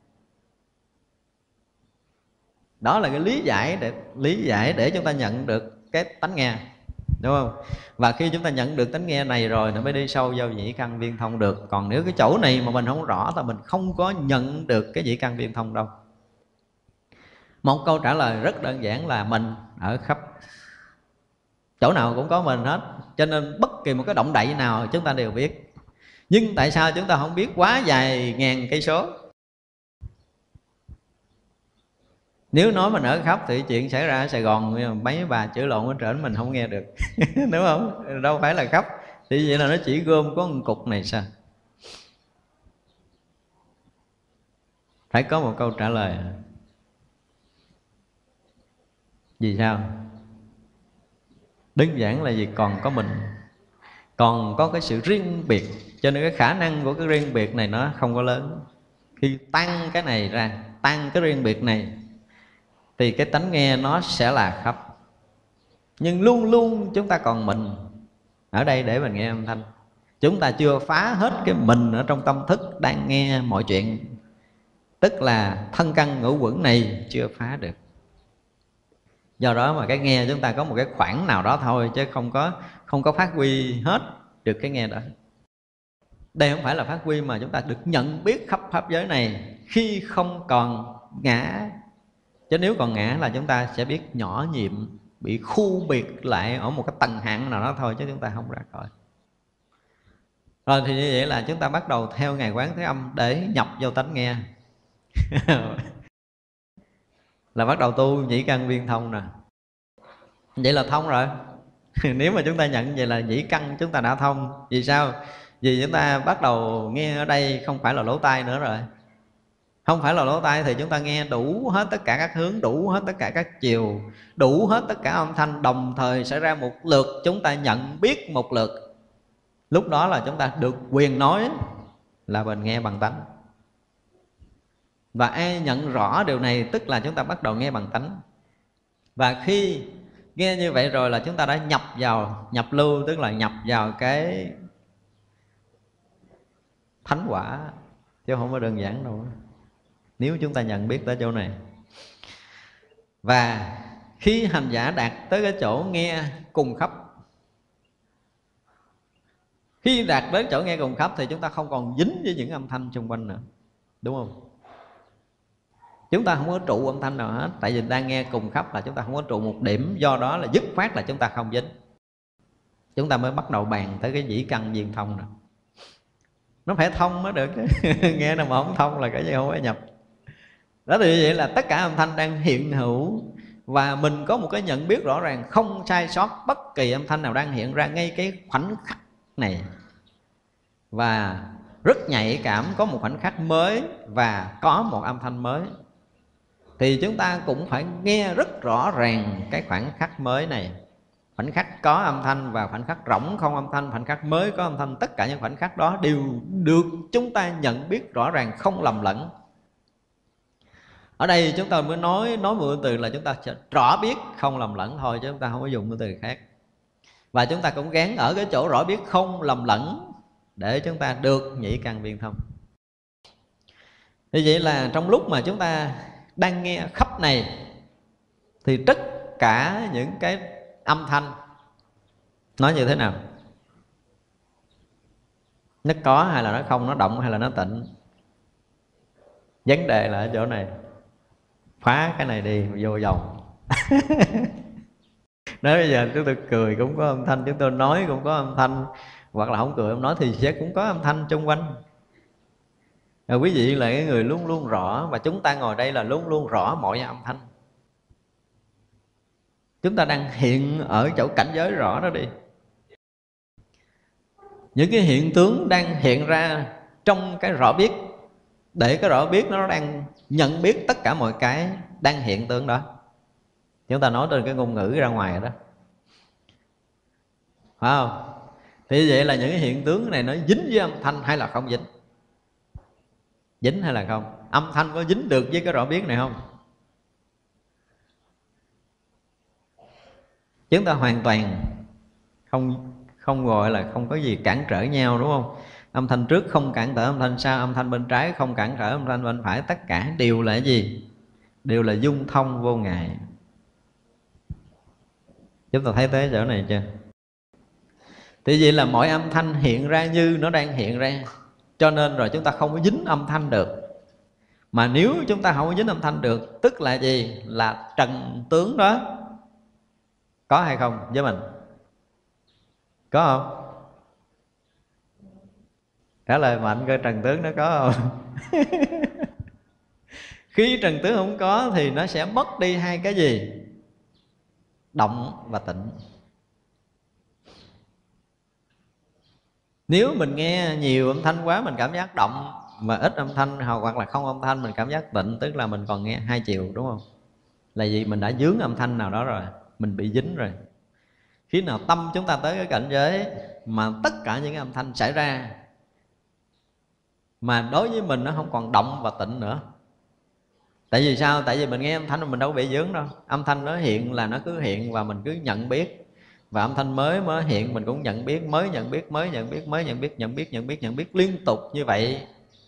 Đó là cái lý giải để lý giải để chúng ta nhận được cái tánh nghe, đúng không? Và khi chúng ta nhận được tánh nghe này rồi nó mới đi sâu vào nhĩ căn viên thông được. Còn nếu cái chỗ này mà mình không rõ thì mình không có nhận được cái nhĩ căn viên thông đâu. Một câu trả lời rất đơn giản là mình ở khắp, chỗ nào cũng có mình hết. Cho nên bất kỳ một cái động đậy nào chúng ta đều biết. Nhưng tại sao chúng ta không biết quá dài ngàn cây số? Nếu nói mình ở khắp thì chuyện xảy ra ở Sài Gòn mấy bà chửi lộn ở trển mình không nghe được. Đúng không? Đâu phải là khắp. Thì vậy là nó chỉ gom có một cục này sao? Phải có một câu trả lời. Vì sao? Đơn giản là vì còn có mình, còn có cái sự riêng biệt. Cho nên cái khả năng của cái riêng biệt này nó không có lớn. Khi tăng cái này ra, tăng cái riêng biệt này, thì cái tánh nghe nó sẽ là khắp. Nhưng luôn luôn chúng ta còn mình ở đây để mình nghe âm thanh. Chúng ta chưa phá hết cái mình ở trong tâm thức đang nghe mọi chuyện. Tức là thân căn ngũ quẩn này chưa phá được. Do đó mà cái nghe chúng ta có một cái khoảng nào đó thôi, chứ không có không có phát huy hết được cái nghe đó. Đây không phải là phát huy mà chúng ta được nhận biết khắp pháp giới này khi không còn ngã. Chứ nếu còn ngã là chúng ta sẽ biết nhỏ nhiệm, bị khu biệt lại ở một cái tầng hạng nào đó thôi, chứ chúng ta không ra khỏi. Rồi thì như vậy là chúng ta bắt đầu theo Ngài Quán Thế Âm để nhập vô tánh nghe. Là bắt đầu tu nhĩ căn viên thông nè. Vậy là thông rồi. Nếu mà chúng ta nhận vậy là nhĩ căn chúng ta đã thông. Vì sao? Vì chúng ta bắt đầu nghe ở đây không phải là lỗ tai nữa rồi. Không phải là lỗ tai thì chúng ta nghe đủ hết tất cả các hướng, đủ hết tất cả các chiều, đủ hết tất cả âm thanh đồng thời xảy ra một lượt, chúng ta nhận biết một lượt. Lúc đó là chúng ta được quyền nói là mình nghe bằng tánh. Và ai nhận rõ điều này tức là chúng ta bắt đầu nghe bằng tánh. Và khi nghe như vậy rồi là chúng ta đã nhập vào, nhập lưu tức là nhập vào cái thánh quả, chứ không có đơn giản đâu. Nếu chúng ta nhận biết tới chỗ này. Và khi hành giả đạt tới cái chỗ nghe cùng khắp, khi đạt đến chỗ nghe cùng khắp thì chúng ta không còn dính với những âm thanh xung quanh nữa, đúng không? Chúng ta không có trụ âm thanh nào hết. Tại vì đang nghe cùng khắp là chúng ta không có trụ một điểm. Do đó là dứt khoát là chúng ta không dính. Chúng ta mới bắt đầu bàn tới cái dĩ căn viên thông nè. Nó phải thông mới được. Nghe nào mà không thông là cái gì không phải nhập. Đó thì vậy là tất cả âm thanh đang hiện hữu. Và mình có một cái nhận biết rõ ràng, không sai sót bất kỳ âm thanh nào đang hiện ra ngay cái khoảnh khắc này. Và rất nhạy cảm, có một khoảnh khắc mới và có một âm thanh mới. Thì chúng ta cũng phải nghe rất rõ ràng cái khoảnh khắc mới này. Khoảnh khắc có âm thanh và khoảnh khắc rỗng không âm thanh, khoảnh khắc mới có âm thanh. Tất cả những khoảnh khắc đó đều được chúng ta nhận biết rõ ràng, không lầm lẫn. Ở đây chúng ta mới nói nói một từ là chúng ta rõ biết không lầm lẫn thôi, chứ chúng ta không có dùng cái từ khác. Và chúng ta cũng gán ở cái chỗ rõ biết không lầm lẫn để chúng ta được nhĩ căn viên thông. Như vậy là trong lúc mà chúng ta đang nghe khắp này thì tất cả những cái âm thanh nói như thế nào? Nó có hay là nó không, nó động hay là nó tịnh? Vấn đề là ở chỗ này. Phá cái này đi, vô vòng. Nói bây giờ chúng tôi cười cũng có âm thanh, chúng tôi nói cũng có âm thanh, hoặc là không cười không nói thì sẽ cũng có âm thanh xung quanh. Rồi quý vị là cái người luôn luôn rõ, và chúng ta ngồi đây là luôn luôn rõ mọi âm thanh. Chúng ta đang hiện ở chỗ cảnh giới rõ đó đi. Những cái hiện tướng đang hiện ra trong cái rõ biết, để cái rõ biết nó đang nhận biết tất cả mọi cái đang hiện tượng đó. Chúng ta nói trên cái ngôn ngữ ra ngoài đó, phải không? Thì vậy là những cái hiện tướng này nó dính với âm thanh hay là không dính? Dính hay là không? Âm thanh có dính được với cái rõ biết này không? Chúng ta hoàn toàn không không gọi là không có gì cản trở nhau, đúng không? Âm thanh trước không cản trở âm thanh sau, âm thanh bên trái không cản trở âm thanh bên phải. Tất cả đều là cái gì? Đều là dung thông vô ngại. Chúng ta thấy tới chỗ này chưa? Thì vậy là mọi âm thanh hiện ra như nó đang hiện ra. Cho nên rồi chúng ta không có dính âm thanh được. Mà nếu chúng ta không có dính âm thanh được, tức là gì? Là trần tướng đó có hay không với mình? Có không? Trả lời mạnh coi trần tướng nó có không? Khi trần tướng không có thì nó sẽ mất đi hai cái gì? Động và tịnh. Nếu mình nghe nhiều âm thanh quá mình cảm giác động, mà ít âm thanh hoặc là không âm thanh mình cảm giác tịnh, tức là mình còn nghe hai chiều, đúng không? Là vì mình đã dướng âm thanh nào đó rồi, mình bị dính rồi. Khi nào tâm chúng ta tới cái cảnh giới mà tất cả những cái âm thanh xảy ra mà đối với mình nó không còn động và tịnh nữa. Tại vì sao? Tại vì mình nghe âm thanh mà mình đâu có bị dướng đâu. Âm thanh nó hiện là nó cứ hiện và mình cứ nhận biết. Và âm thanh mới mới hiện mình cũng nhận biết, mới nhận biết, mới nhận biết, mới nhận biết, nhận biết, nhận biết, nhận biết liên tục như vậy.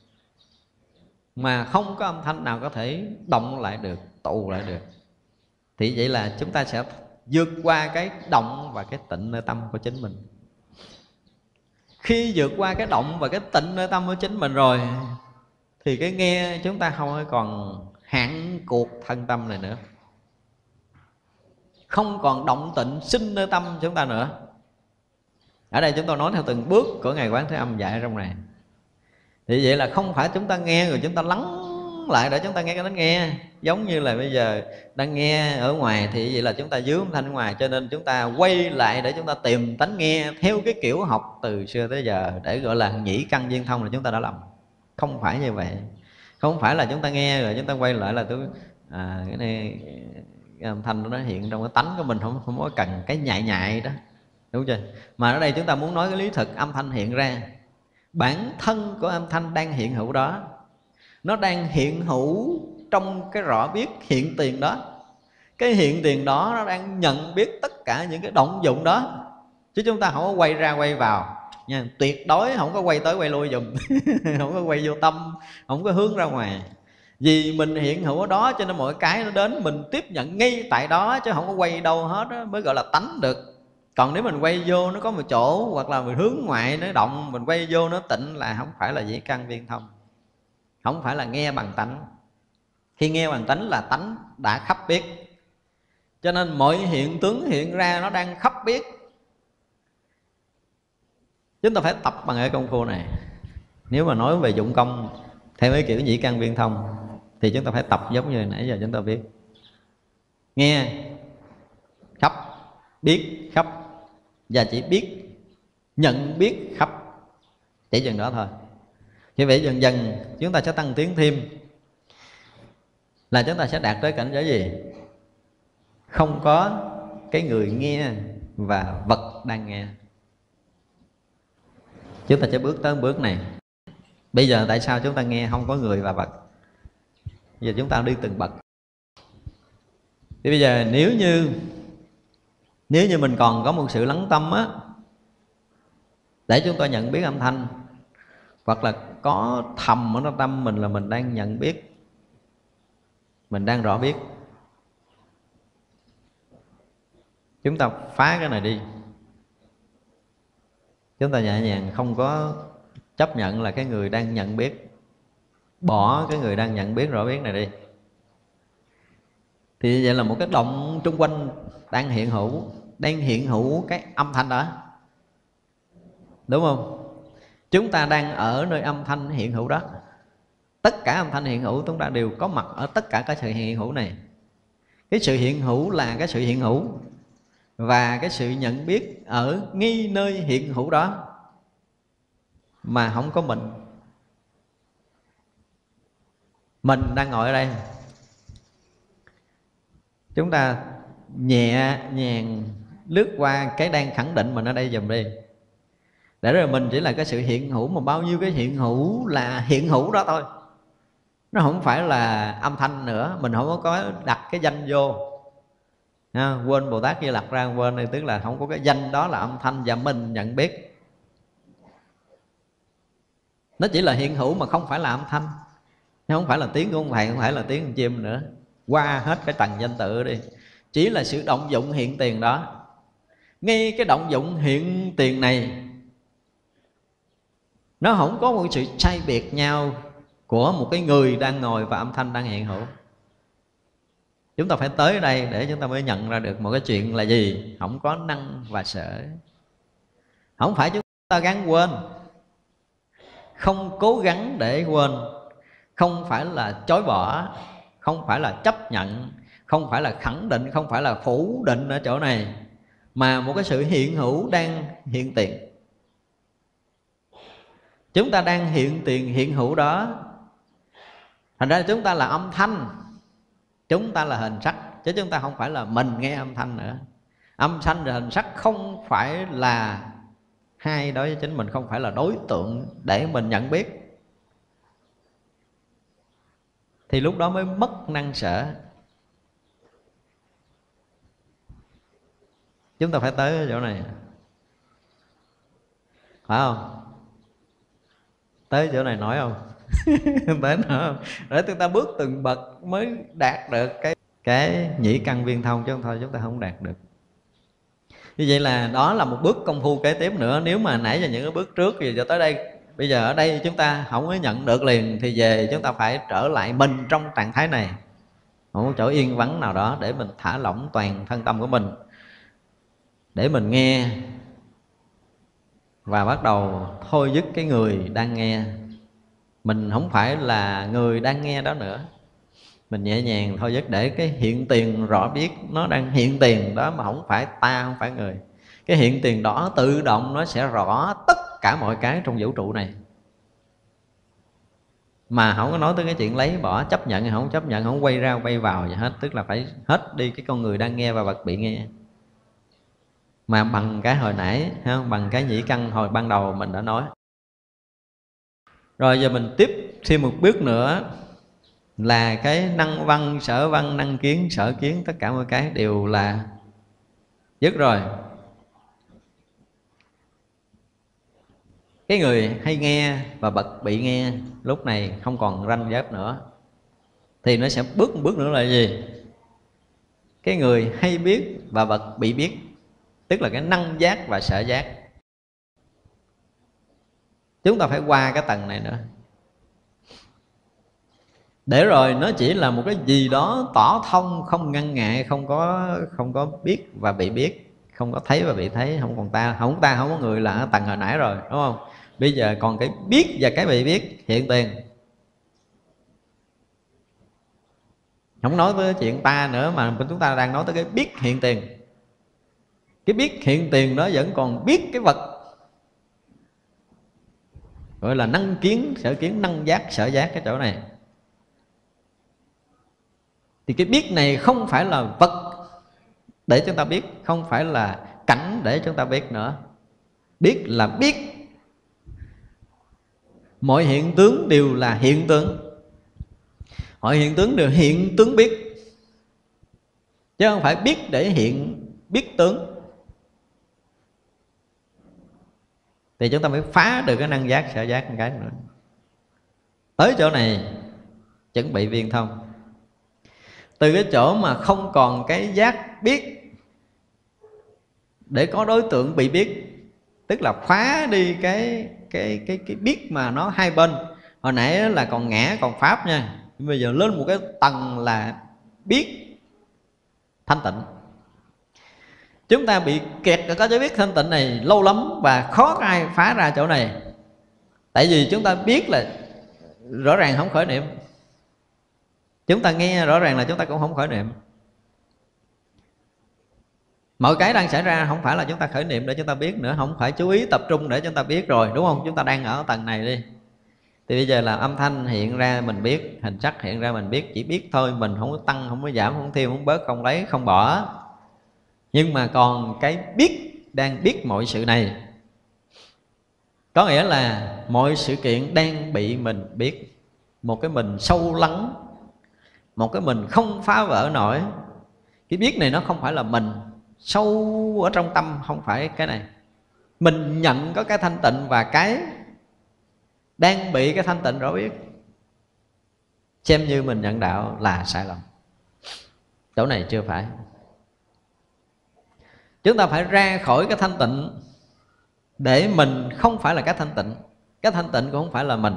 Mà không có âm thanh nào có thể động lại được, tụ lại được. Thì vậy là chúng ta sẽ vượt qua cái động và cái tịnh nơi tâm của chính mình. Khi vượt qua cái động và cái tịnh nơi tâm của chính mình rồi thì cái nghe chúng ta không còn hạn cuộc thân tâm này nữa. không còn động tịnh sinh nơi tâm chúng ta nữa. Ở đây chúng tôi nói theo từng bước của Ngài Quán Thế Âm dạy trong này. Thì vậy là không phải chúng ta nghe rồi chúng ta lắng lại để chúng ta nghe cái đó nghe. Giống như là bây giờ đang nghe ở ngoài thì vậy là chúng ta dưới âm thanh ở ngoài, cho nên chúng ta quay lại để chúng ta tìm tánh nghe theo cái kiểu học từ xưa tới giờ để gọi là nhĩ căn viên thông, là chúng ta đã làm. Không phải như vậy. Không phải là chúng ta nghe rồi chúng ta quay lại là tôi à, cái này cái âm thanh nó hiện trong cái tánh của mình, không không có cần cái nhại nhại đó, đúng chưa? Mà ở đây chúng ta muốn nói cái lý thực âm thanh hiện ra, bản thân của âm thanh đang hiện hữu đó, nó đang hiện hữu trong cái rõ biết hiện tiền đó. Cái hiện tiền đó nó đang nhận biết tất cả những cái động dụng đó, chứ chúng ta không có quay ra quay vào nha. Tuyệt đối không có quay tới quay lui dùm không có quay vô tâm, không có hướng ra ngoài. Vì mình hiện hữu ở đó cho nên mọi cái nó đến mình tiếp nhận ngay tại đó, chứ không có quay đâu hết đó, mới gọi là tánh được. Còn nếu mình quay vô nó có một chỗ, hoặc là mình hướng ngoại nó động, mình quay vô nó tịnh, là không phải là nhĩ căn viên thông, không phải là nghe bằng tánh. Khi nghe bằng tánh là tánh đã khắp biết, cho nên mọi hiện tướng hiện ra nó đang khắp biết. Chúng ta phải tập bằng cái công phu này. Nếu mà nói về dụng công theo cái kiểu nhĩ căn viên thông thì chúng ta phải tập giống như nãy giờ chúng ta biết. Nghe khắp, biết khắp, và chỉ biết, nhận biết khắp, chỉ chừng đó thôi. Như vậy dần dần chúng ta sẽ tăng tiến thêm, là chúng ta sẽ đạt tới cảnh giới gì? Không có cái người nghe và vật đang nghe. Chúng ta sẽ bước tới bước này. Bây giờ tại sao chúng ta nghe không có người và vật? Bây giờ chúng ta đi từng bậc. Thì bây giờ nếu như Nếu như mình còn có một sự lắng tâm á, để chúng ta nhận biết âm thanh, hoặc là có thầm ở trong tâm mình là mình đang nhận biết, mình đang rõ biết, chúng ta phá cái này đi. Chúng ta nhẹ nhàng không có chấp nhận là cái người đang nhận biết, bỏ cái người đang nhận biết rõ biết này đi. Thì vậy là một cái động trung quanh đang hiện hữu, đang hiện hữu cái âm thanh đó, đúng không? Chúng ta đang ở nơi âm thanh hiện hữu đó. Tất cả âm thanh hiện hữu chúng ta đều có mặt ở tất cả các sự hiện hữu này. Cái sự hiện hữu là cái sự hiện hữu, và cái sự nhận biết ở ngay nơi hiện hữu đó, mà không có mình. Mình đang ngồi ở đây, chúng ta nhẹ nhàng lướt qua cái đang khẳng định mình ở đây dùm đi, để rồi mình chỉ là cái sự hiện hữu, mà bao nhiêu cái hiện hữu là hiện hữu đó thôi. Nó không phải là âm thanh nữa. Mình không có đặt cái danh vô ha, quên Bồ Tát Di Lặc ra, quên đây, tức là không có cái danh đó là âm thanh và mình nhận biết. Nó chỉ là hiện hữu mà không phải là âm thanh. Nó không phải là tiếng của ông thầy, không phải là tiếng con chim nữa. Qua hết cái tầng danh tự đi, chỉ là sự động dụng hiện tiền đó. Ngay cái động dụng hiện tiền này, nó không có một sự sai biệt nhau của một cái người đang ngồi và âm thanh đang hiện hữu. Chúng ta phải tới đây để chúng ta mới nhận ra được một cái chuyện là gì? Không có năng và sở. Không phải chúng ta gắng quên, không cố gắng để quên, không phải là chối bỏ, không phải là chấp nhận, không phải là khẳng định, không phải là phủ định ở chỗ này, mà một cái sự hiện hữu đang hiện tiền. Chúng ta đang hiện tiền hiện hữu đó. Thành ra chúng ta là âm thanh, chúng ta là hình sắc, chứ chúng ta không phải là mình nghe âm thanh nữa. Âm thanh và hình sắc không phải là hai đối với chính mình, không phải là đối tượng để mình nhận biết. Thì lúc đó mới mất năng sở. Chúng ta phải tới chỗ này, phải không? Tới chỗ này nói không? Tới nữa không? Để chúng ta bước từng bậc mới đạt được cái cái nhĩ căn viên thông, chứ không thôi chúng ta không đạt được. Như vậy là đó là một bước công phu kế tiếp nữa. Nếu mà nãy giờ những cái bước trước thì cho tới đây, bây giờ ở đây chúng ta không có nhận được liền, thì về chúng ta phải trở lại mình trong trạng thái này. một chỗ yên vắng nào đó để mình thả lỏng toàn thân tâm của mình, để mình nghe và bắt đầu thôi dứt cái người đang nghe. Mình không phải là người đang nghe đó nữa. Mình nhẹ nhàng thôi dứt để cái hiện tiền rõ biết nó đang hiện tiền đó, mà không phải ta, không phải người. Cái hiện tiền đó tự động nó sẽ rõ tất cả mọi cái trong vũ trụ này, mà không có nói tới cái chuyện lấy bỏ, chấp nhận hay không chấp nhận, không quay ra quay vào gì hết. Tức là phải hết đi cái con người đang nghe và vật bị nghe, mà bằng cái hồi nãy, không? Bằng cái nhĩ căn hồi ban đầu mình đã nói. Rồi giờ mình tiếp thêm một bước nữa là cái năng văn, sở văn, năng kiến, sở kiến, tất cả mọi cái đều là dứt rồi. Cái người hay nghe và vật bị nghe lúc này không còn ranh giới nữa, thì nó sẽ bước một bước nữa là gì? Cái người hay biết và vật bị biết, tức là cái năng giác và sở giác. Chúng ta phải qua cái tầng này nữa, để rồi nó chỉ là một cái gì đó tỏ thông, không ngăn ngại, không có không có biết và bị biết, không có thấy và bị thấy, không còn ta, không ta, không có người, là ở tầng hồi nãy rồi, đúng không? Bây giờ còn cái biết và cái bị biết hiện tiền. Không nói tới chuyện ta nữa, mà chúng ta đang nói tới cái biết hiện tiền. Cái biết hiện tiền đó vẫn còn biết cái vật, gọi là năng kiến, sở kiến, năng giác, sở giác. Cái chỗ này thì cái biết này không phải là vật để chúng ta biết, không phải là cảnh để chúng ta biết nữa. Biết là biết, mọi hiện tướng đều là hiện tướng, mọi hiện tướng đều hiện tướng biết, chứ không phải biết để hiện biết tướng. Thì chúng ta mới phá được cái năng giác, sở giác một cái nữa. Tới chỗ này chuẩn bị viên thông. Từ cái chỗ mà không còn cái giác biết để có đối tượng bị biết, tức là phá đi cái cái cái cái biết mà nó hai bên. Hồi nãy là còn ngã, còn pháp nha. Bây giờ lên một cái tầng là biết thanh tịnh. Chúng ta bị kẹt ở cái biết thanh tịnh này lâu lắm và khó ai phá ra chỗ này. Tại vì chúng ta biết là rõ ràng không khởi niệm, chúng ta nghe rõ ràng là chúng ta cũng không khởi niệm. Mọi cái đang xảy ra không phải là chúng ta khởi niệm để chúng ta biết nữa, không phải chú ý tập trung để chúng ta biết rồi, đúng không? Chúng ta đang ở tầng này đi. Thì bây giờ là âm thanh hiện ra mình biết, hình sắc hiện ra mình biết, chỉ biết thôi, mình không có tăng, không có giảm, không thêm, không bớt, không lấy, không bỏ. Nhưng mà còn cái biết đang biết mọi sự này, có nghĩa là mọi sự kiện đang bị mình biết. Một cái mình sâu lắng, một cái mình không phá vỡ nổi. Cái biết này nó không phải là mình, sâu ở trong tâm không phải cái này. Mình nhận có cái thanh tịnh và cái đang bị cái thanh tịnh rõ biết, xem như mình nhận đạo là sai lầm. Chỗ này chưa phải. Chúng ta phải ra khỏi cái thanh tịnh để mình không phải là cái thanh tịnh. Cái thanh tịnh cũng không phải là mình,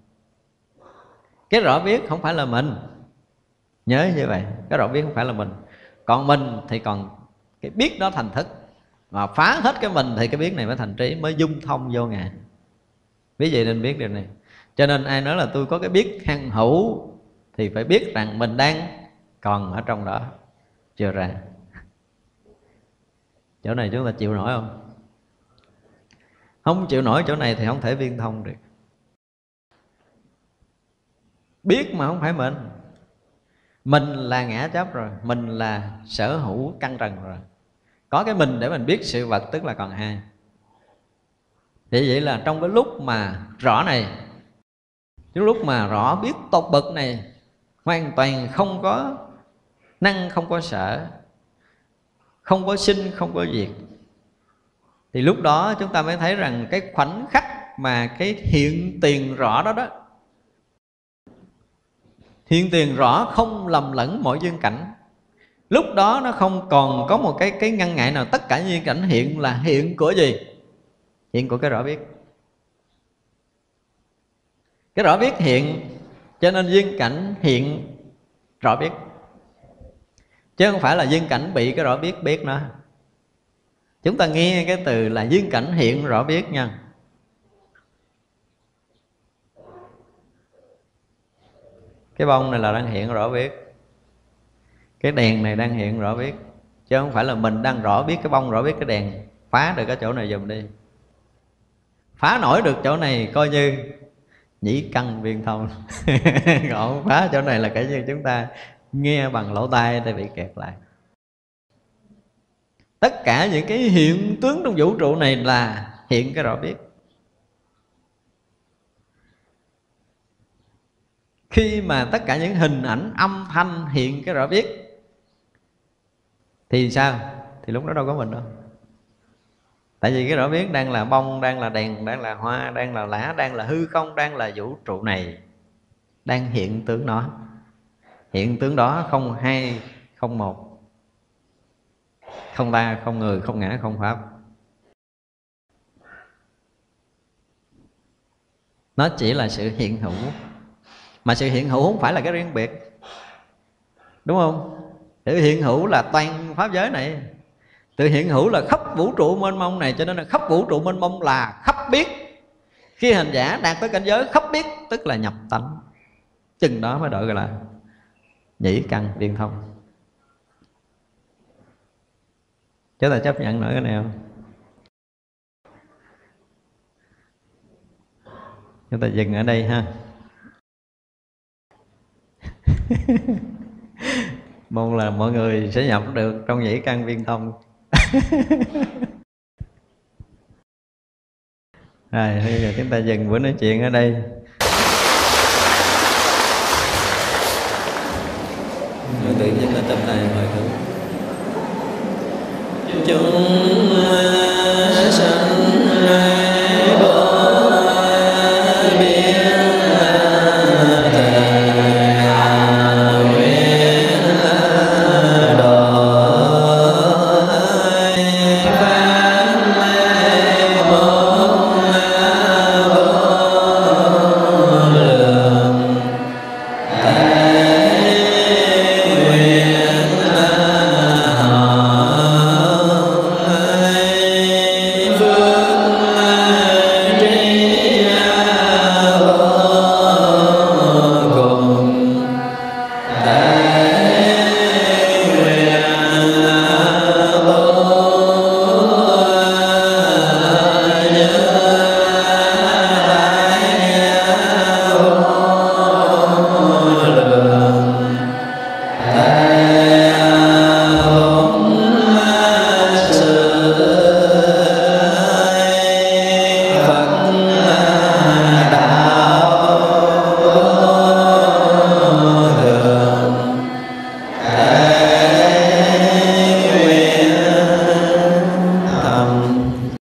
cái rõ biết không phải là mình. Nhớ như vậy, cái rõ biết không phải là mình. Còn mình thì còn cái biết đó thành thức, mà phá hết cái mình thì cái biết này mới thành trí, mới dung thông vô ngài. Vì vậy nên biết điều này. Cho nên ai nói là tôi có cái biết hằng hữu thì phải biết rằng mình đang còn ở trong đó, chưa ra. Chỗ này chúng ta chịu nổi không? Không chịu nổi chỗ này thì không thể viên thông được. Biết mà không phải mình. Mình là ngã chấp rồi, mình là sở hữu căn trần rồi. Có cái mình để mình biết sự vật tức là còn hai. Thì vậy là trong cái lúc mà rõ này, cái lúc mà rõ biết tột bậc này, hoàn toàn không có năng, không có sở, không có sinh, không có diệt, thì lúc đó chúng ta mới thấy rằng cái khoảnh khắc mà cái hiện tiền rõ đó đó, hiện tiền rõ không lầm lẫn mọi duyên cảnh. Lúc đó nó không còn có một cái cái ngăn ngại nào. Tất cả duyên cảnh hiện là hiện của gì? Hiện của cái rõ biết. Cái rõ biết hiện, cho nên duyên cảnh hiện rõ biết. chứ không phải là duyên cảnh bị cái rõ biết biết nó. Chúng ta nghe cái từ là duyên cảnh hiện rõ biết nha. Cái bông này là đang hiện rõ biết, cái đèn này đang hiện rõ biết, chứ không phải là mình đang rõ biết cái bông, rõ biết cái đèn. Phá được cái chỗ này dùm đi. Phá nổi được chỗ này coi như nhĩ căn viên thông. Còn không phá chỗ này là cái như chúng ta nghe bằng lỗ tai thì bị kẹt lại. Tất cả những cái hiện tướng trong vũ trụ này là hiện cái rõ biết. Khi mà tất cả những hình ảnh âm thanh hiện cái rõ biết thì sao? Thì lúc đó đâu có mình đâu. Tại vì cái rõ biết đang là bông, đang là đèn, đang là hoa, đang là lá, đang là hư không, đang là vũ trụ này, đang hiện tướng nó. Hiện tướng đó không hai, không một, không ta, không người, không ngã, không pháp. Nó chỉ là sự hiện hữu. Mà sự hiện hữu không phải là cái riêng biệt, đúng không? Sự hiện hữu là toàn pháp giới này. Sự hiện hữu là khắp vũ trụ mênh mông này. Cho nên là khắp vũ trụ mênh mông là khắp biết. Khi hành giả đạt tới cảnh giới khắp biết, tức là nhập tánh, chừng đó mới gọi là nhĩ căn viên thông. Chúng ta chấp nhận nổi cái này không? Chúng ta dừng ở đây ha. Mong là mọi người sẽ nhập được trong nhĩ căn viên thông. Rồi, bây giờ chúng ta dừng buổi nói chuyện ở đây. Rồi tự nhiên là tâm này mọi thứ chúng